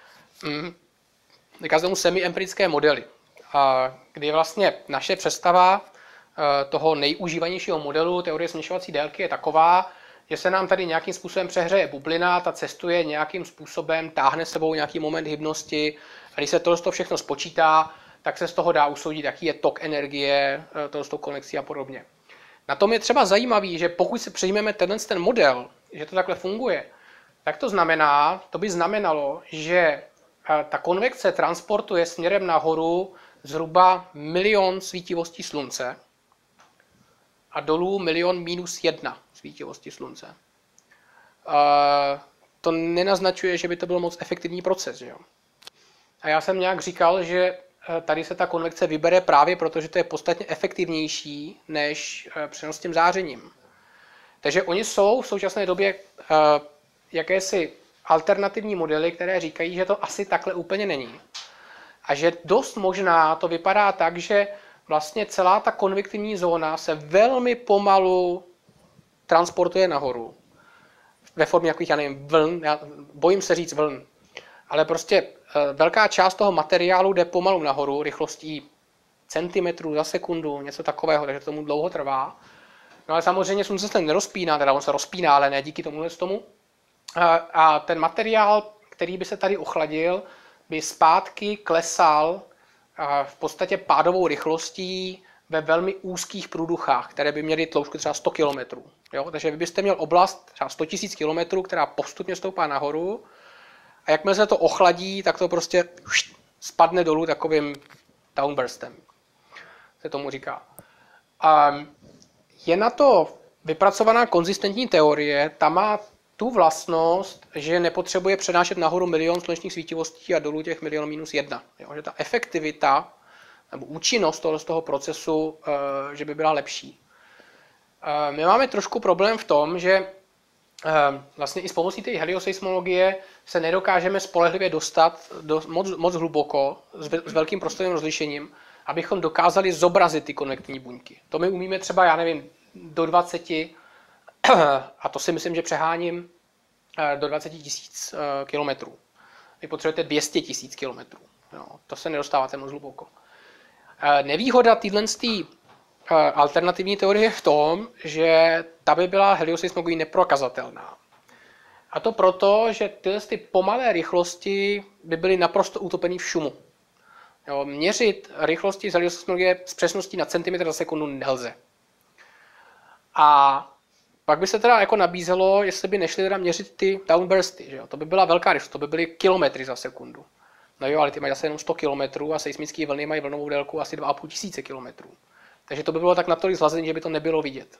semi-empirické modely, kdy vlastně naše představa toho nejužívanějšího modelu teorie směšovací délky je taková, že se nám tady nějakým způsobem přehřeje bublina, ta cestuje nějakým způsobem, táhne sebou nějaký moment hybnosti, a když se tohle všechno spočítá, tak se z toho dá usoudit, jaký je tok energie, tohle konexí a podobně. Na tom je třeba zajímavý, že pokud si přijmeme ten model, že to takhle funguje, tak to by znamenalo, že ta konvekce transportuje směrem nahoru zhruba 1 000 000 svítivostí slunce a dolů 1 000 000 - 1 svítivosti slunce. To nenaznačuje, že by to byl moc efektivní proces. Že jo? A já jsem nějak říkal, že tady se ta konvekce vybere právě proto, že to je podstatně efektivnější než přenos s tím zářením. Takže oni jsou v současné době jakési alternativní modely, které říkají, že to asi takhle úplně není. A že dost možná to vypadá tak, že vlastně celá ta konvektivní zóna se velmi pomalu transportuje nahoru. Ve formě jakých, já nevím, vln, já bojím se říct vln, ale prostě velká část toho materiálu jde pomalu nahoru, rychlostí centimetrů za sekundu, něco takového, takže to tomu dlouho trvá. No ale samozřejmě slunce se nerozpíná, teda on se rozpíná, ale ne díky tomu. A ten materiál, který by se tady ochladil, by zpátky klesal v podstatě pádovou rychlostí ve velmi úzkých průduchách, které by měly tloušťku třeba 100 km. Jo? Takže vy byste měl oblast třeba 100 000 km, která postupně stoupá nahoru, a jakmile se to ochladí, tak to prostě spadne dolů takovým downburstem, se tomu říká. Je na to vypracovaná konzistentní teorie, ta má tu vlastnost, že nepotřebuje přenášet nahoru 1 000 000 slunečních svítivostí a dolů těch 1 000 000 - 1. Jo, že ta efektivita nebo účinnost toho procesu, že by byla lepší. My máme trošku problém v tom, že vlastně i s pomocí té helioseismologie se nedokážeme spolehlivě dostat moc hluboko s velkým prostorovým rozlišením, abychom dokázali zobrazit ty konvektivní buňky. To my umíme třeba, já nevím, do 20, a to si myslím, že přeháním, do 20 000 kilometrů. Vy potřebujete 200 000 kilometrů. To se nedostáváte moc hluboko. Nevýhoda téhle alternativní teorie je v tom, že ta by byla helioseismologií neprokazatelná. A to proto, že ty pomalé rychlosti by byly naprosto utopený v šumu. Jo, měřit rychlosti z helioseismologie s přesností na centimetr za sekundu nelze. A pak by se teda jako nabízelo, jestli by nešli teda měřit ty downbursty. Že jo? To by byla velká rychlost, to by byly kilometry za sekundu. No jo, ale ty mají zase jenom 100 km a seismické vlny mají vlnovou délku asi 2 500 km. Takže to by bylo tak natolik zlazené, že by to nebylo vidět.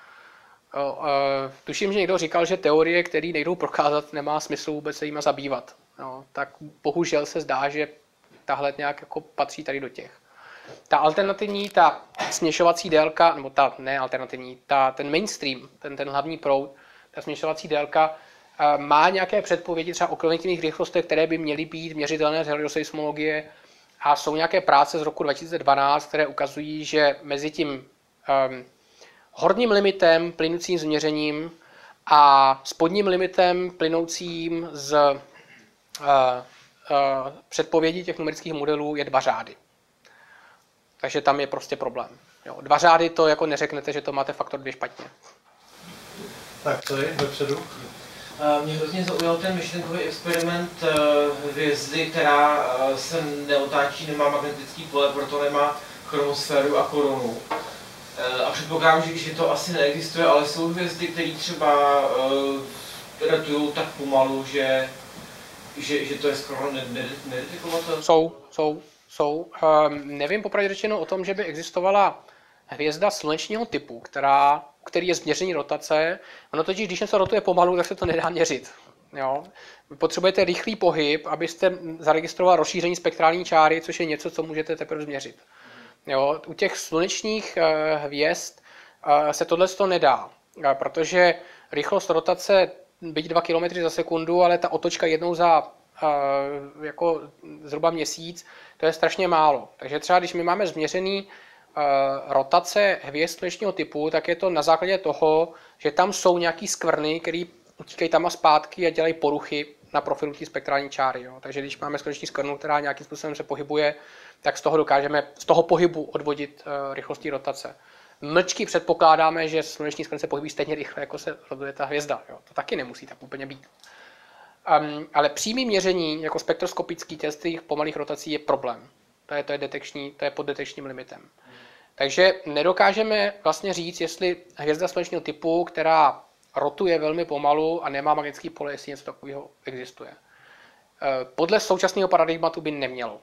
Tuším, že někdo říkal, že teorie, které nejdou prokázat, nemá smysl vůbec se jima zabývat. No, tak bohužel se zdá, že tahle nějak jako patří tady do těch. Ta alternativní, ta směšovací délka, nebo ta nealternativní, ten mainstream, ten hlavní proud, ta směšovací délka má nějaké předpovědi třeba o konvektivních rychlostech, které by měly být měřitelné z helioseismologie, a jsou nějaké práce z roku 2012, které ukazují, že mezi tím horním limitem plynoucím z měřením a spodním limitem plynoucím z předpovědí těch numerických modelů je 2 řády. Takže tam je prostě problém. Jo, 2 řády to jako neřeknete, že to máte faktor 2 špatně. Tak to je vepředu. Mě hrozně zaujal ten myšlenkový experiment hvězdy, která se neotáčí, nemá magnetický pole, proto nemá chromosféru a korunu. A předpokládám, že to asi neexistuje, ale jsou hvězdy, které třeba rotují tak pomalu, že to je skoro nedetekovatelné. Jsou. Nevím popravdě řečeno o tom, že by existovala hvězda slunečního typu, který je změření rotace. Ono totiž, když něco rotuje pomalu, tak se to nedá měřit. Jo? Vy potřebujete rychlý pohyb, abyste zaregistroval rozšíření spektrální čáry, což je něco, co můžete teprve změřit. Jo? U těch slunečních hvězd se tohle nedá, protože rychlost rotace byť 2 km za sekundu, ale ta otočka jednou za jako zhruba měsíc, to je strašně málo. Takže třeba když my máme změřený rotace hvězd slunečního typu, tak je to na základě toho, že tam jsou nějaký skvrny, které utíkají tam a zpátky a dělají poruchy na profilu té spektrální čáry. Jo. Takže když máme sluneční skvrnu, která nějakým způsobem se pohybuje, tak z toho dokážeme z toho pohybu odvodit rychlostí rotace. Mlčky předpokládáme, že sluneční skvrny se pohybují stejně rychle, jako se rotuje ta hvězda. Jo. To taky nemusí tak úplně být. Ale přímý měření jako spektroskopický těch pomalých rotací je problém. To je pod detekčním limitem. Takže nedokážeme vlastně říct, jestli hvězda slunečního typu, která rotuje velmi pomalu a nemá magnetický pole, jestli něco takového existuje. Podle současného paradigmatu by nemělo.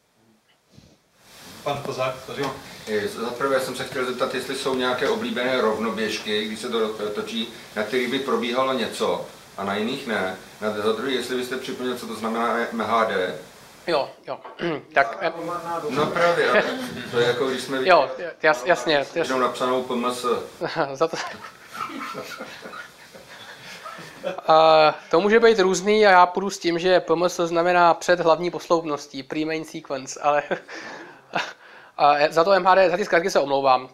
Pan Kozák, tady. Za prvé jsem se chtěl zeptat, jestli jsou nějaké oblíbené rovnoběžky, když se to točí, na kterých by probíhalo něco a na jiných ne. Za druhé, jestli byste připomněl, co to znamená MHD. Jo. Tak, no právě, to je jako když jsme viděli, jasně. Jenom napsanou PMS. To může být různý a já půjdu s tím, že PMS znamená před hlavní posloupností, pre-main sequence, ale za to MHD, za ty zkratky se omlouvám.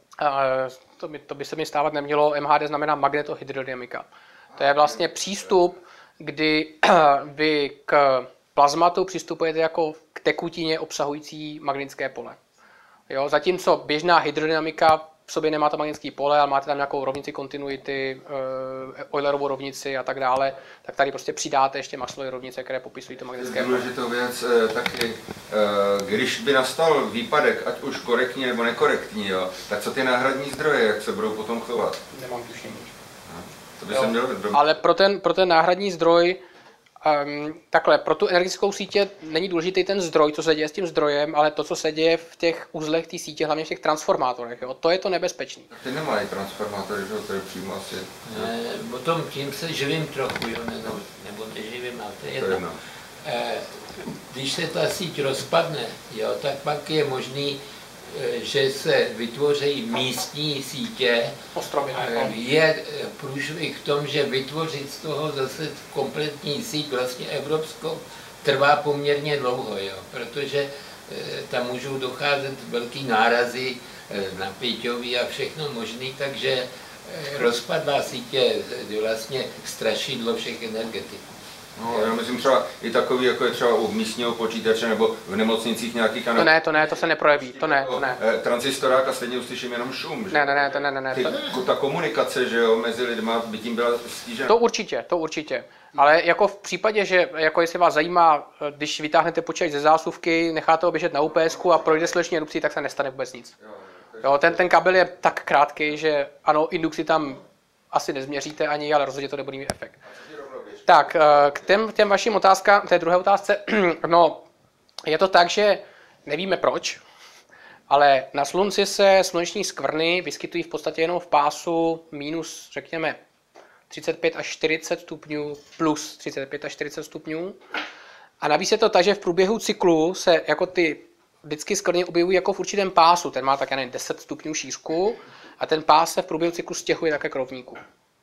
To by se mi stávat nemělo. MHD znamená magnetohydrodynamika. To je vlastně přístup, kdy vy k plazmatu přistupujete jako k tekutině obsahující magnetické pole. Jo? Zatímco běžná hydrodynamika v sobě nemá to magnetické pole, ale máte tam nějakou rovnici kontinuity, Eulerovu rovnici a tak dále, tak tady prostě přidáte ještě Maxwellovy rovnice, které popisují to magnetické pole. Důležitou věc taky, když by nastal výpadek, ať už korektní nebo nekorektní, jo, tak co ty náhradní zdroje, jak se budou potom chovat? Nemám tušení. To by se mělo ale pro ten náhradní zdroj, takhle, pro tu energetickou sítě není důležitý ten zdroj, co se děje s tím zdrojem, ale to, co se děje v těch uzlech té sítě, hlavně v těch transformátorech. Jo? To je to nebezpečné. Ty nemají transformátory, že to je přímo asi. Potom tím se živím trochu, jo? Nebo neživím, ale to je jedno. Když se ta síť rozpadne, jo, tak pak je možný, že se vytvoří místní sítě. Ostrovy. Je průšvih v tom, že vytvořit z toho zase kompletní síť, vlastně evropskou, trvá poměrně dlouho, jo, protože tam můžou docházet velký nárazy napěťový a všechno možný, takže rozpadlá sítě vlastně strašidlo všech energetiků. No, já myslím třeba i takový, jako je třeba u místního počítače nebo v nemocnicích nějakých... To se neprojeví, to ne. Transistorák a stejně uslyším jenom šum, že? Ne. Ta komunikace, že jo, mezi lidma by tím byla stížena. To určitě. Ale jako v případě, že jako jestli vás zajímá, když vytáhnete počítač ze zásuvky, necháte ho běžet na UPSku a projde sluneční erupcí, tak se nestane vůbec nic. Jo, ten kabel je tak krátký, že ano, indukci tam asi nezměříte ani, ale rozhodně to nebude mít efekt. Tak, k těm vašim otázkám, té druhé otázce, no, je to tak, že nevíme proč, ale na slunci se sluneční skvrny vyskytují v podstatě jenom v pásu minus, řekněme, 35 až 40 stupňů plus 35 až 40 stupňů. A navíc je to tak, že v průběhu cyklu se jako ty vždycky skvrny objevují jako v určitém pásu, ten má tak, já nevím, 10 stupňů šířku a ten pás se v průběhu cyklu stěhuje také k rovníku.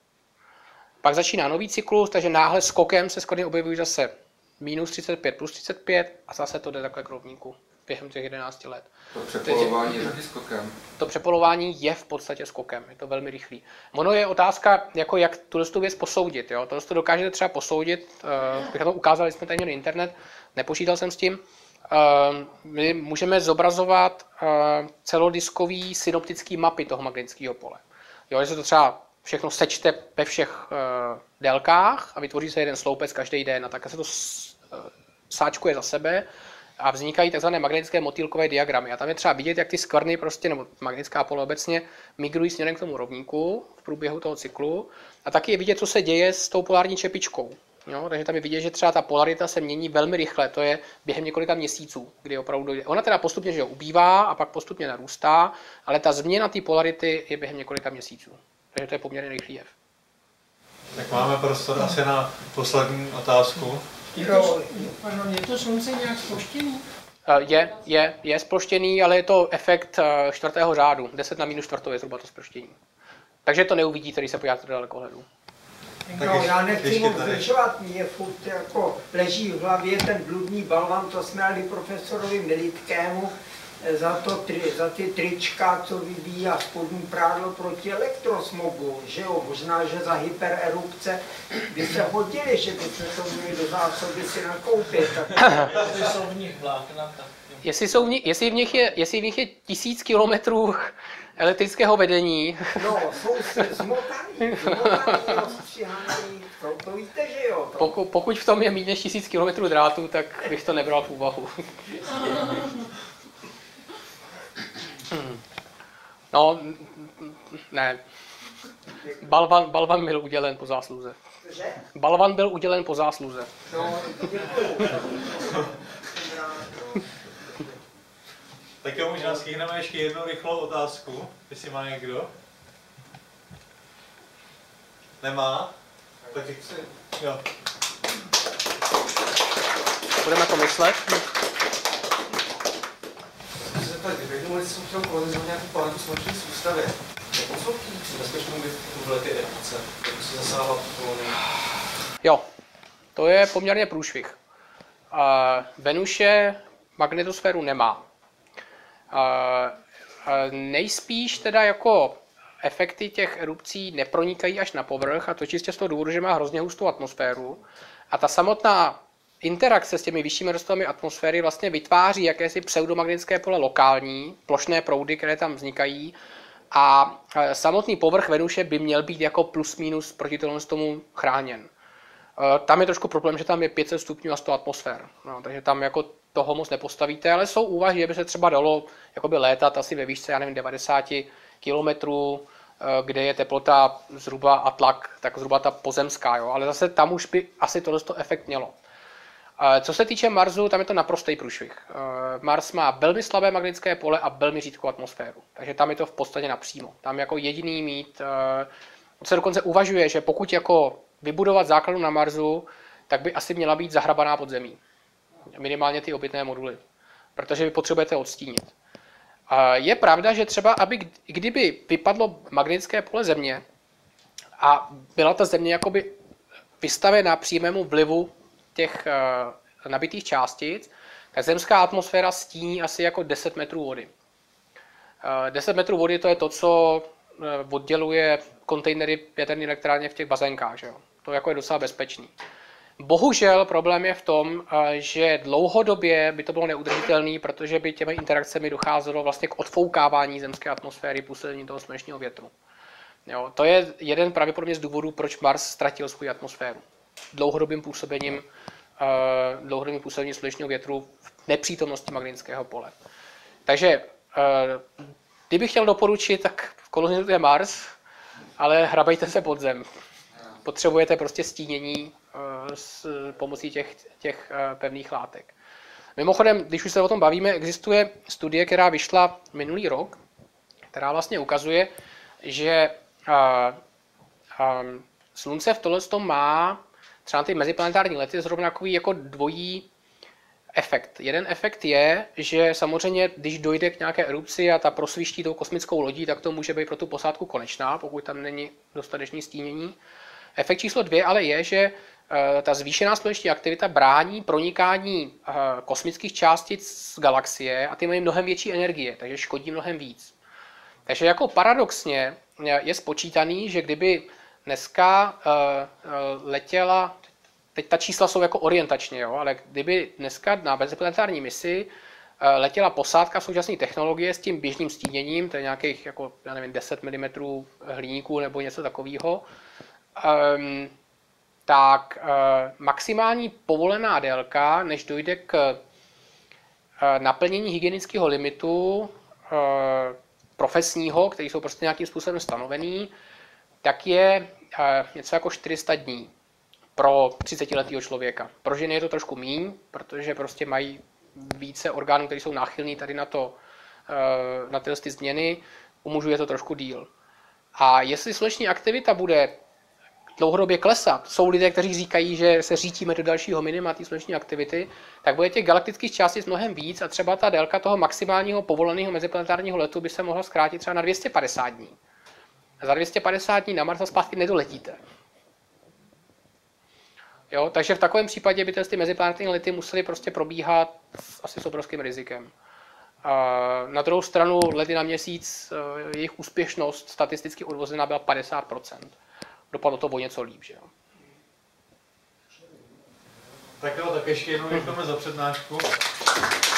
Pak začíná nový cyklus, takže náhle skokem se skvrny objevují zase minus 35 plus 35 a zase to jde takhle k rovníku během těch 11 let. To přepolování je taky skokem. To přepolování je v podstatě skokem, je to velmi rychlý. Ono je otázka, jako jak tu věc posoudit. Jo? To dokážete třeba posoudit, bych to ukázal, jsme tady měli internet, nepočítal jsem s tím. My můžeme zobrazovat celodiskový synoptický mapy toho magnetického pole. Jo, že se to třeba všechno sečte ve všech délkách a vytvoří se jeden sloupec každý den a tak se to sáčkuje za sebe a vznikají tzv. Magnetické motýlkové diagramy. A tam je třeba vidět, jak ty skvrny prostě, nebo magnetická pole obecně, migrují směrem k tomu rovníku v průběhu toho cyklu a taky je vidět, co se děje s tou polární čepičkou. Jo, takže tam je vidět, že třeba ta polarita se mění velmi rychle, to je během několika měsíců, kdy opravdu dojde. Ona teda postupně že ubývá a pak postupně narůstá, ale ta změna té polarity je během několika měsíců. Takže to je poměrně rychlý jev. Tak máme prostor asi na poslední otázku. Je to slunce nějak zpoštěný? Je zpoštěný, ale je to efekt čtvrtého řádu. 10 na minus čtvrtou je zhruba to zpoštění. Takže to neuvidíte, když se podíváte do dalekohledu. No, já nechci moc zdržovat, mě furt jako leží v hlavě ten bludný balvan, to jsme dali profesorovi Militkému, za ty trička, co vyvíjí spodní prádlo proti elektrosmogu, že jo? Možná, že za hypererupce by se hodili, že by se to měli do zásoby si nakoupit. Ty jsou v nich vlákna, tak... Jestli v nich je 1000 kilometrů elektrického vedení. No, jsou zmotaný, rozstříhaný, to víte, že jo? Pokud v tom je méně než 1000 kilometrů drátu, tak bych to nebral v úvahu. No, ne. Balvan byl udělen po zásluze. Balvan byl udělen po zásluze. No, Tak jo, možná stihneme ještě jednu rychlou otázku, jestli má někdo. Nemá? Tak jo. Budeme to myslet. Kdyby jsem chtěl kolonizovat nějakou planetu sluneční soustavy, jak jsou bezpečnou by byly ty erupce, jak se zasáhla tu kolonii? Jo, to je poměrně průšvih. Venuše magnetosféru nemá. Nejspíš teda jako efekty těch erupcí nepronikají až na povrch, a to čistě z toho důvodu, že má hrozně hustou atmosféru. A ta samotná interakce s těmi vyššími vrstvami atmosféry vlastně vytváří jakési pseudomagnetické pole lokální, plošné proudy, které tam vznikají. A samotný povrch Venuše by měl být jako plus minus proti tomu chráněn. Tam je trošku problém, že tam je 500 stupňů a 100 atmosfér. No, takže tam jako toho moc nepostavíte, ale jsou úvahy, že by se třeba dalo jakoby létat asi ve výšce, já nevím, 90 kilometrů, kde je teplota zhruba a tlak, tak zhruba ta pozemská, jo? Ale zase tam už by asi tohle efekt mělo. Co se týče Marsu, tam je to naprostý průšvih. Mars má velmi slabé magnetické pole a velmi řídkou atmosféru, takže tam je to v podstatě napřímo. Tam jako jediný mít, se dokonce uvažuje, že pokud jako vybudovat základnu na Marsu, tak by asi měla být zahrabaná pod zemí. Minimálně ty obytné moduly, protože vy potřebujete odstínit. Je pravda, že třeba, kdyby vypadlo magnetické pole Země a byla ta Země jakoby vystavená přímému vlivu těch nabitých částic, tak zemská atmosféra stíní asi jako 10 metrů vody. 10 metrů vody to je to, co odděluje kontejnery jaderné elektrárně v těch bazénkách. Že jo? To jako je docela bezpečný. Bohužel problém je v tom, že dlouhodobě by to bylo neudržitelné, protože by těmi interakcemi docházelo vlastně k odfoukávání zemské atmosféry působením toho slunečního větru. Jo, to je jeden pravděpodobně z důvodů, proč Mars ztratil svou atmosféru. Dlouhodobým působením slunečního větru v nepřítomnosti magnetického pole. Takže kdybych chtěl doporučit, tak kolonizujte Mars, ale hrabejte se pod zem. Potřebujete prostě stínění s pomocí těch pevných látek. Mimochodem, když už se o tom bavíme, existuje studie, která vyšla minulý rok, která vlastně ukazuje, že Slunce v tohle má třeba ty meziplanetární lety zrovna takový jako dvojí efekt. Jeden efekt je, že samozřejmě, když dojde k nějaké erupci a ta prosviští tou kosmickou lodí, tak to může být pro tu posádku konečná, pokud tam není dostatečné stínění. Efekt číslo 2 ale je, že ta zvýšená sluneční aktivita brání pronikání kosmických částic z galaxie a ty mají mnohem větší energie, takže škodí mnohem víc. Takže jako paradoxně je spočítaný, že kdyby dneska letěla, teď ta čísla jsou jako orientačně, jo, ale kdyby dneska na meziplanetární misi letěla posádka v současné technologie s tím běžným stíněním, to je nějakých jako, já nevím, 10 mm hliníků nebo něco takového, tak maximální povolená délka, než dojde k naplnění hygienického limitu profesního, který jsou prostě nějakým způsobem stanovený, tak je něco jako 400 dní pro 30letého člověka. Pro ženy je to trošku míň, protože prostě mají více orgánů, které jsou náchylný tady na tyhle změny, u mužů je to trošku díl. A jestli sluneční aktivita bude dlouhodobě klesat, jsou lidé, kteří říkají, že se řítíme do dalšího minima té sluneční aktivity, tak bude těch galaktických částic mnohem víc a třeba ta délka toho maximálního povoleného meziplanetárního letu by se mohla zkrátit třeba na 250 dní. A za 250 dní na Mars a zpátky nedoletíte. Jo, takže v takovém případě by ty meziplanetární lety musely prostě probíhat asi s obrovským rizikem. Na druhou stranu lety na měsíc, jejich úspěšnost statisticky odvozená byla 50%. Dopadlo to o něco líp, že jo. Tak jo, tak ještě jednou děkujeme za přednášku.